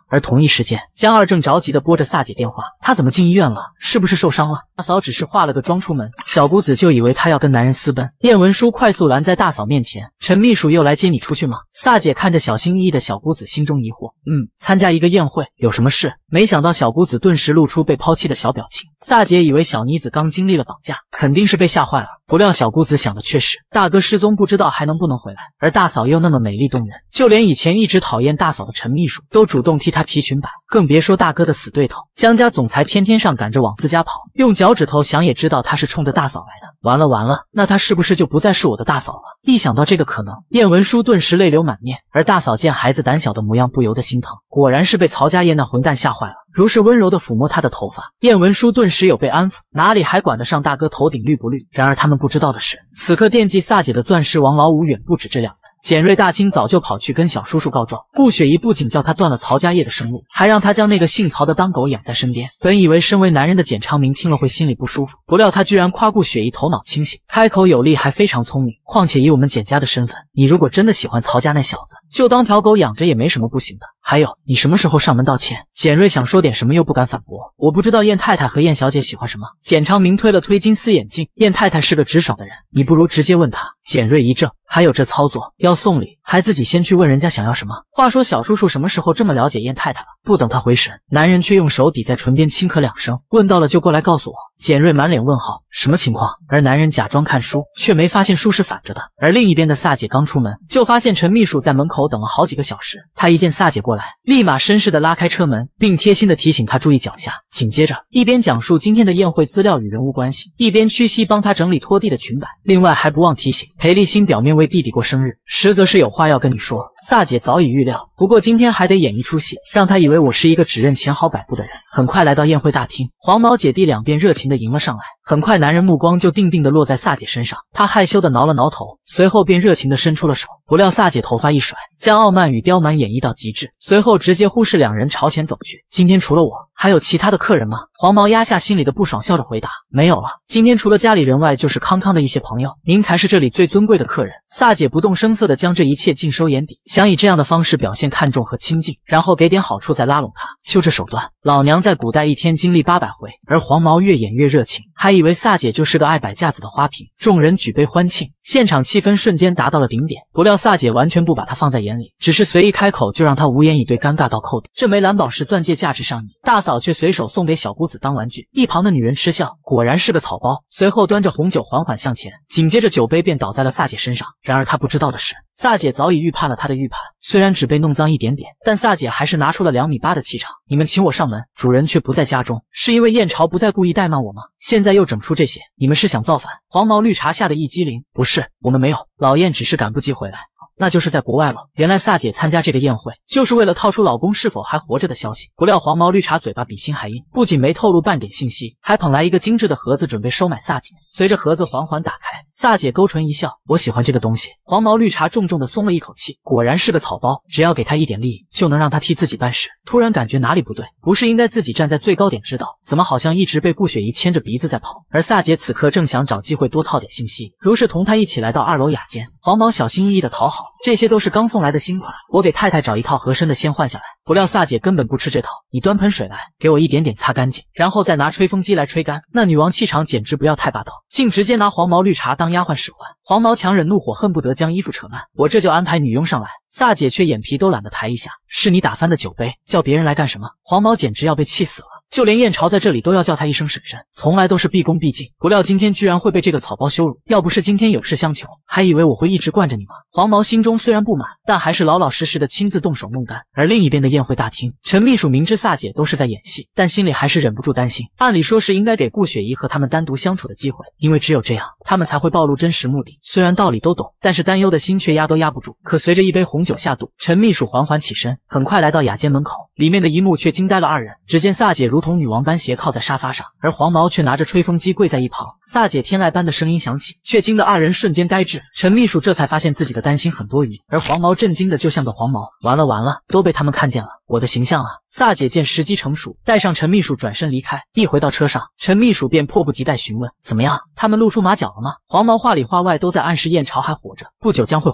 而同一时间，江二正着急地拨着萨姐电话，她怎么进医院了？是不是受伤了？大嫂只是化了个妆出门，小姑子就以为她要跟男人私奔。燕文书快速拦在大嫂面前，陈秘书又来接你出去吗？萨姐看着小心翼翼的小姑子，心中疑惑，嗯，参加一个宴会，有什么事？没想到小姑子顿时露出被抛弃的小表情。萨姐以为小妮子刚经历了绑架，肯定是被吓坏了，不料小姑子想的却是大哥失踪，不知道还能不能回来，而大嫂又那么美丽动人，就连以前一直讨厌大嫂的陈秘书都主动替她提裙摆，更别说大哥的死对头江家总裁天天上赶着往自家跑，用脚趾头想也知道他是冲着大嫂来的。完了完了，那他是不是就不再是我的大嫂了？一想到这个可能，燕文书顿时泪流满面，而大嫂见孩子胆小的模样，不由得心疼，果然是被曹家业那混蛋吓坏了。如是温柔地抚摸她的头发，燕文书顿时有被安抚，哪里还管得上大哥头顶绿不绿？然而他们不知道的是，此刻惦记萨姐的钻石王老五远不止这两人。简瑞大清早就跑去跟小叔叔告状，顾雪姨不仅叫他断了曹家业的生路，还让他将那个姓曹的当狗养在身边。本以为身为男人的简昌明听了会心里不舒服，不料他居然夸顾雪姨头脑清醒，开口有力，还非常聪明。况且以我们简家的身份，你如果真的喜欢曹家那小子，就当条狗养着也没什么不行的。还有，你什么时候上门道歉？简瑞想说点什么又不敢反驳。我不知道燕太太和燕小姐喜欢什么。简昌明推了推金丝眼镜，燕太太是个直爽的人，你不如直接问她。简瑞一怔，还有这操作，要送礼还自己先去问人家想要什么。话说小叔叔什么时候这么了解燕太太了？不等他回神，男人却用手抵在唇边轻咳两声，问到了就过来告诉我。简瑞满脸问号，什么情况？而男人假装看书，却没发现书是反着的。而另一边的萨姐刚出门，就发现陈秘书在门口等了好几个小时。他一见萨姐过来，立马绅士地拉开车门，并贴心地提醒她注意脚下。紧接着，一边讲述今天的宴会资料与人物关系，一边屈膝帮她整理拖地的裙摆。另外还不忘提醒裴立新表面为弟弟过生日，实则是有话要跟你说。萨姐早已预料，不过今天还得演一出戏，让她以为我是一个只认钱好摆布的人。很快来到宴会大厅，黄毛姐弟两边热情地迎了上来。很快男人目光就定定地落在萨姐身上，他害羞地挠了挠头，随后便热情地伸出了手。不料萨姐头发一甩，将傲慢与刁蛮演绎到极致，随后直接忽视两人朝前走去。今天除了我，还有其他的客人吗？黄毛压下心里的不爽，笑着回答，没有了，今天除了家里人外，就是康康的一些朋友，您才是这里最尊贵的客人。萨姐不动声色地将这一切尽收眼底，想以这样的方式表现看重和亲近，然后给点好处再拉拢他。就这手段，老娘在古代一天经历八百回。而黄毛越演越热情，还以为萨姐就是个爱摆架子的花瓶。众人举杯欢庆，现场气氛瞬间达到了顶点。不料萨姐完全不把他放在眼里，只是随意开口就让他无言以对，尴尬到扣底。这枚蓝宝石钻戒价值上亿，大嫂却随手送给小姑子当玩具。一旁的女人嗤笑，果然是个草包。随后端着红酒缓缓向前，紧接着酒杯便倒在了萨姐身上。然而她不知道的是，萨姐早已预判了她的预判，虽然只被弄脏一点点，但萨姐还是拿出了两米八的气场。你们请我上门，主人却不在家中，是因为燕朝不再故意怠慢我吗？现在又整出这些，你们是想造反？黄毛绿茶吓得一激灵，不是，我们没有，老燕只是赶不及回来。那就是在国外了。原来萨姐参加这个宴会，就是为了套出老公是否还活着的消息。不料黄毛绿茶嘴巴比心还硬，不仅没透露半点信息，还捧来一个精致的盒子，准备收买萨姐。随着盒子缓缓打开，萨姐勾唇一笑，我喜欢这个东西。黄毛绿茶重重的松了一口气，果然是个草包，只要给他一点利益，就能让他替自己办事。突然感觉哪里不对，不是应该自己站在最高点指导，怎么好像一直被顾雪姨牵着鼻子在跑？而萨姐此刻正想找机会多套点信息，如是同他一起来到二楼雅间。黄毛小心翼翼的讨好，这些都是刚送来的新款，我给太太找一套合身的先换下来。不料萨姐根本不吃这套，你端盆水来，给我一点点擦干净，然后再拿吹风机来吹干。那女王气场简直不要太霸道，竟直接拿黄毛绿茶当丫鬟使唤。黄毛强忍怒火，恨不得将衣服扯烂，我这就安排女佣上来。萨姐却眼皮都懒得抬一下，是你打翻的酒杯，叫别人来干什么？黄毛简直要被气死了。就连燕朝在这里都要叫他一声婶婶，从来都是毕恭毕敬，不料今天居然会被这个草包羞辱。要不是今天有事相求，还以为我会一直惯着你吗？黄毛心中虽然不满，但还是老老实实的亲自动手弄干。而另一边的宴会大厅，陈秘书明知萨姐都是在演戏，但心里还是忍不住担心。按理说是应该给顾雪姨和他们单独相处的机会，因为只有这样，他们才会暴露真实目的。虽然道理都懂，但是担忧的心却压都压不住。可随着一杯红酒下肚，陈秘书缓缓起身，很快来到雅间门口，里面的一幕却惊呆了二人。只见萨姐如同女王般斜靠在沙发上，而黄毛却拿着吹风机跪在一旁。萨姐天籁般的声音响起，却惊得二人瞬间呆滞。陈秘书这才发现自己的担心很多余，而黄毛震惊的就像个黄毛。完了完了，都被他们看见了，我的形象啊！萨姐见时机成熟，带上陈秘书转身离开。一回到车上，陈秘书便迫不及待询问：怎么样？他们露出马脚了吗？黄毛话里话外都在暗示燕朝还活着，不久将会回来。还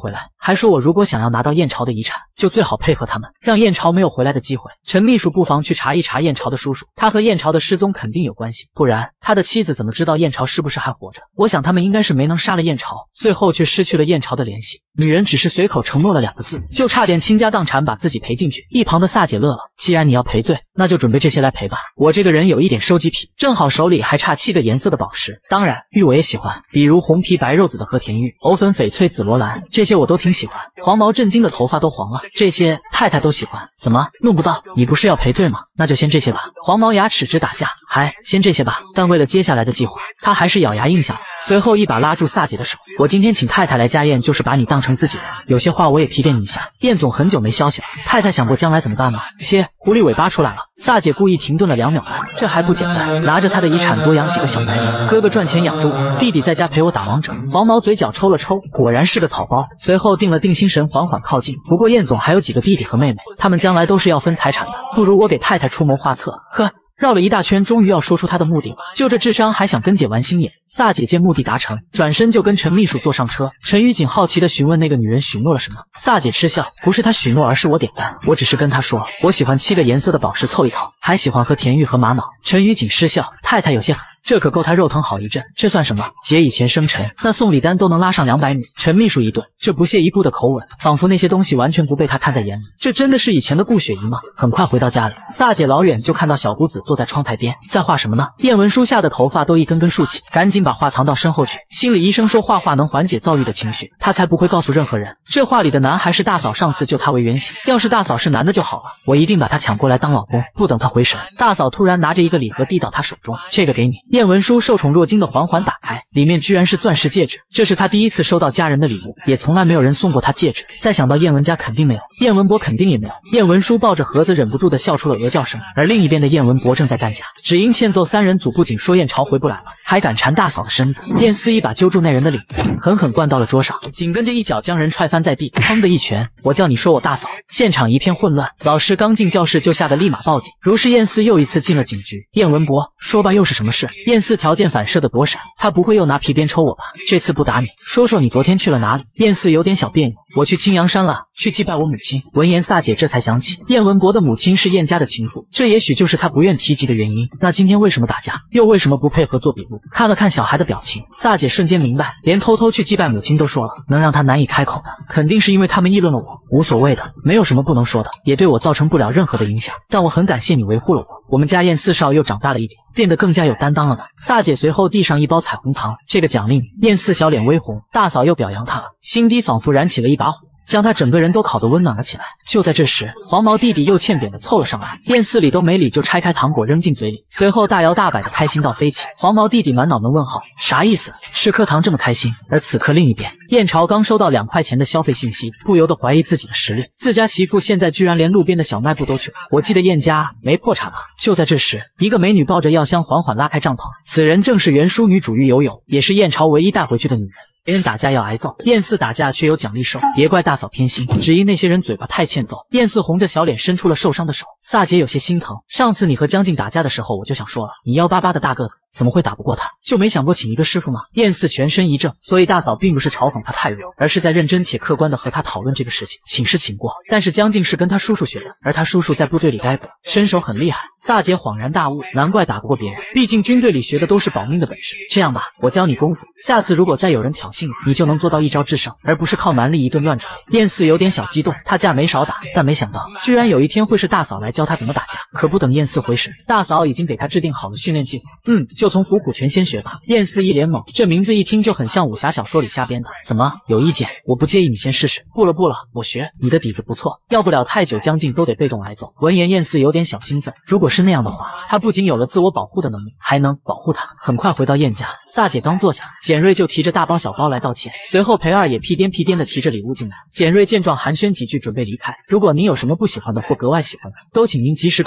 还说我如果想要拿到燕朝的遗产，就最好配合他们，让燕朝没有回来的机会。陈秘书不妨去查一查燕朝的叔叔，他和燕朝的失踪肯定有关系，不然他的妻子怎么知道燕朝是不是还活着？我想他们应该是没能杀了燕朝，最后却失去了燕朝的联系。女人只是随口承诺了两个字，就差点倾家荡产把自己赔进去。一旁的萨姐乐了，既然你要赔罪，那就准备这些来赔吧。我这个人有一点收集癖，正好手里还差七个颜色的宝石，当然玉我也喜欢，比如红皮白肉紫的和田玉、藕粉翡翠紫罗兰，这些我都挺喜欢。黄毛震惊的头发都黄了，这些太太都喜欢，怎么弄不到？你不是要赔罪吗？那就先这些吧。黄毛牙齿直打架，还先这些吧。但为了接下来的计划，他还是咬牙应下了。随后一把拉住萨姐的手，我今天请太太来家宴，就是把你当成自己人，有些话我也提点你一下。燕总很久没消息了，太太想过将来怎么办吗？切，狐狸尾巴出来了。萨姐故意停顿了两秒半，这还不简单，拿着他的遗产多养几个小白脸，哥哥赚钱养着我，弟弟在家陪我打王者。黄毛嘴角抽了抽，果然是个草包。随后定了定心神，缓缓靠近。不过燕总还有几个弟弟和妹妹，他们将来都是要分财产的，不如我给太太出谋划策。呵，绕了一大圈，终于要说出他的目的了。就这智商还想跟姐玩心眼？萨姐见目的达成，转身就跟陈秘书坐上车。陈宇锦好奇地询问那个女人许诺了什么。萨姐嗤笑，不是她许诺，而是我点单。我只是跟她说，我喜欢七个颜色的宝石凑一套，还喜欢和田玉和玛瑙。陈宇锦失笑，太太有些狠。这可够他肉疼好一阵，这算什么？姐以前生辰，那送礼单都能拉上两百米。陈秘书一顿，这不屑一顾的口吻，仿佛那些东西完全不被他看在眼里。这真的是以前的顾雪姨吗？很快回到家里，萨姐老远就看到小姑子坐在窗台边，在画什么呢？燕文书吓得头发都一根根竖起，赶紧把画藏到身后去。心理医生说画画能缓解躁郁的情绪，他才不会告诉任何人。这画里的男孩是大嫂上次就他为原型，要是大嫂是男的就好了，我一定把他抢过来当老公。不等他回神，大嫂突然拿着一个礼盒递到他手中，这个给你。燕文书受宠若惊的缓缓打开，里面居然是钻石戒指，这是他第一次收到家人的礼物，也从来没有人送过他戒指。再想到燕文家肯定没有，燕文博肯定也没有。燕文书抱着盒子忍不住的笑出了鹅叫声，而另一边的燕文博正在干架，只因欠揍三人组不仅说燕朝回不来了，还敢缠大嫂的身子。燕四一把揪住那人的领子，狠狠灌到了桌上，紧跟着一脚将人踹翻在地，砰的一拳，我叫你说我大嫂。现场一片混乱，老师刚进教室就吓得立马报警。如是燕四又一次进了警局。燕文博说吧，又是什么事？燕四条件反射的躲闪，他不会又拿皮鞭抽我吧？这次不打你，说说你昨天去了哪里？燕四有点小别扭，我去青阳山了，去祭拜我母亲。闻言萨姐这才想起燕文博的母亲是燕家的情妇，这也许就是他不愿提及的原因。那今天为什么打架，又为什么不配合做笔录？看了看小孩的表情，萨姐瞬间明白，连偷偷去祭拜母亲都说了，能让他难以开口的，肯定是因为他们议论了我。无所谓的，没有什么不能说的，也对我造成不了任何的影响，但我很感谢你维护了我。我们家燕四少又长大了一点，变得更加有担当了呢。萨姐随后递上一包彩虹糖，这个奖励你。燕四小脸微红，大嫂又表扬他了，心底仿佛燃起了一把火，将他整个人都烤得温暖了起来。就在这时，黄毛弟弟又欠扁的凑了上来，燕四理都没理就拆开糖果扔进嘴里，随后大摇大摆的开心到飞起。黄毛弟弟满脑门问号，啥意思？吃颗糖这么开心？而此刻另一边，燕朝刚收到两块钱的消费信息，不由得怀疑自己的实力，自家媳妇现在居然连路边的小卖部都去了。我记得燕家没破产吧？就在这时，一个美女抱着药箱缓缓拉开帐篷，此人正是原书女主玉友友，也是燕朝唯一带回去的女人。别人打架要挨揍，燕四打架却有奖励收，别怪大嫂偏心，只因那些人嘴巴太欠揍。燕四红着小脸伸出了受伤的手，萨姐有些心疼。上次你和江静打架的时候，我就想说了，你幺八八的大个子怎么会打不过他？就没想过请一个师傅吗？燕四全身一怔，所以大嫂并不是嘲讽他太弱，而是在认真且客观的和他讨论这个事情。请是请过，但是江静是跟他叔叔学的，而他叔叔在部队里待过，身手很厉害。萨姐恍然大悟，难怪打不过别人，毕竟军队里学的都是保命的本事。这样吧，我教你功夫，下次如果再有人挑衅你，你就能做到一招制胜，而不是靠蛮力一顿乱锤。燕四有点小激动，他架没少打，但没想到居然有一天会是大嫂来教他怎么打架。可不等燕四回神，大嫂已经给他制定好了训练计划。嗯，就从伏虎拳先学吧。燕四一脸懵，这名字一听就很像武侠小说里瞎编的。怎么有意见？我不介意你先试试。不了不了，我学。你的底子不错，要不了太久将近都得被动挨揍。闻言燕四有点小兴奋，如果是那样的话，他不仅有了自我保护的能力，还能保护他。很快回到燕家，萨姐刚坐下，简瑞就提着大包小包来道歉。随后裴二也屁颠屁颠的提着礼物进来。简瑞见状寒暄几句准备离开，如果您有什么不喜欢的或格外喜欢的，都请您及时告诉我。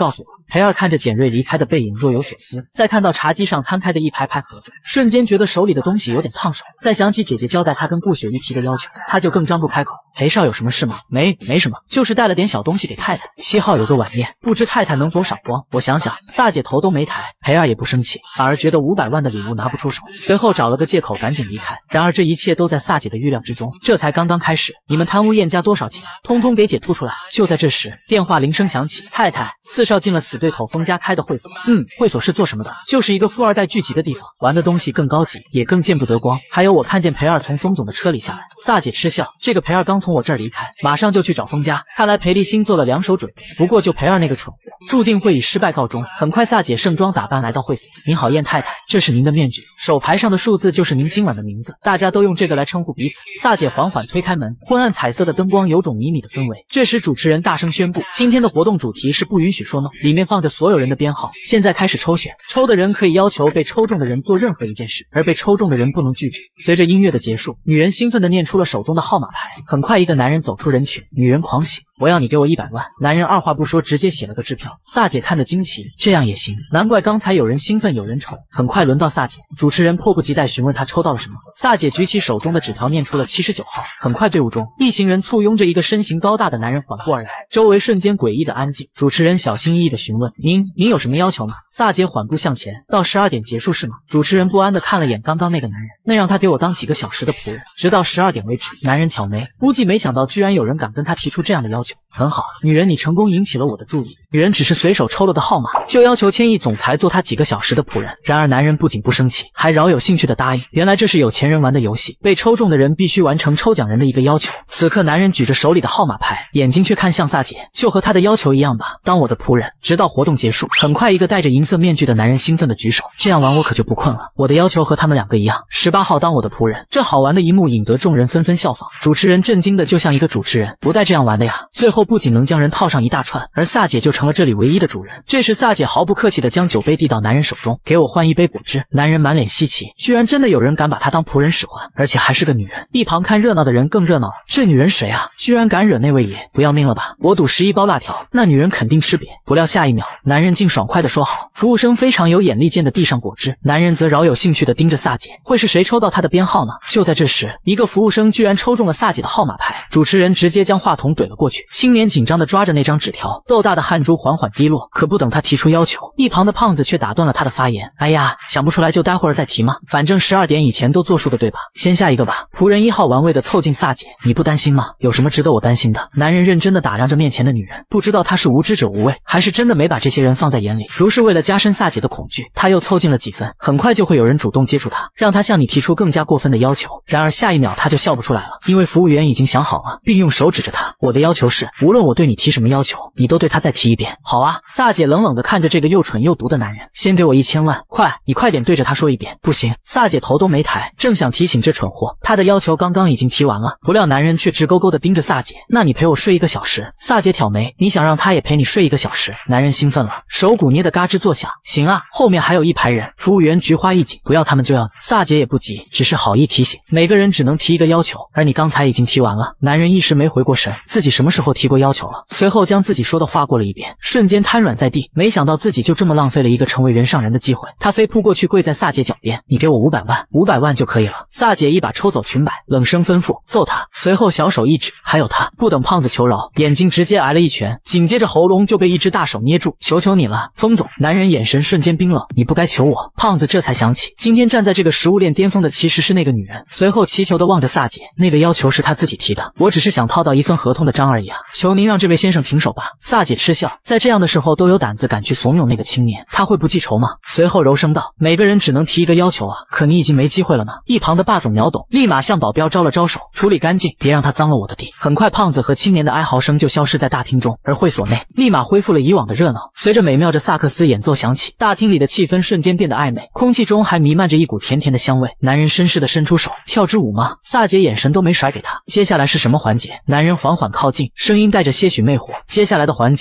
裴二看着简瑞离开的背影，若有所思。再看到茶几上摊开的一排排盒子，瞬间觉得手里的东西有点烫手。再想起姐姐交代他跟顾雪姨提的要求，他就更张不开口。裴少有什么事吗？没，没什么，就是带了点小东西给太太。七号有个碗面，不知太太能否赏光？我想想，萨姐头都没抬。裴二也不生气，反而觉得五百万的礼物拿不出手，随后找了个借口赶紧离开。然而这一切都在萨姐的预料之中，这才刚刚开始。你们贪污燕家多少钱？通通给姐吐出来！就在这时，电话铃声响起，太太，四少进了死对头封家开的会所。嗯，会所是做什么的？就是一个富二代聚集的地方，玩的东西更高级，也更见不得光。还有我看见裴二从封总的车里下来。萨姐嗤笑，这个裴二刚从我这儿离开，马上就去找封家。看来裴立新做了两手准备，不过就裴二那个蠢货，注定会以失败告终。很快，萨姐盛装打扮来到会所。您好，燕太太，这是您的面具，手牌上的数字就是您今晚的名字，大家都用这个来称呼彼此。萨姐缓缓推开门，昏暗彩色的灯光有种迷你的氛围。这时主持人大声宣布，今天的活动主题是不允许说 no， 里面放着所有人的编号，现在开始抽选，抽的人可以要求被抽中的人做任何一件事，而被抽中的人不能拒绝。随着音乐的结束，女人兴奋地念出了手中的号码牌。很快，一个男人走出人群，女人狂喜，我要你给我一百万。男人二话不说，直接写了个支票。萨姐看得惊奇，这样也行？难怪刚才有人兴奋，有人愁。很快轮到萨姐，主持人迫不及待询问她抽到了什么。萨姐举起手中的纸条，念出了七十九号。很快，队伍中一行人簇拥着一个身形高大的男人缓步而来，周围瞬间诡异的安静。主持人小心翼翼地询问：“您，您有什么要求吗？”萨姐缓步向前，到十二点结束是吗？主持人不安地看了眼刚刚那个男人，那让他给我当几个小时的仆人，直到十二点为止。男人挑眉，估计没想到居然有人敢跟他提出这样的要求。很好，女人，你成功引起了我的注意。女人只是随手抽了个号码，就要求千亿总裁做他几个小时的仆人。然而男人不仅不生气，还饶有兴趣地答应。原来这是有钱人玩的游戏，被抽中的人必须完成抽奖人的一个要求。此刻男人举着手里的号码牌，眼睛却看向萨姐，就和他的要求一样吧，当我的仆人，直到活动结束。很快，一个戴着银色面具的男人兴奋地举手，这样玩我可就不困了。我的要求和他们两个一样，十八号当我的仆人。这好玩的一幕引得众人纷纷效仿。主持人震惊的就像一个主持人，不带这样玩的呀！最后不仅能将人套上一大串，而萨姐就成了这里唯一的主人。这时萨姐毫不客气地将酒杯递到男人手中，给我换一杯果汁。男人满脸稀奇，居然真的有人敢把她当仆人使唤，而且还是个女人。一旁看热闹的人更热闹了，这女人谁啊？居然敢惹那位爷，不要命了吧？我赌十一包辣条，那女人肯定吃瘪。不料下一秒，男人竟爽快地说好。服务生非常有眼力见地递上果汁，男人则饶有兴趣地盯着萨姐，会是谁抽到他的编号呢？就在这时，一个服务生居然抽中了萨姐的号码牌，主持人直接将话筒怼了过去。青年紧张地抓着那张纸条，豆大的汗珠缓缓滴落。可不等他提出要求，一旁的胖子却打断了他的发言。哎呀，想不出来就待会儿再提嘛，反正十二点以前都作数的对吧？先下一个吧。仆人一号玩味地凑近萨姐，你不担心吗？有什么值得我担心的？男人认真地打量着面前的女人，不知道他是无知者无畏，还是真的没把这些人放在眼里。如是为了加深萨姐的恐惧，他又凑近了几分。很快就会有人主动接触他，让他向你提出更加过分的要求。然而下一秒他就笑不出来了，因为服务员已经想好了，并用手指着他。我的要求是，无论我对你提什么要求，你都对他再提一遍。好啊。萨姐冷冷地看着这个又蠢又毒的男人，先给我一千万，快，你快点对着他说一遍。不行。萨姐头都没抬，正想提醒这蠢货，他的要求刚刚已经提完了。不料男人却直勾勾地盯着萨姐，那你陪我睡一个小时？萨姐挑眉，你想让他也陪你睡一个小时？男人兴奋了，手骨捏得嘎吱作响。行啊，后面还有一排人。服务员菊花一紧，不要他们就要你。萨姐也不急，只是好意提醒，每个人只能提一个要求，而你刚才已经提完了。男人一时没回过神，自己什么时候提过要求了？随后将自己说的话过了一遍，瞬间瘫软在地。没想到自己就这么浪费了一个成为人上人的机会。他飞扑过去，跪在萨姐脚边，你给我五百万，五百万就可以了。萨姐一把抽走裙摆，冷声吩咐，揍他。随后小手一指，还有他。不等胖子求饶，眼睛直接挨了一拳，紧接着喉咙就被一只大手捏住。求求你了，封总。男人眼神瞬间冰冷，你不该求我。胖子这才想起，今天站在这个食物链巅峰的其实是那个女人。随后祈求地望着萨姐，那个要求是他自己提的，我只是想套到一份合同的章而已啊，求您让这位先生停手吧。萨姐嗤笑，在这样的时候都有胆子敢去怂恿那个青年，他会不记仇吗？随后柔声道，每个人只能提一个要求啊，可你已经没机会了呢。一旁的霸总秒懂，立马向保镖招了招手，处理干净，别让他脏了我的地。很快胖子和青年的哀嚎声就消失在大厅中，而会所内立马恢复了以往的热闹。随着美妙的萨克斯演奏响起，大厅里的气氛瞬间变得暧昧，空气中还弥漫着一股甜甜的香味。男人绅士地伸出手，跳支舞吗？萨姐眼神都没甩给他。接下来是什么环节？男人缓缓靠近，声音带着些许魅惑。接下来的环节才是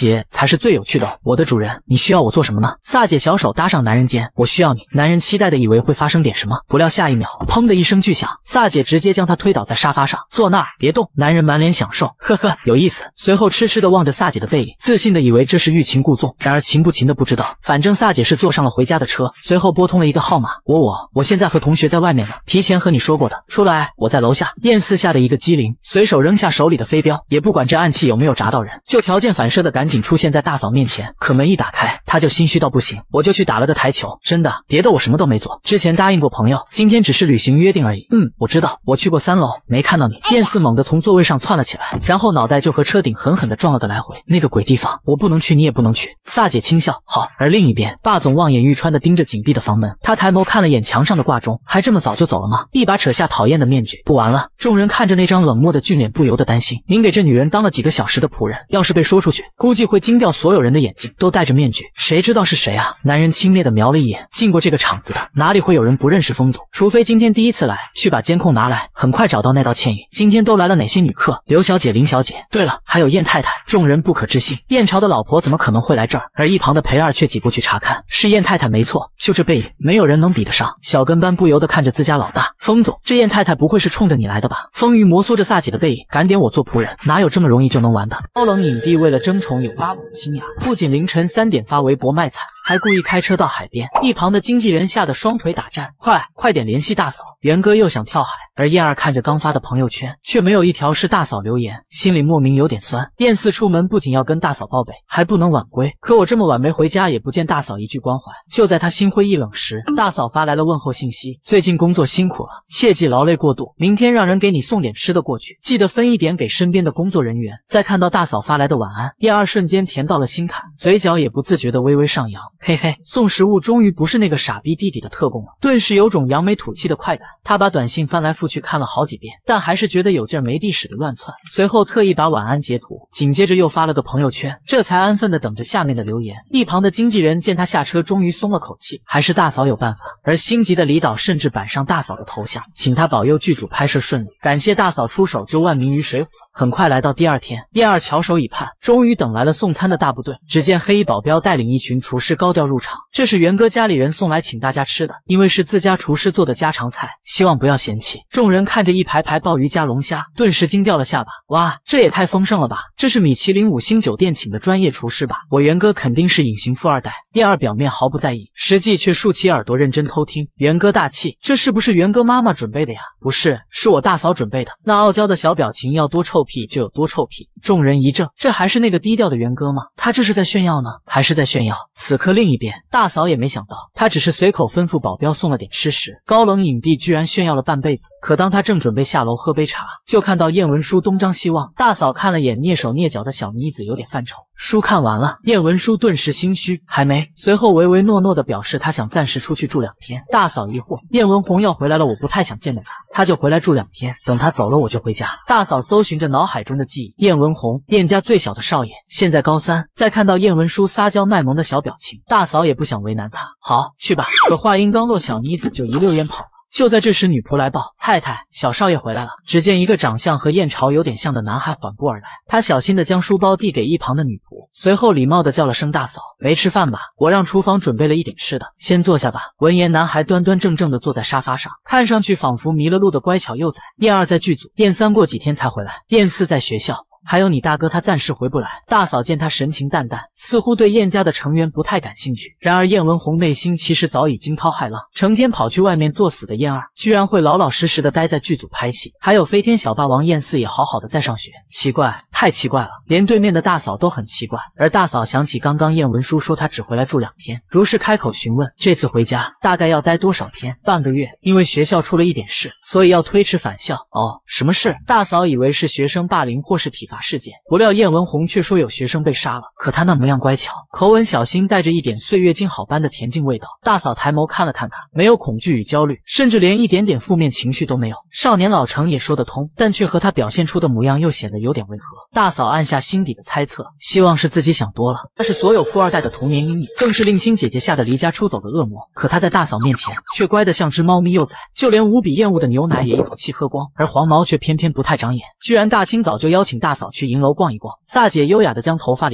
是最有趣的。我的主人，你需要我做什么呢？萨姐小手搭上男人肩，我需要你。男人期待的以为会发生点什么，不料下一秒，砰的一声巨响，萨姐直接将他推倒在沙发上，坐那儿别动。男人满脸享受，呵呵，有意思。随后痴痴的望着萨姐的背影，自信的以为这是欲擒故纵，然而擒不擒的不知道，反正萨姐是坐上了回家的车。随后拨通了一个号码，我我我现在和同学在外面呢，提前和你说过的，出来，我在楼下。燕四吓得一个机灵，随手扔下手里的飞镖，也不管这暗器有没有砸到人，就条件反射的赶紧出现在大嫂面前。可门一打开，他就心虚到不行，我就去打了个台球，真的，别的我什么都没做，之前答应过朋友，今天只是履行约定而已。嗯，我知道，我去过三楼，没看到你。燕四猛地从座位上窜了起来，然后脑袋就和车顶狠狠地撞了个来回。那个鬼地方，我不能去，你也不能去。萨姐轻笑，好。而另一边，霸总望眼欲穿地盯着紧闭的房门，他抬眸看了眼墙上的挂钟，还这么早就走了吗？一把扯下讨厌的面具，不完了。众人看着那张冷漠的俊脸，不由得担心，您给这女人当了几个小时的仆人，要是被说出去，估计会惊掉所有人的眼睛，都戴着面具，谁知道是谁啊？男人轻蔑地瞄了一眼，进过这个场子的，哪里会有人不认识风总？除非今天第一次来，去把监控拿来。很快找到那道倩影，今天都来了哪些女客？刘小姐、林小姐，对了，还有燕太太。众人不可置信，燕朝的老婆怎么可能会来这儿？而一旁的裴二却挤过去查看，是燕太太没错，就这背影，没有人能比得上。小跟班不由得看着自家老大，风总，这燕太太不会是冲着你来的吧？风雨摩挲着萨姐的背影，赶点我做仆人，哪有这么容易就能完的？高冷影帝为了争宠有八五的心眼，不仅凌晨三点发微博卖惨，还故意开车到海边。一旁的经纪人吓得双腿打颤，快快点联系大嫂，元哥又想跳海。而燕儿看着刚发的朋友圈，却没有一条是大嫂留言，心里莫名有点酸。燕四出门不仅要跟大嫂报备，还不能晚归，可我这么晚没回家，也不见大嫂一句关怀。就在他心灰意冷时，大嫂发来了问候信息，最近工作辛苦了，切忌劳累过度，明天让人给你送点吃的过去，记得分一点给身边的工作人员。再看到大嫂发来的晚安，燕儿瞬间甜到了心坎，嘴角也不自觉的微微上扬，嘿嘿，送食物终于不是那个傻逼弟弟的特供了，顿时有种扬眉吐气的快感。他把短信翻来覆去看了好几遍，但还是觉得有劲没地使的乱窜，随后特意把晚安截图，紧接着又发了个朋友圈，这才安分的等着下面的留言。一旁的经纪人见他下车，终于松了口气，还是大嫂有办法。而心急的李导甚至摆上大嫂的头像，请他保佑剧组拍摄顺利，感谢大嫂出手救万民于水火。很快来到第二天，燕儿翘首以盼，终于等来了送餐的大部队。只见黑衣保镖带领一群厨师高调入场，这是元哥家里人送来请大家吃的，因为是自家厨师做的家常菜，希望不要嫌弃。众人看着一排排鲍鱼加龙虾，顿时惊掉了下巴。哇，这也太丰盛了吧！这是米其林五星酒店请的专业厨师吧？我元哥肯定是隐形富二代。燕儿表面毫不在意，实际却竖起耳朵认真偷听。元哥大气，这是不是元哥妈妈准备的呀？不是，是我大嫂准备的。那傲娇的小表情要多臭屁就有多臭屁。众人一怔，这还是那个低调的元哥吗？他这是在炫耀呢，还是在炫耀？此刻另一边，大嫂也没想到，他只是随口吩咐保镖送了点吃食，高冷影帝居然炫耀了半辈子。可当他正准备下楼喝杯茶，就看到燕文书东张西望。大嫂看了眼蹑手蹑脚的小妮子，有点犯愁。书看完了，燕文书顿时心虚，还没。随后唯唯诺诺的表示他想暂时出去住两天。大嫂疑惑，燕文红要回来了，我不太想见到他，他就回来住两天，等他走了我就回家。大嫂搜寻着脑海中的记忆，燕文红，燕家最小的少爷，现在高三。再看到燕文书撒娇卖萌的小表情，大嫂也不想为难他，好，去吧。可话音刚落，小妮子就一溜烟跑了。就在这时，女仆来报，太太，小少爷回来了。只见一个长相和燕朝有点像的男孩缓步而来，他小心地将书包递给一旁的女仆，随后礼貌地叫了声大嫂。没吃饭吧？我让厨房准备了一点吃的，先坐下吧。闻言，男孩端端正正地坐在沙发上，看上去仿佛迷了路的乖巧幼崽。燕二在剧组，燕三过几天才回来，燕四在学校。还有你大哥他暂时回不来。大嫂见他神情淡淡，似乎对燕家的成员不太感兴趣。然而燕文红内心其实早已惊涛骇浪，成天跑去外面作死的燕二，居然会老老实实的待在剧组拍戏。还有飞天小霸王燕四也好好的在上学，奇怪，太奇怪了，连对面的大嫂都很奇怪。而大嫂想起刚刚燕文书说他只回来住两天，如是开口询问，这次回家大概要待多少天？半个月，因为学校出了一点事，所以要推迟返校。哦，什么事？大嫂以为是学生霸凌或是体罚事件，不料燕文红却说有学生被杀了。可他那模样乖巧，口吻小心，带着一点岁月静好般的恬静味道。大嫂抬眸看了看他，没有恐惧与焦虑，甚至连一点点负面情绪都没有。少年老成也说得通，但却和他表现出的模样又显得有点违和。大嫂按下心底的猜测，希望是自己想多了。他是所有富二代的童年阴影，更是令亲姐姐吓得离家出走的恶魔。可他在大嫂面前却乖得像只猫咪幼崽，就连无比厌恶的牛奶也一口气喝光。而黄毛却偏偏不太长眼，居然大清早就邀请大嫂去银楼逛一逛。萨姐优雅地将头发理到耳后，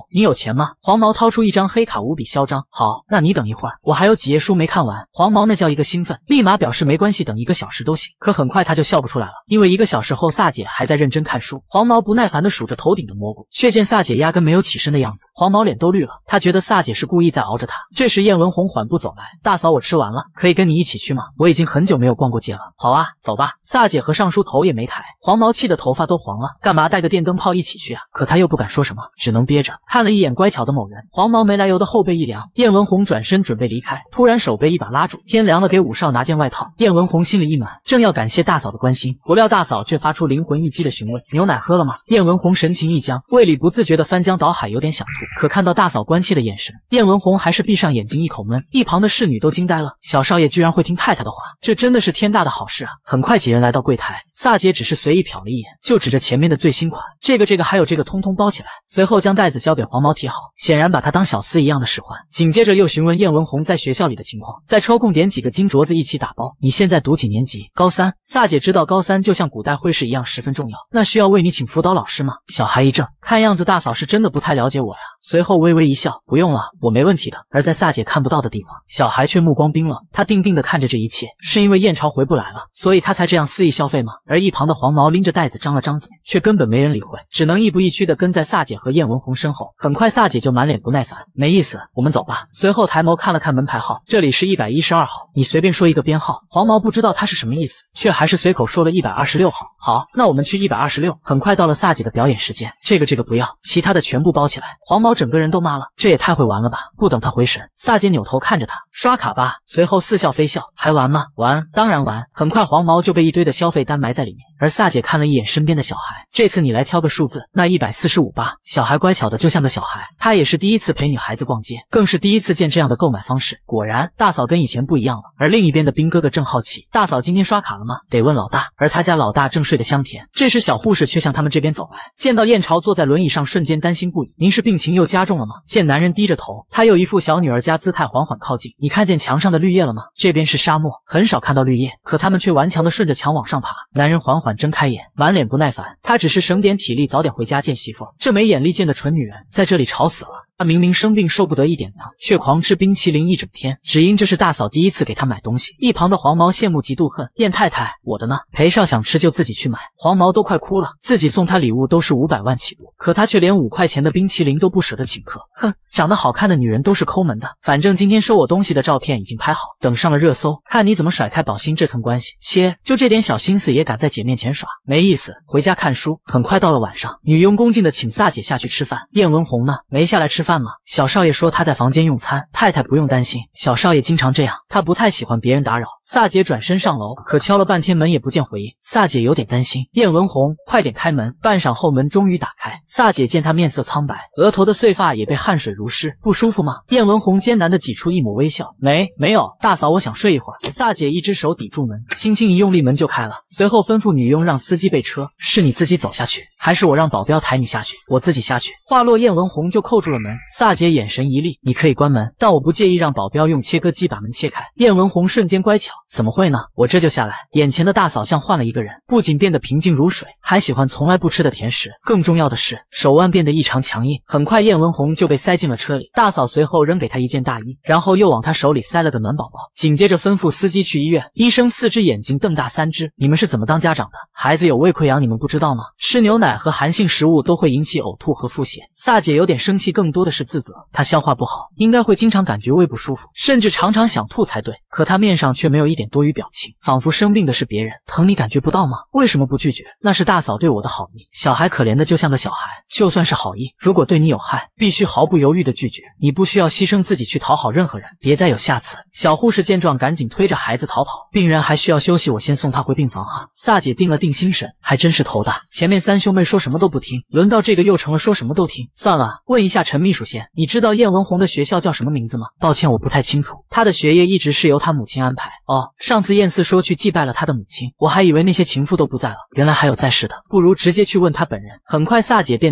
头，你有钱吗？黄毛掏出一张黑卡，无比嚣张。好，那你等一会儿，我还有几页书没看完。黄毛那叫一个兴奋，立马表示没关系，等一个小时都行。可很快他就笑不出来了，因为一个小时后萨姐还在认真看书。黄毛不耐烦地数着头顶的蘑菇，却见萨姐压根没有起身的样子，黄毛脸都绿了。他觉得萨姐是故意在熬着他。这时燕文红缓步走来，大嫂，我吃完了，可以跟你一起去吗？我已经很久没有逛过街了。好啊，走吧。萨姐和尚书头也没抬，黄毛气得头发都黄了，干嘛带个电灯泡一起去啊？可他又不敢说什么，只能憋着。看了一眼乖巧的某人，黄毛没来由的后背一凉。燕文红转身准备离开，突然手被一把拉住，天凉了，给五少拿件外套。燕文红心里一暖，正要感谢大嫂的关心，不料大嫂却发出灵魂一击的询问：牛奶喝了吗？燕文红神情一僵，胃里不自觉的翻江倒海，有点想吐。可看到大嫂关切的眼神，燕文红还是闭上眼睛一口闷。一旁的侍女都惊呆了，小少爷居然会听太太的话，这真的是天大的好事啊！很快几人来到柜台，萨姐只是随意瞟了一眼，就指着前面的最新款，这个这个还有这个通通包起来，随后将袋子交给黄毛提好，显然把他当小厮一样的使唤。紧接着又询问燕文红在学校里的情况，再抽空点几个金镯子一起打包。你现在读几年级？高三。萨姐知道高三就像古代会试一样十分重要，那需要为你请辅导老师吗？小孩一怔，看样子大嫂是真的不太了解我呀。随后微微一笑，不用了，我没问题的。而在萨姐看不到的地方，小孩却目光冰冷，他定定地看着这一切，是因为燕朝回不来了，所以他才这样肆意消费吗？而一旁的黄毛拎着袋子张了张嘴，却根本没人理会，只能亦步亦趋地跟在萨姐和燕文红身后。很快萨姐就满脸不耐烦，没意思，我们走吧。随后抬眸看了看门牌号，这里是一百一十二号，你随便说一个编号。黄毛不知道他是什么意思，却还是随口说了一百二十六号。好，那我们去一百二十六。很快到了萨姐的表演时间，这个这个不要，其他的全部包起来。黄毛整个人都麻了，这也太会玩了吧！不等他回神，萨姐扭头看着他，刷卡吧。随后似笑非笑，还玩吗？玩，当然玩。很快黄毛就被一堆的消费单埋在里面，而萨姐看了一眼身边的小孩，这次你来挑个数字，那一百四十五吧。小孩乖巧的就像个小孩，他也是第一次陪女孩子逛街，更是第一次见这样的购买方式。果然，大嫂跟以前不一样了。而另一边的兵哥哥正好奇，大嫂今天刷卡了吗？得问老大。而他家老大正睡得香甜，这时小护士却向他们这边走来，见到燕朝坐在轮椅上，瞬间担心不已。您是病情又加重了吗？见男人低着头，他又一副小女儿家姿态，缓缓靠近。你看见墙上的绿叶了吗？这边是沙漠，很少看到绿叶，可他们却顽强地顺着墙往上爬。男人缓缓睁开眼，满脸不耐烦，他只是省点体力，早点回家见媳妇。这没眼力见的蠢女人，在这里吵死了。他明明生病受不得一点呢，却狂吃冰淇淋一整天，只因这是大嫂第一次给他买东西。一旁的黄毛羡慕嫉妒恨，燕太太，我的呢？裴少想吃就自己去买。黄毛都快哭了，自己送他礼物都是五百万起步，可他却连五块钱的冰淇淋都不舍得请客。哼，长得好看的女人都是抠门的，反正今天收我东西的照片已经拍好，等上了热搜，看你怎么甩开宝欣这层关系。切，就这点小心思也敢在姐面前耍，没意思，回家看书。很快到了晚上，女佣恭敬的请萨姐下去吃饭。燕文红呢？没下来吃饭吗？小少爷说他在房间用餐，太太不用担心，小少爷经常这样，他不太喜欢别人打扰。萨姐转身上楼，可敲了半天门也不见回应，萨姐有点担心。燕文红，快点开门！半晌后门终于打开，萨姐见他面色苍白，额头的碎发也被汗水如湿，不舒服吗？燕文红艰难地挤出一抹微笑，没，没有，大嫂，我想睡一会儿。萨姐一只手抵住门，轻轻一用力，门就开了，随后吩咐女佣让司机备车。是你自己走下去，还是我让保镖抬你下去？我自己下去。话落，燕文红就扣住了门。萨姐眼神一厉，你可以关门，但我不介意让保镖用切割机把门切开。燕文红瞬间乖巧，怎么会呢？我这就下来。眼前的大嫂像换了一个人，不仅变得平静如水，还喜欢从来不吃的甜食，更重要的是手腕变得异常强硬。很快燕文红就被塞进了车里，大嫂随后扔给她一件大衣，然后又往她手里塞了个暖宝宝，紧接着吩咐司机去医院。医生四只眼睛瞪大三只，你们是怎么当家长的？孩子有胃溃疡你们不知道吗？吃牛奶和寒性食物都会引起呕吐和腹泻。萨姐有点生气，更多的是自责，她消化不好，应该会经常感觉胃不舒服，甚至常常想吐才对，可她面上却没有一点多余表情，仿佛生病的是别人，疼你感觉不到吗？为什么不拒绝？那是大嫂对我的好意。小孩可怜的就像个小孩，就算是好意，如果对你有害，必须毫不犹豫的拒绝，你不需要牺牲自己去讨好任何人，别再有下次。小护士见状赶紧推着孩子逃跑，病人还需要休息，我先送他回病房哈。萨姐定了定心神，还真是头大，前面三兄妹说什么都不听，轮到这个又成了说什么都听。算了，问一下陈秘书先，你知道燕文红的学校叫什么名字吗？抱歉，我不太清楚，她的学业一直是由她母亲安排。哦，上次燕四说去祭拜了她的母亲，我还以为那些情妇都不在了，原来还有在世的，不如直接去问她本人。很快萨姐便端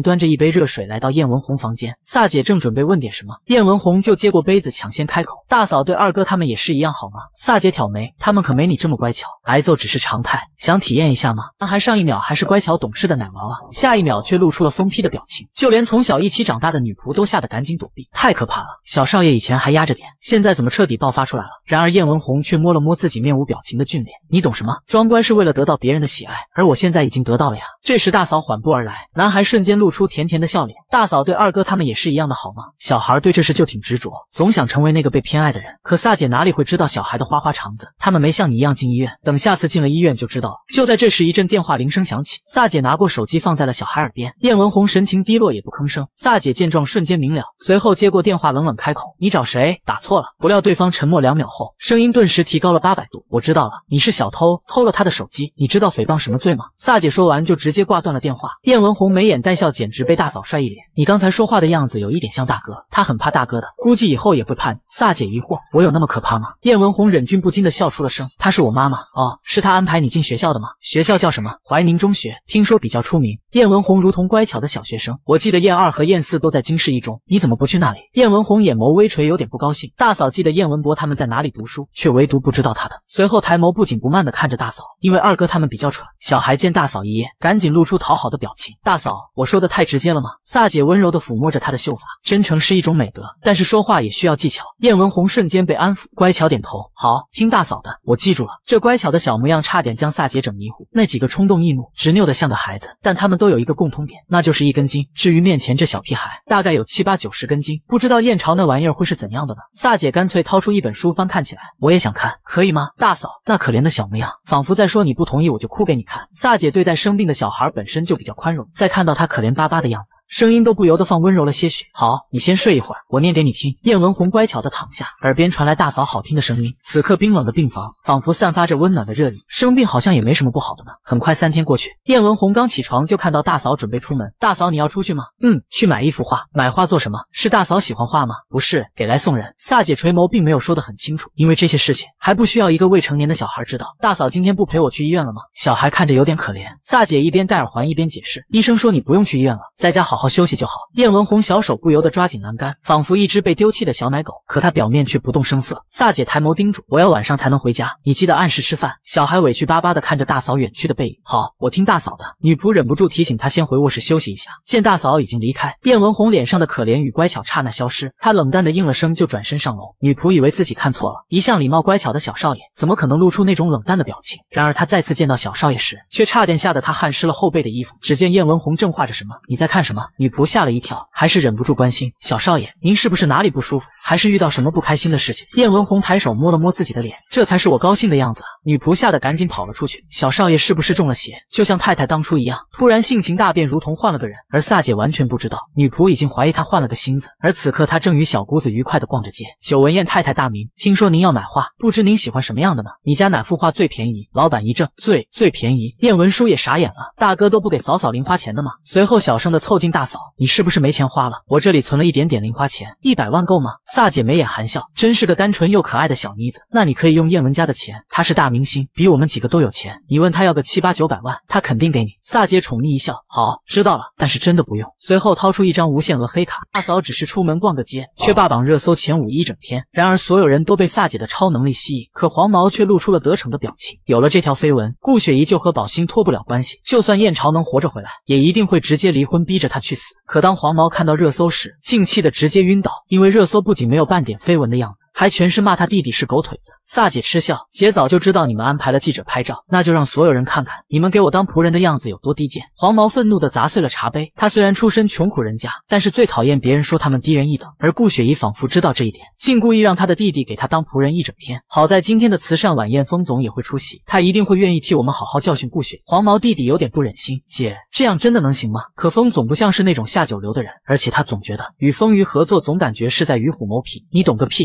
端着一杯热水来到燕文红房间，萨姐正准备问点什么，燕文红就接过杯子抢先开口：“大嫂对二哥他们也是一样好吗？”萨姐挑眉：“他们可没你这么乖巧，挨揍只是常态，想体验一下吗？”男孩上一秒还是乖巧懂事的奶娃娃，下一秒却露出了疯批的表情，就连从小一起长大的女仆都吓得赶紧躲避，太可怕了！小少爷以前还压着点，现在怎么彻底爆发出来了？然而燕文红却摸了摸自己面无表情的俊脸：“你懂什么？装乖是为了得到别人的喜爱，而我现在已经得到了呀。”这时大嫂缓步而来，男孩瞬间露出甜甜的笑脸：“大嫂对二哥他们也是一样的好吗？”小孩对这事就挺执着，总想成为那个被偏爱的人。可萨姐哪里会知道小孩的花花肠子？他们没像你一样进医院，等下次进了医院就知道了。就在这时，一阵电话铃声响起，萨姐拿过手机放在了小孩耳边。燕文红神情低落，也不吭声。萨姐见状瞬间明了，随后接过电话，冷冷开口：“你找谁？打错了。”不料对方沉默两秒后，声音顿时提高了八百度：“我知道了，你是小偷，偷了他的手机。你知道诽谤什么罪吗？”萨姐说完就直接挂断了电话。燕文红眉眼带笑，简直被大嫂帅一脸。你刚才说话的样子有一点像大哥，他很怕大哥的，估计以后也会怕你。萨姐疑惑：“我有那么可怕吗？”燕文红忍俊不禁的笑出了声：“她是我妈妈。”哦，是她安排你进学校的吗？学校叫什么？怀宁中学，听说比较出名。燕文红如同乖巧的小学生：“我记得燕二和燕四都在经世一中，你怎么不去那里？”燕文红眼眸微垂，有点不高兴。大嫂记得燕文博他们在哪里读书，却唯独不知道他的。随后抬眸不紧不慢的看着大嫂，因为二哥他们比较蠢。小孩见大嫂一夜，赶紧露出讨好的表情：“大嫂，我说的太直接了吗？”萨姐温柔的抚摸着她的秀发，真诚是一种美德，但是说话也需要技巧。燕文红瞬间被安抚，乖巧点头：“好，听大嫂的，我记住了。”这乖巧的小模样差点将萨姐整迷糊，那几个冲动易怒、执拗的像个孩子，但他们都有一个共通点，那就是一根筋。至于面前这小屁孩，大概有七八九十根筋，不知道燕朝那玩意儿会是怎样的呢？萨姐干脆掏出一本书翻看起来：“我也想看，可以吗？”大嫂那可怜的小模样，仿佛在说：“你不同意我就哭给你看。”萨姐对待生病的小孩本身就比较宽容，再看到他可怜巴巴的样子，声音都不由得放温柔了些许：“好，你先睡一会儿，我念给你听。”燕文红乖巧的躺下，耳边传来大嫂好听的声音。此刻冰冷的病房仿佛散发着温暖的热力，生病好像也没什么不好的呢。很快三天过去，燕文红刚起床就看到大嫂准备出门。“大嫂你要出去吗？”“嗯，去买一幅画。”“买画做什么？是大嫂喜欢画吗？”“不是，给来送人。”萨姐垂眸并没有说得很清楚，因为这些事情还不需要一个未成年的小孩知道。“大嫂今天不陪我去医院了吗？”小孩看着有点可怜。萨姐一边戴耳环一边解释：“医生说你不用去医院了，在家好好休息就好。”燕文红小手不由得抓紧栏杆，仿佛一只被丢弃的小奶狗，可她表面却不动声色。萨姐抬眸叮嘱：“我要晚上才能回家，你记得按时吃饭。”小孩委屈巴巴地看着大嫂远去的背影：“好，我听大嫂的。”女仆忍不住提醒她先回卧室休息一下。见大嫂已经离开，燕文红脸上的可怜与乖巧刹那消失，她冷淡地应了声就转身上楼。女仆以为自己看错了，一向礼貌乖巧的小少爷怎么可能露出那种冷淡的表情？然而她再次见到小少爷时，却差点吓得她汗湿了后背的衣服。只见燕文红正画着什么：“你在看什么？”女仆吓了一跳，还是忍不住关心：“小少爷，您是不是哪里不舒服，还是遇到什么不开心的事情？”燕文红抬手摸了摸自己的脸，这才是我高兴的样子啊！女仆吓得赶紧跑了出去。小少爷是不是中了邪，就像太太当初一样，突然性情大变，如同换了个人？而萨姐完全不知道，女仆已经怀疑她换了个心思，而此刻她正与小姑子愉快地逛着街。久闻燕太太大名，听说您要买画，不知您喜欢什么样的呢？你家哪幅画最便宜？老板一怔，最最便宜。燕文书也傻眼了，大哥都不给嫂嫂零花钱的吗？随后小声地凑近大嫂：“你是不是没钱花了？我这里存了一点点零花钱，一百万够吗？”萨姐眉眼含笑，真是个单纯又可爱的小妮子。那你可以用燕文家的钱，她是大明星，比我们几个都有钱，你问她要个七八九百万，她肯定给你。萨姐宠溺一笑：“好，知道了，但是真的不用。”随后掏出一张无限额黑卡，大嫂只是出门逛个街，却霸榜热搜前五一整天。然而所有人都被萨姐的超能力吸引，可黄毛却露出了得逞的表情。有了这条绯闻，顾雪怡就和宝兴脱不了关系，就算燕朝能活着回来，也一定会直接离婚，逼着他去死。可当黄毛看到热搜时，竟气得直接晕倒，因为热搜不仅没有半点绯闻的样子，还全是骂他弟弟是狗腿子。萨姐嗤笑：“姐早就知道你们安排了记者拍照，那就让所有人看看你们给我当仆人的样子有多低贱。”黄毛愤怒地砸碎了茶杯。他虽然出身穷苦人家，但是最讨厌别人说他们低人一等，而顾雪怡仿佛知道这一点，竟故意让他的弟弟给他当仆人一整天。好在今天的慈善晚宴封总也会出席，他一定会愿意替我们好好教训顾雪。黄毛弟弟有点不忍心：“姐，这样真的能行吗？”可封总不像是那种下九流的人，而且他总觉得与风鱼合作总感觉是在与虎谋皮。你懂个屁！你知道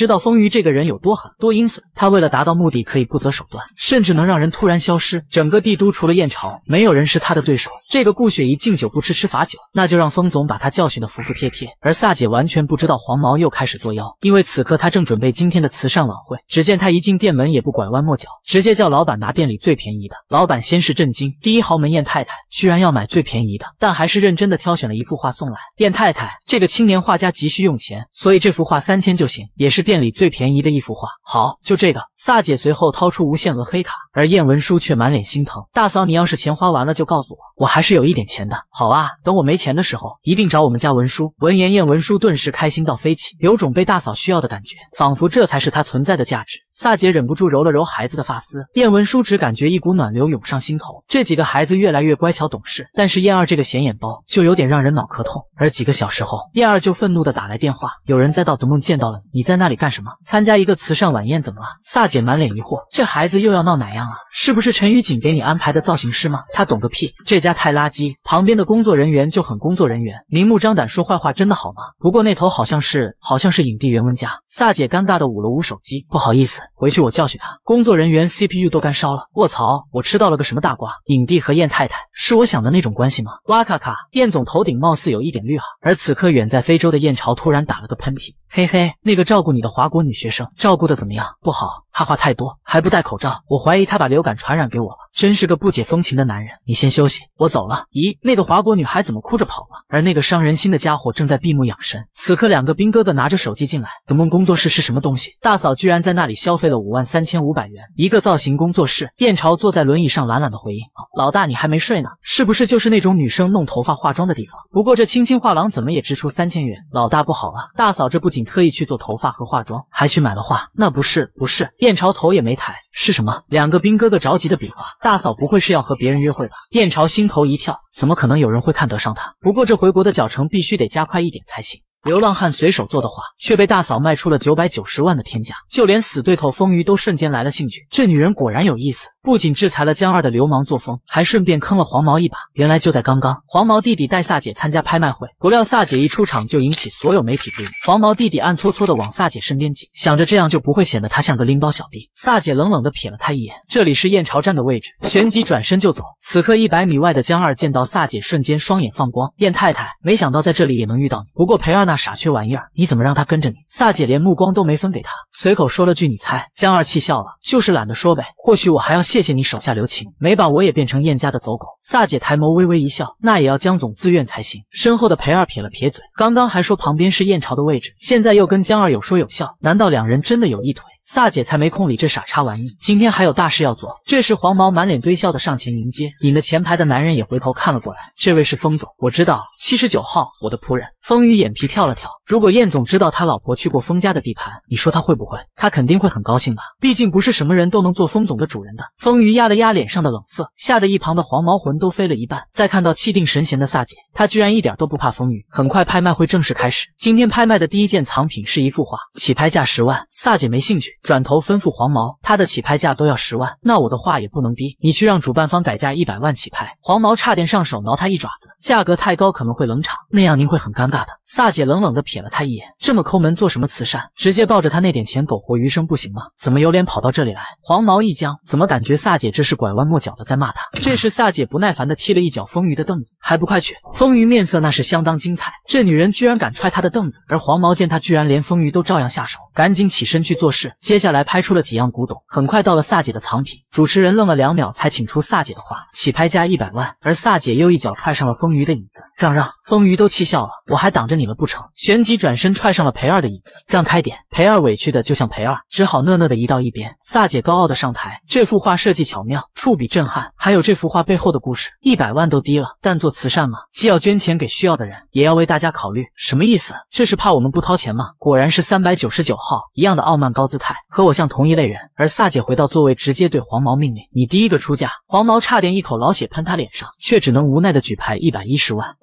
道风鱼这个人有多狠多阴损，他为了达到目的可以不择手段，甚至能让人突然消失。整个帝都除了燕朝，没有人是他的对手。这个顾雪怡敬酒不吃吃罚酒，那就让风总把他教训的服服帖帖。而萨姐完全不知道黄毛又开始作妖，因为此刻他正准备今天的慈善晚会。只见他一进店门也不拐弯抹角，直接叫老板拿店里最便宜的。老板先是震惊，第一豪门燕太太居然要买最便宜的，但还是认真的挑选了一幅画送来。燕太太，这个青年画家急需用钱，所以这幅画三千就行，也是店里最便宜的一幅画。好，就这个。萨姐随后掏出无限额黑卡，而燕文书却满脸心疼。大嫂，你要是钱花完了就告诉我，我还是有一点钱的。好啊，等我没钱的时候，一定找我们家文书。闻言，燕文书顿时开心到飞起，有种被大嫂需要的感觉，仿佛这才是她存在的价值。萨姐忍不住揉了揉孩子的发丝，燕文书只感觉一股暖流涌上心头。这几个孩子越来越乖巧懂事，但是燕二这个显眼包就有点让人脑壳痛。而几个小时后，燕二就愤怒地打来电话，有人在道德梦见到了你，你在那里干什么？参加一个慈善晚宴怎么了？萨姐满脸疑惑，这孩子又要闹哪样啊？是不是陈雨锦给你安排的造型师吗？他懂个屁，这家太垃圾。旁边的工作人员就很工作人员，明目张胆说坏话真的好吗？不过那头好像是好像是影帝袁文佳。萨姐尴尬地捂了捂手机，不好意思，回去我教训他。工作人员 C P U 都干烧了，卧槽，我吃到了个什么大瓜？影帝和燕太太是我想的那种关系吗？哇咔咔，燕总头顶貌似有一点绿哈。而此刻远在非洲的燕朝突然打了个喷嚏，嘿嘿，那个照顾你的华国女学生照顾的怎么样？不好，她话太多，还不戴口罩，我怀疑她把流感传染给我了。真是个不解风情的男人，你先休息，我走了。咦，那个华国女孩怎么哭着跑了？而那个伤人心的家伙正在闭目养神。此刻两个兵哥哥拿着手机进来，德梦工作室是什么东西？大嫂居然在那里消费了五万三千五百元，一个造型工作室。燕朝坐在轮椅上懒懒的回应、哦、老大你还没睡呢，是不是就是那种女生弄头发化妆的地方？不过这青青画廊怎么也支出三千元，老大不好啊，大嫂这不仅特意去做头发和化妆，还去买了画。那不是不是，燕朝头也没抬，是什么？两个兵哥哥着急的比划，大嫂不会是要和别人约会吧？燕朝心头一跳，怎么可能有人会看得上他？不过这回国的脚程必须得加快一点才行。流浪汉随手做的画，却被大嫂卖出了九百九十万的天价，就连死对头风鱼都瞬间来了兴趣。这女人果然有意思，不仅制裁了江二的流氓作风，还顺便坑了黄毛一把。原来就在刚刚，黄毛弟弟带萨姐参加拍卖会，不料萨姐一出场就引起所有媒体注意。黄毛弟弟暗搓搓的往萨姐身边挤，想着这样就不会显得他像个拎包小弟。萨姐冷冷的瞥了他一眼，这里是燕朝站的位置，旋即转身就走。此刻一百米外的江二见到萨姐，瞬间双眼放光。燕太太，没想到在这里也能遇到你，不过裴二那傻缺玩意儿，你怎么让他跟着你？萨姐连目光都没分给他，随口说了句你猜。江二气笑了，就是懒得说呗，或许我还要谢谢你手下留情，没把我也变成燕家的走狗。萨姐抬眸微微一笑，那也要江总自愿才行。身后的裴二撇了撇嘴，刚刚还说旁边是燕朝的位置，现在又跟江二有说有笑，难道两人真的有一腿？萨姐才没空理这傻叉玩意，今天还有大事要做。这时黄毛满脸堆笑的上前迎接，引得前排的男人也回头看了过来。这位是风总，我知道，七十九号，我的仆人。风雨眼皮跳了跳，如果燕总知道他老婆去过风家的地盘，你说他会不会？他肯定会很高兴吧，毕竟不是什么人都能做风总的主人的。风雨压了压脸上的冷色，吓得一旁的黄毛魂都飞了一半。再看到气定神闲的萨姐，他居然一点都不怕风雨。很快拍卖会正式开始，今天拍卖的第一件藏品是一幅画，起拍价十万。萨姐没兴趣，转头吩咐黄毛，他的起拍价都要十万，那我的画也不能低，你去让主办方改价一百万起拍。黄毛差点上手挠他一爪子，价格太高可能会冷场，那样您会很尴尬的。萨姐冷冷地瞥了他一眼，这么抠门做什么慈善？直接抱着他那点钱苟活余生不行吗？怎么有脸跑到这里来？黄毛一僵，怎么感觉萨姐这是拐弯抹角的在骂他？这时萨姐不耐烦地踢了一脚风鱼的凳子，还不快去！风鱼面色那是相当精彩，这女人居然敢踹他的凳子，而黄毛见他居然连风鱼都照样下手，赶紧起身去做事。接下来拍出了几样古董，很快到了萨姐的藏品。主持人愣了两秒才请出萨姐的画，起拍价一百万，而萨姐又一脚踹上了风鱼的椅子，让让！风鱼都气笑了，我还挡着你了不成？旋即转身踹上了裴二的椅子，让开点！裴二委屈的就像裴二，只好讷讷的移到一边。萨姐高傲的上台，这幅画设计巧妙，触笔震撼，还有这幅画背后的故事，一百万都低了，但做慈善嘛，既要捐钱给需要的人，也要为大家考虑。什么意思？这是怕我们不掏钱吗？果然是三百九十九号，一样的傲慢高姿态，和我像同一类人。而萨姐回到座位，直接对黄毛命令：你第一个出价！黄毛差点一口老血喷他脸上，却只能无奈的举牌一百一十万。我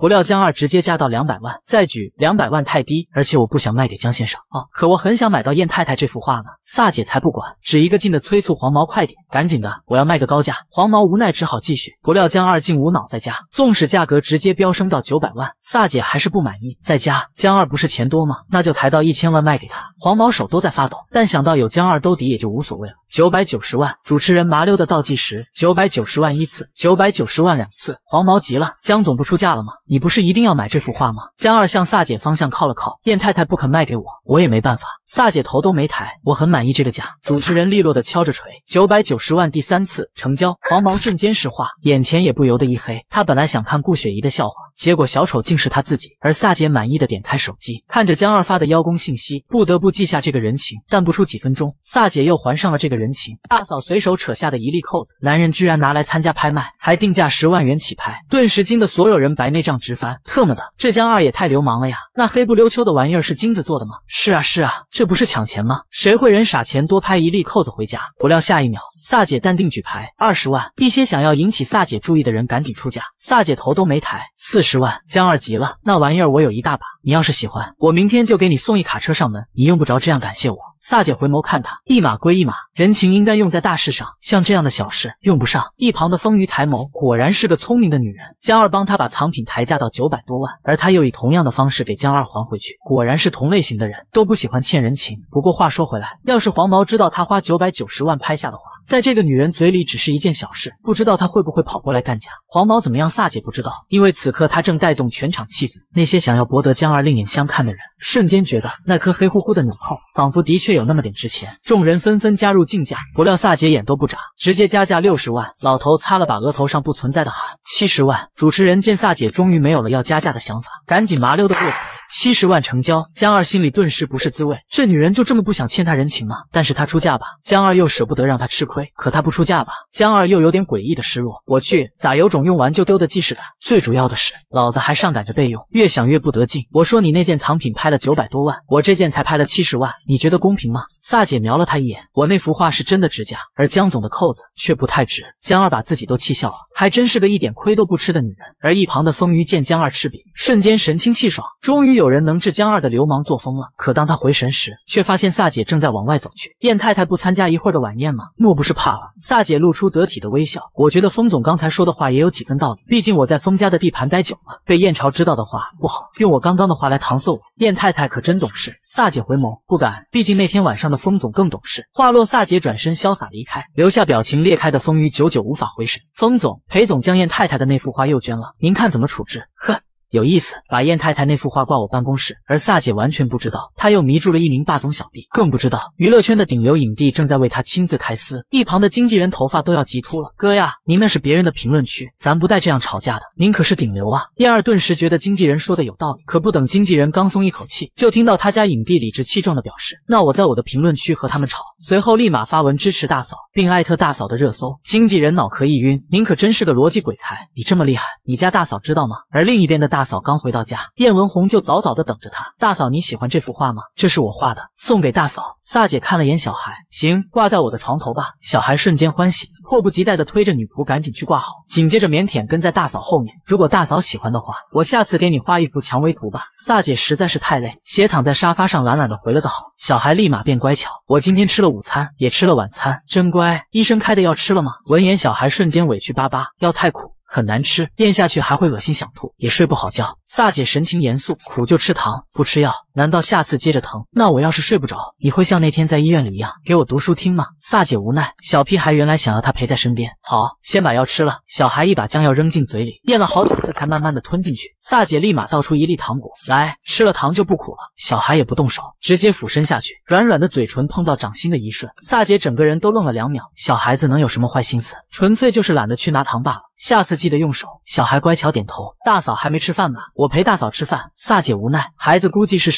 不料江二直接加到两百万，再举两百万太低，而且我不想卖给江先生啊，可我很想买到燕太太这幅画呢。萨姐才不管，只一个劲的催促黄毛快点，赶紧的，我要卖个高价。黄毛无奈只好继续，不料江二竟无脑再加，纵使价格直接飙升到九百万，萨姐还是不满意，再加。江二不是钱多吗？那就抬到一千万卖给他。黄毛手都在发抖，但想到有江二兜底也就无所谓了。九百九十万，主持人麻溜的倒计时，九百九十万一次，九百九十万两次。黄毛急了，江总不出价了吗？你不是一定要买这幅画吗？江二向萨姐方向靠了靠，燕太太不肯卖给我，我也没办法。萨姐头都没抬，我很满意这个价。主持人利落的敲着锤，九百九十万第三次成交。黄毛瞬间石化，眼前也不由得一黑。他本来想看顾雪怡的笑话，结果小丑竟是他自己。而萨姐满意的点开手机，看着江二发的邀功信息，不得不记下这个人情。但不出几分钟，萨姐又还上了这个人情。大嫂随手扯下的一粒扣子，男人居然拿来参加拍卖，还定价十万元起拍，顿时惊得所有人白内障直翻。特么的，这江二也太流氓了呀！那黑不溜秋的玩意儿是金子做的吗？是啊是啊，这不是抢钱吗？谁会人傻钱多拍一粒扣子回家？不料下一秒，萨姐淡定举牌二十万，一些想要引起萨姐注意的人赶紧出价，萨姐头都没抬，四十万。江二急了，那玩意儿我有一大把，你要是喜欢，我明天就给你送一卡车上门，你用不着这样感谢我。萨姐回眸看他，一码归一码，人情应该用在大事上，像这样的小事用不上。一旁的风鱼抬眸，果然是个聪明的女人。江二帮他把藏品抬价到九百多万，而他又以同样的方式给江二还回去，果然是同类型的人，都不喜欢欠人情。不过话说回来，要是黄毛知道他花九百九十万拍下的话，在这个女人嘴里只是一件小事，不知道他会不会跑过来干架。黄毛怎么样，萨姐不知道，因为此刻他正带动全场气氛。那些想要博得江二另眼相看的人，瞬间觉得那颗黑乎乎的纽扣仿佛的确有那么点值钱，众人纷纷加入竞价。不料萨姐眼都不眨，直接加价六十万。老头擦了把额头上不存在的汗，七十万。主持人见萨姐终于没有了要加价的想法，赶紧麻溜的过锤，七十万成交。江二心里顿时不是滋味，这女人就这么不想欠他人情吗？但是他出价吧，江二又舍不得让他吃亏，可他不出价吧，江二又有点诡异的失落。我去，咋有种用完就丢的既视感？最主要的是，老子还上赶着备用，越想越不得劲。我说你那件藏品拍了九百多万，我这件才拍了七十万，你觉得公平吗？萨姐瞄了他一眼，我那幅画是真的值价，而江总的扣子却不太值。江二把自己都气笑了，还真是个一点亏都不吃的女人。而一旁的风鱼见江二吃饼，瞬间神清气爽，终于有人能治江二的流氓作风了。可当他回神时，却发现萨姐正在往外走去。燕太太不参加一会儿的晚宴吗？莫不是怕了？萨姐露出得体的微笑，我觉得风总刚才说的话也有几分道理，毕竟我在风家的地盘待久了，被燕朝知道的话不好，用我刚刚的话来搪塞我。燕太太可真懂事。萨姐回眸，不敢，毕竟那天晚上的风总更懂事。话落，萨姐转身潇洒离开，留下表情裂开的风鱼久久无法回神。风总、裴总将燕太太的那幅画又捐了，您看怎么处置？呵，有意思，把燕太太那幅画挂我办公室。而萨姐完全不知道，她又迷住了一名霸总小弟，更不知道娱乐圈的顶流影帝正在为她亲自开撕。一旁的经纪人头发都要急秃了，哥呀，您那是别人的评论区，咱不带这样吵架的，您可是顶流啊。燕二顿时觉得经纪人说的有道理，可不等经纪人刚松一口气，就听到他家影帝理直气壮的表示，那我在我的评论区和他们吵。随后立马发文支持大嫂，并艾特大嫂的热搜。经纪人脑壳一晕，您可真是个逻辑鬼才，你这么厉害，你家大嫂知道吗？而另一边的大嫂刚回到家，燕文红就早早的等着她。大嫂，你喜欢这幅画吗？这是我画的，送给大嫂。萨姐看了眼小孩，行，挂在我的床头吧。小孩瞬间欢喜，迫不及待的推着女仆赶紧去挂好，紧接着腼腆跟在大嫂后面。如果大嫂喜欢的话，我下次给你画一幅蔷薇图吧。萨姐实在是太累，斜躺在沙发上懒懒的回了个好。小孩立马变乖巧，我今天吃了午餐，也吃了晚餐，真乖。医生开的药吃了吗？闻言小孩瞬间委屈巴巴，药太苦，很难吃，咽下去还会恶心想吐，也睡不好觉。萨姐神情严肃，苦就吃糖，不吃药，难道下次接着疼？那我要是睡不着，你会像那天在医院里一样给我读书听吗？萨姐无奈，小屁孩原来想要她陪在身边。好，先把药吃了。小孩一把将药扔进嘴里，咽了好几次才慢慢的吞进去。萨姐立马倒出一粒糖果来，吃了糖就不苦了。小孩也不动手，直接俯身下去，软软的嘴唇碰到掌心的一瞬，萨姐整个人都愣了两秒。小孩子能有什么坏心思？纯粹就是懒得去拿糖罢了。下次记得用手。小孩乖巧点头。大嫂还没吃饭吧？我陪大嫂吃饭。萨姐无奈，孩子估计是生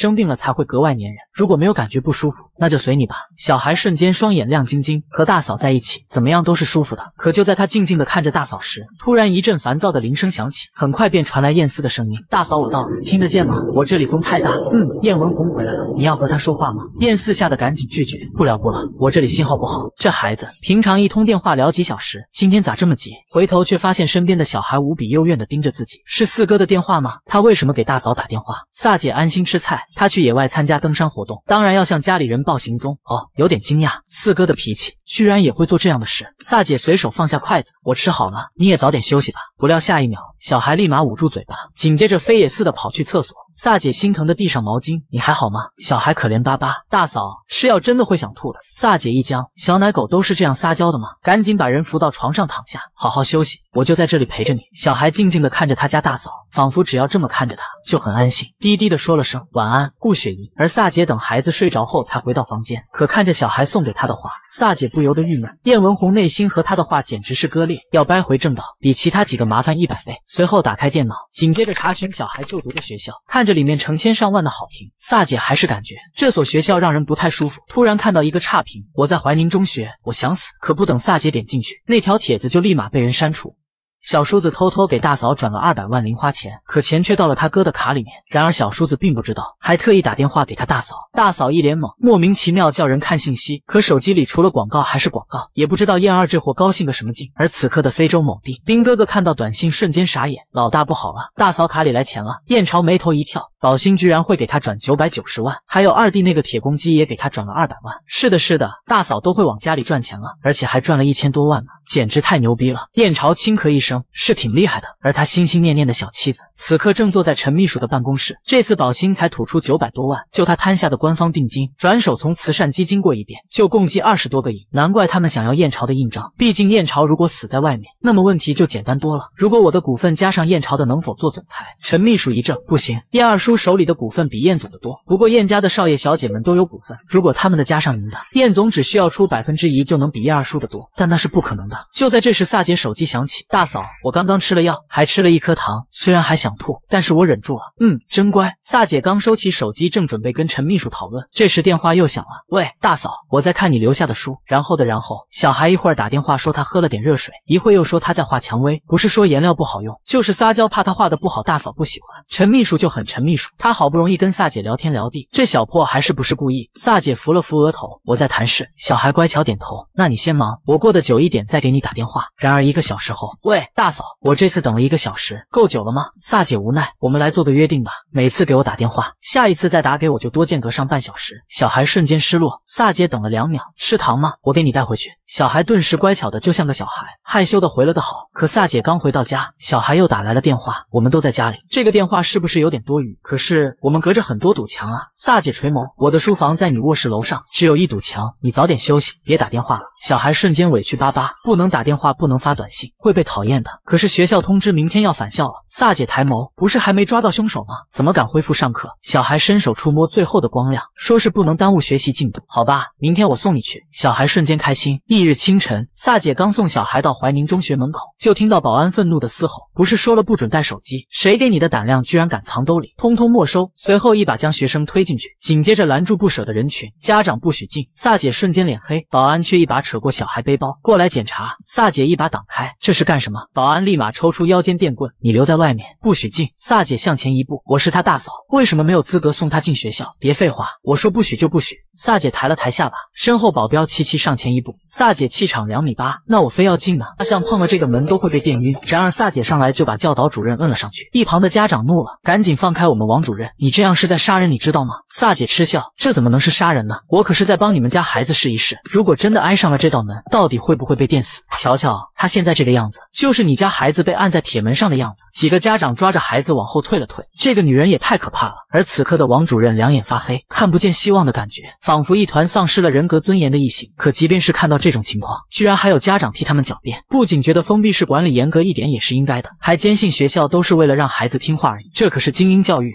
生病了才会格外粘人，如果没有感觉不舒服，那就随你吧。小孩瞬间双眼亮晶晶，和大嫂在一起怎么样都是舒服的。可就在他静静地看着大嫂时，突然一阵烦躁的铃声响起，很快便传来燕思的声音：“大嫂，我到了，听得见吗？我这里风太大。”嗯，燕文红回来了，你要和他说话吗？燕思吓得赶紧拒绝：“不聊不了，我这里信号不好。”这孩子平常一通电话聊几小时，今天咋这么急？回头却发现身边的小孩无比幽怨地盯着自己，是四哥的电话吗？他为什么给大嫂打电话？萨姐安心吃菜，她去野外参加登山活动，当然要向家里人报行踪。哦，有点惊讶，四哥的脾气居然也会做这样的事。萨姐随手放下筷子，我吃好了，你也早点休息吧。不料下一秒，小孩立马捂住嘴巴，紧接着飞也似的跑去厕所。萨姐心疼的递上毛巾，你还好吗？小孩可怜巴巴，大嫂吃药真的会想吐的。萨姐一僵，小奶狗都是这样撒娇的吗？赶紧把人扶到床上躺下，好好休息，我就在这里陪着你。小孩静静的看着他家大嫂，仿佛只要这么看着他就很安心，低低的说了声晚安，顾雪姨。而萨姐等孩子睡着后才回到房间，可看着小孩送给她的花，萨姐不由得郁闷。燕文红内心和她的话简直是割裂，要掰回正道比其他几个麻烦一百倍。随后打开电脑，紧接着查询小孩就读的学校，看着里面成千上万的好评，萨姐还是感觉这所学校让人不太舒服。突然看到一个差评，我在怀宁中学，我想死。可不等萨姐点进去，那条帖子就立马被人删除。小叔子偷偷给大嫂转了二百万零花钱，可钱却到了他哥的卡里面。然而小叔子并不知道，还特意打电话给他大嫂。大嫂一脸懵，莫名其妙叫人看信息，可手机里除了广告还是广告，也不知道燕二这货高兴个什么劲。而此刻的非洲某地，兵哥哥看到短信瞬间傻眼，老大不好了，大嫂卡里来钱了。燕朝眉头一跳，宝兴居然会给他转九百九十万，还有二弟那个铁公鸡也给他转了二百万。是的是的，大嫂都会往家里赚钱了，而且还赚了一千多万呢，简直太牛逼了。燕朝轻咳一声，是挺厉害的。而他心心念念的小妻子此刻正坐在陈秘书的办公室，这次宝兴才吐出九百多万，就他摊下的官方定金，转手从慈善基金过一遍，就共计二十多个亿。难怪他们想要燕朝的印章，毕竟燕朝如果死在外面，那么问题就简单多了。如果我的股份加上燕朝的，能否做总裁？陈秘书一怔，不行，燕二叔手里的股份比燕总的多，不过燕家的少爷小姐们都有股份，如果他们的加上您的，燕总只需要出百分之一就能比燕二叔的多，但那是不可能的。就在这时，萨姐手机响起，大嫂，我刚刚吃了药，还吃了一颗糖，虽然还想吐，但是我忍住了。嗯，真乖。萨姐刚收起手机，正准备跟陈秘书讨论，这时电话又响了。喂，大嫂，我在看你留下的书。然后的然后，小孩一会儿打电话说他喝了点热水，一会又说他在画蔷薇，不是说颜料不好用，就是撒娇怕他画的不好，大嫂不喜欢。陈秘书就很陈秘书，他好不容易跟萨姐聊天聊地，这小破还是不是故意。萨姐扶了扶额头，我在谈事。小孩乖巧点头，那你先忙，我过得久一点再给你打电话。然而一个小时后，喂，大嫂，我这次等了一个小时，够久了吗？萨姐无奈，我们来做个约定吧，每次给我打电话，下一次再打给我就多间隔上半小时。小孩瞬间失落。萨姐等了两秒，吃糖吗？我给你带回去。小孩顿时乖巧的就像个小孩，害羞的回了个好。可萨姐刚回到家，小孩又打来了电话，我们都在家里，这个电话是不是有点多余？可是我们隔着很多堵墙啊。萨姐垂眸，我的书房在你卧室楼上，只有一堵墙，你早点休息，别打电话了。小孩瞬间委屈巴巴，不能打电话，不能发短信，会被讨厌的。可是学校通知明天要返校了。萨姐抬眸，不是还没抓到凶手吗？怎么敢恢复上课？小孩伸手触摸最后的光亮，说是不能耽误学习进度。好吧，明天我送你去。小孩瞬间开心。翌日清晨，萨姐刚送小孩到怀宁中学门口，就听到保安愤怒的嘶吼，不是说了不准带手机，谁给你的胆量居然敢藏兜里，通通没收。随后一把将学生推进去，紧接着拦住不舍的人群，家长不许进。萨姐瞬间脸黑，保安却一把扯过小孩背包过来检查，萨姐一把挡开，这是干什么？保安立马抽出腰间电棍，你留在外面，不许进。萨姐向前一步，我是他大嫂，为什么没有资格送他进学校？别废话，我说不许就不许。萨姐抬了抬下巴，身后保镖齐齐上前一步。萨姐气场两米八，那我非要进呢，他像碰了这个门都会被电晕。然而萨姐上来就把教导主任摁了上去，一旁的家长怒了，赶紧放开我们王主任，你这样是在杀人，你知道吗？萨姐嗤笑，这怎么能是杀人呢？我可是在帮你们家孩子试一试，如果真的挨上了这道门，到底会不会被电死？瞧瞧他现在这个样子，就是你家孩子被按在铁门上的样子。几个家长抓着孩子往后退了退，这个女人也太可怕了。而此刻的王主任两眼发黑，看不见希望的感觉，仿佛一团丧失了人格尊严的异性。可即便是看到这种情况，居然还有家长替他们狡辩，不仅觉得封闭式管理严格一点也是应该的，还坚信学校都是为了让孩子听话而已，这可是精英教育。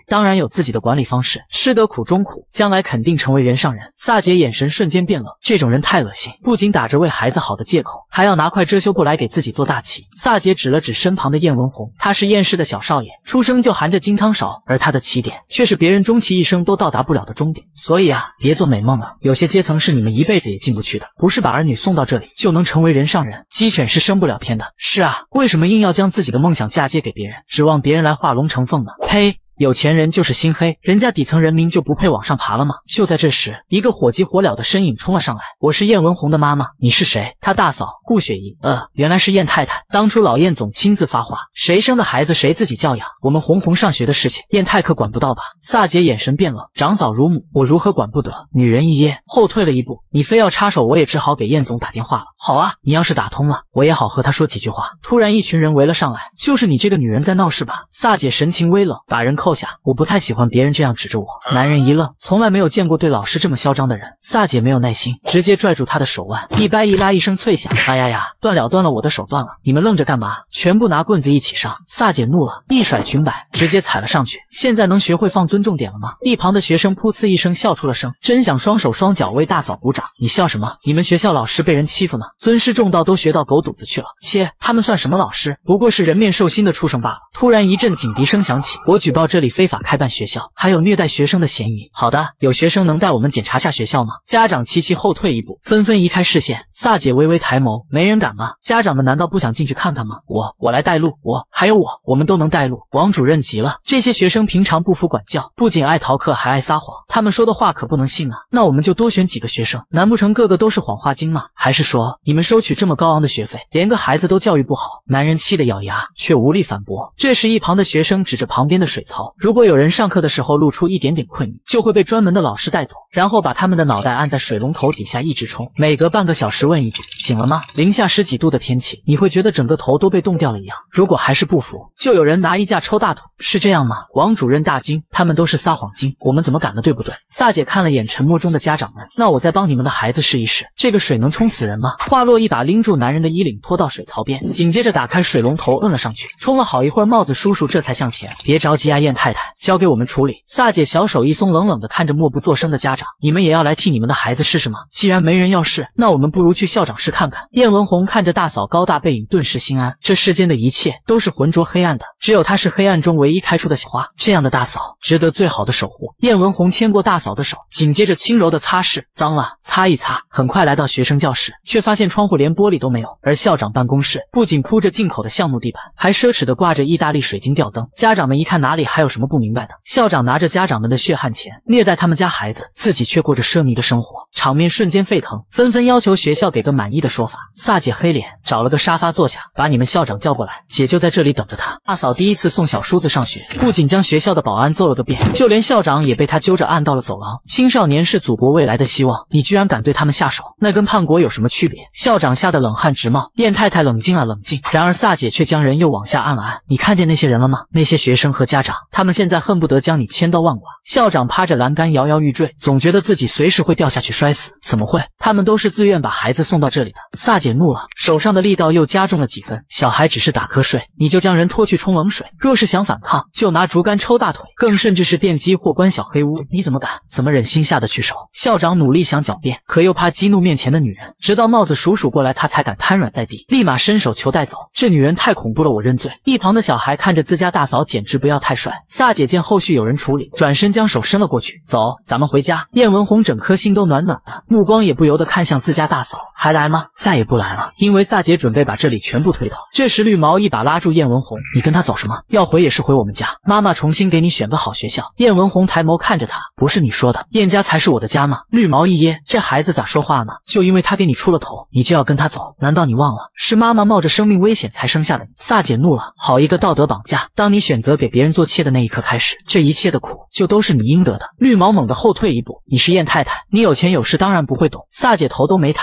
当然有自己的管理方式，吃得苦中苦，将来肯定成为人上人。萨姐眼神瞬间变冷，这种人太恶心，不仅打着为孩子好的借口，还要拿块遮羞布来给自己做大旗。萨姐指了指身旁的燕文红，他是燕氏的小少爷，出生就含着金汤勺，而他的起点却是别人终其一生都到达不了的终点。所以啊，别做美梦了，有些阶层是你们一辈子也进不去的，不是把儿女送到这里就能成为人上人。鸡犬是升不了天的。是啊，为什么硬要将自己的梦想嫁接给别人，指望别人来画龙成凤呢？呸！有钱人就是心黑，人家底层人民就不配往上爬了吗？就在这时，一个火急火燎的身影冲了上来。我是燕文红的妈妈，你是谁？她大嫂顾雪姨。呃，原来是燕太太。当初老燕总亲自发话，谁生的孩子谁自己教养，我们红红上学的事情，燕太可管不到吧？萨姐眼神变冷，长嫂如母，我如何管不得？女人一噎，后退了一步。你非要插手，我也只好给燕总打电话了。好啊，你要是打通了，我也好和他说几句话。突然，一群人围了上来，就是你这个女人在闹事吧？萨姐神情微冷，把人扣下。我不太喜欢别人这样指着我。男人一愣，从来没有见过对老师这么嚣张的人。萨姐没有耐心，直接拽住他的手腕，一掰一拉，一声脆响，哎呀呀，断了断了，我的手断了！你们愣着干嘛？全部拿棍子一起上！萨姐怒了，一甩裙摆，直接踩了上去。现在能学会放尊重点了吗？一旁的学生噗呲一声笑出了声，真想双手双脚为大嫂鼓掌。你笑什么？你们学校老师被人欺负呢，尊师重道都学到狗肚子去了。切，他们算什么老师？不过是人面兽心的畜生罢了。突然一阵警笛声响起，我举报这里非法开办学校，还有虐待学生的嫌疑。好的，有学生能带我们检查下学校吗？家长齐齐后退一步，纷纷移开视线。萨姐微微抬眸，没人敢吗？家长们难道不想进去看看吗？我我来带路，我还有我，我们都能带路。王主任急了，这些学生平常不服管教，不仅爱逃课还爱撒谎，他们说的话可不能信啊。那我们就多选几个学生，难不成个个都是谎话精吗？还是说你们收取这么高昂的学费，连个孩子都教育不好？男人气得咬牙，却无力反驳。这时一旁的学生指着旁边的水槽，如果有人上课的时候露出一点点困意，就会被专门的老师带走，然后把他们的脑袋按在水龙头底下一直冲，每隔半个小时问一句醒了吗？零下十几度的天气，你会觉得整个头都被冻掉了一样。如果还是不服，就有人拿衣架抽大腿，是这样吗？王主任大惊，他们都是撒谎精，我们怎么敢呢？对不对？萨姐看了眼沉默中的家长们，那我再帮你们的孩子试一试，这个水能冲死人吗？话落，一把拎住男人的衣领拖到水槽边，紧接着打开水龙头摁了上去，冲了好一会儿，帽子叔叔这才向前，别着急啊，燕太太，交给我们处理。萨姐小手一松，冷冷地看着默不作声的家长，你们也要来替你们的孩子试试吗？既然没人要试，那我们不如去校长室看看。燕文红看着大嫂高大背影，顿时心安，这世间的一切都是浑浊黑暗的，只有她是黑暗中唯一开出的小花，这样的大嫂值得最好的守护。燕文红牵过大嫂的手，紧接着轻柔的擦拭，脏了，擦一擦。很快来到学生教室，却发现窗户连玻璃都没有，而校长办公室不仅铺着进口的橡木地板，还奢侈的挂着意大利水晶吊灯。家长们一看，哪里还有什么不明白的？校长拿着家长们的血汗钱虐待他们家孩子，自己却过着奢靡的生活，场面瞬间沸腾，纷纷要求学校给个满意的说法。萨姐黑脸，找了个沙发坐下，把你们校长叫过来，姐就在这里等着他。大嫂第一次送小叔子上学，不仅将学校的保安揍了个遍，就连校长也被他揪着按到了走廊。青少年是祖国未来的希望，你居然敢对他们下手，那跟叛国有什么区别？校长吓得冷汗直冒。燕太太冷静啊冷静。然而萨姐却将人又往下按了按，你看见那些人了吗？那些学生和家长，他们现在恨不得将你千刀万剐。校长趴着栏杆摇摇欲坠，总觉得自己随时会掉下去摔死。怎么会？他们都是自愿把孩子送到这里的。萨姐怒了，手上的力道又加重了几分。小孩只是打瞌睡，你就将人拖去冲冷水，若是想反抗，就拿竹竿抽大腿，更甚至是电击或关小黑屋，你怎么敢？怎么忍心下得去手？校长努力想狡辩，可又怕激怒面前的女人，直到帽子叔叔过来，他才敢瘫软在地，立马伸手求带走。这女人太恐怖了，我认罪。一旁的小孩看着自家大嫂，简直不要太帅。萨姐见后续有人处理，转身将手伸了过去，走，咱们回家。燕文红整颗心都暖暖的，目光也不由得看向自家大嫂，还来吗？再也不来了，因为萨姐准备把这里全部推倒。这时绿毛一把拉住燕文红，你跟他走什么？要回也是回我们家，妈妈重新给你选个好学校。燕文红抬眸看着他，不是你说的，燕家才是我的家吗？绿毛一噎，这孩子咋说话呢？就因为他给你出了头，你就要跟他走？难道你忘了，是妈妈冒着生命危险才生下的你？萨姐怒了，好一个道德绑架！当你选择给别人做妾的那一刻开始，这一切的苦就都是你应得的。绿毛猛地后退一步，你是燕太太，你有钱有势，当然不会懂。萨姐头都没抬，我是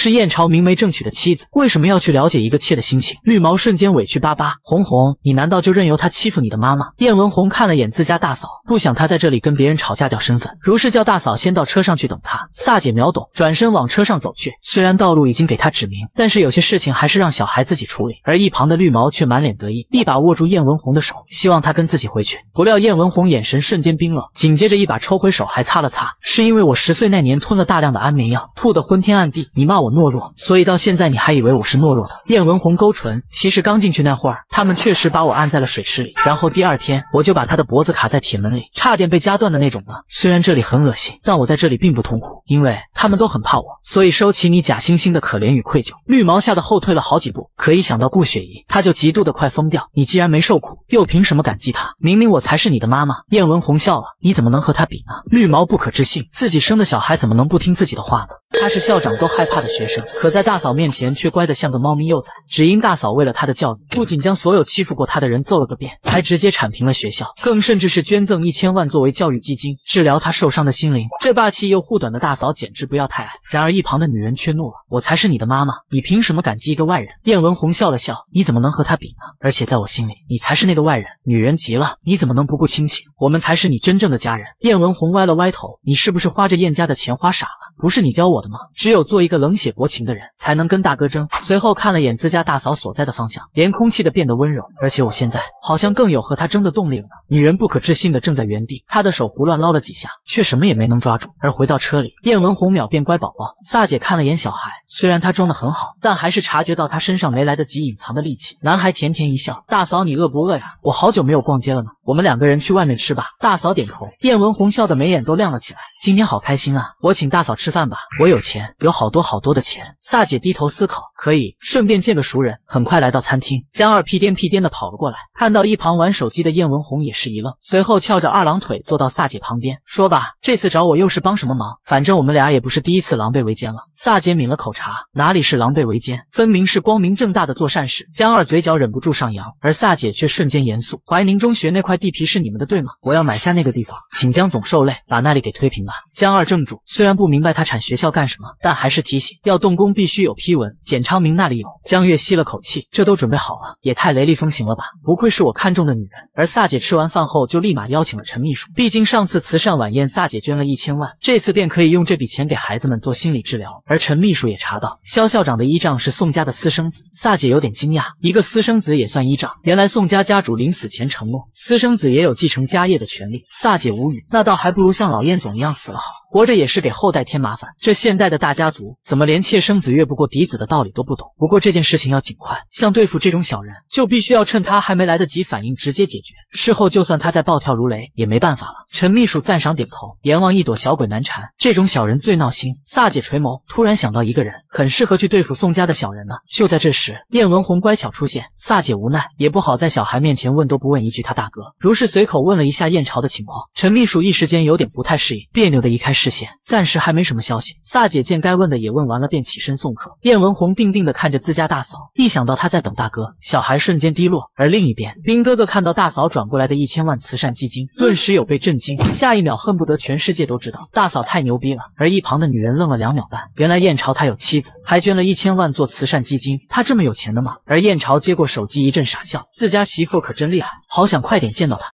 是燕朝明媒正娶的妻子，为什么要去了解一个妾的心情？绿毛瞬间委屈巴巴，红红，你难道就任由他欺负你的妈妈？燕文红看了眼自家大嫂，不想她在这里跟别人吵架掉身份，如是叫大嫂先到车上去等她。萨姐秒懂，转身往车上走去。虽然道路已经给她指明，但是有些事情还是让小孩自己处理。而一旁的绿毛却满脸得意，一把握住燕文红的手，希望她跟自己回去。不料燕文红眼神瞬间冰冷，紧接着一把抽回手，还擦了擦，是因为我十岁那年吞了大量的安眠药，吐得昏天暗地，你骂我懦弱，所以到现在你还以为我是懦弱的。燕文红勾唇，其实刚进去那会儿，他们确实把我按在了水池里，然后第二天我就把他的脖子卡在铁门里，差点被夹断的那种呢。虽然这里很恶心，但我在这里并不痛苦，因为他们都很怕我，所以收起你假惺惺的可怜与愧疚。绿毛吓得后退了好几步，可一想到顾雪姨，他就极度的快疯掉。你既然没受苦，又凭什么感激他？明明我才是你的妈妈。燕文红笑了，你怎么能和他比呢？绿毛不可置信，自己生的小孩怎么能不听自己的话呢？他是校长都害怕的学生，可在大嫂面前却乖得像个猫咪幼崽。只因大嫂为了他的教育，不仅将所有欺负过他的人揍了个遍，还直接铲平了学校，更甚至是捐赠一千万作为教育基金，治疗他受伤的心灵。这霸气又护短的大嫂简直不要太矮。然而一旁的女人却怒了，我才是你的妈妈，你凭什么感激一个外人？燕文红笑了笑，你怎么能和他比呢？而且在我心里，你才是那个外人。女人急了，你怎么能不顾亲情？我们才是你真正的家人。燕文红歪了歪头，你是不是花着燕家的钱花傻了？不是你教我的吗？只有做一个冷血薄情的人，才能跟大哥争。随后看了眼自家大嫂所在的方向，连空气的变得温柔，而且我现在好像更有和他争的动力了呢。女人不可置信的正在原地，她的手胡乱捞了几下，却什么也没能抓住。而回到车里，燕文红秒变乖宝宝。萨姐看了眼小孩，虽然他装得很好，但还是察觉到他身上没来得及隐藏的戾气。男孩甜甜一笑，大嫂你饿不饿呀？我好久没有逛街了呢，我们两个人去外面吃吧。大嫂点头，燕文红笑得眉眼都亮了起来，今天好开心啊，我请大嫂吃饭吧，我有钱，有好多好多的钱。萨姐低头思考，可以顺便见个熟人。很快来到餐厅，江二屁颠屁颠的跑了过来，看到一旁玩手机的燕文红也是一愣，随后翘着二郎腿坐到萨姐旁边，说吧，这次找我又是帮什么忙？反正我们俩也不是第一次狼狈为奸了。萨姐抿了口茶，哪里是狼狈为奸，分明是光明正大的做善事。江二嘴角忍不住上扬，而萨姐却瞬间严肃，怀宁中学那块地皮是你们的对吗？我要买下那个地方，请江总受累，把那里给推平吧。江二怔住，虽然不明白他产学校干什么，但还是提醒，要动工必须有批文，简昌明那里有。江月吸了口气，这都准备好了，也太雷厉风行了吧，不愧是我看中的女人。而萨姐吃完饭后就立马邀请了陈秘书，毕竟上次慈善晚宴萨姐捐了一千万，这次便可以用这笔钱给孩子们做心理治疗。而陈秘书也查到肖校长的依仗是宋家的私生子，萨姐有点惊讶，一个私生子也算依仗？原来宋家家主临死前承诺，私生子也有继承家业的权利。萨姐无语，那倒还不如像老燕总一样死了好，活着也是给后代添麻烦。这现代的大家族怎么连妾生子越不过嫡子的道理都不懂？不过这件事情要尽快，像对付这种小人，就必须要趁他还没来得及反应直接解决。事后就算他再暴跳如雷，也没办法了。陈秘书赞赏点头，阎王一朵小鬼难缠，这种小人最闹心。萨姐垂眸，突然想到一个人，很适合去对付宋家的小人呢。就在这时，燕文红乖巧出现，萨姐无奈，也不好在小孩面前问都不问一句他大哥，如是随口问了一下燕朝的情况。陈秘书一时间有点不太适应，别扭的移开视线，暂时还没什么消息。萨姐见该问的也问完了，便起身送客。燕文红定定地看着自家大嫂，一想到她在等大哥，小孩瞬间低落。而另一边，兵哥哥看到大嫂转过来的一千万慈善基金，顿时有被震惊，下一秒恨不得全世界都知道大嫂太牛逼了。而一旁的女人愣了两秒半，原来燕朝他有妻子，还捐了一千万做慈善基金，他这么有钱的吗？而燕朝接过手机一阵傻笑，自家媳妇可真厉害，好想快点见到她。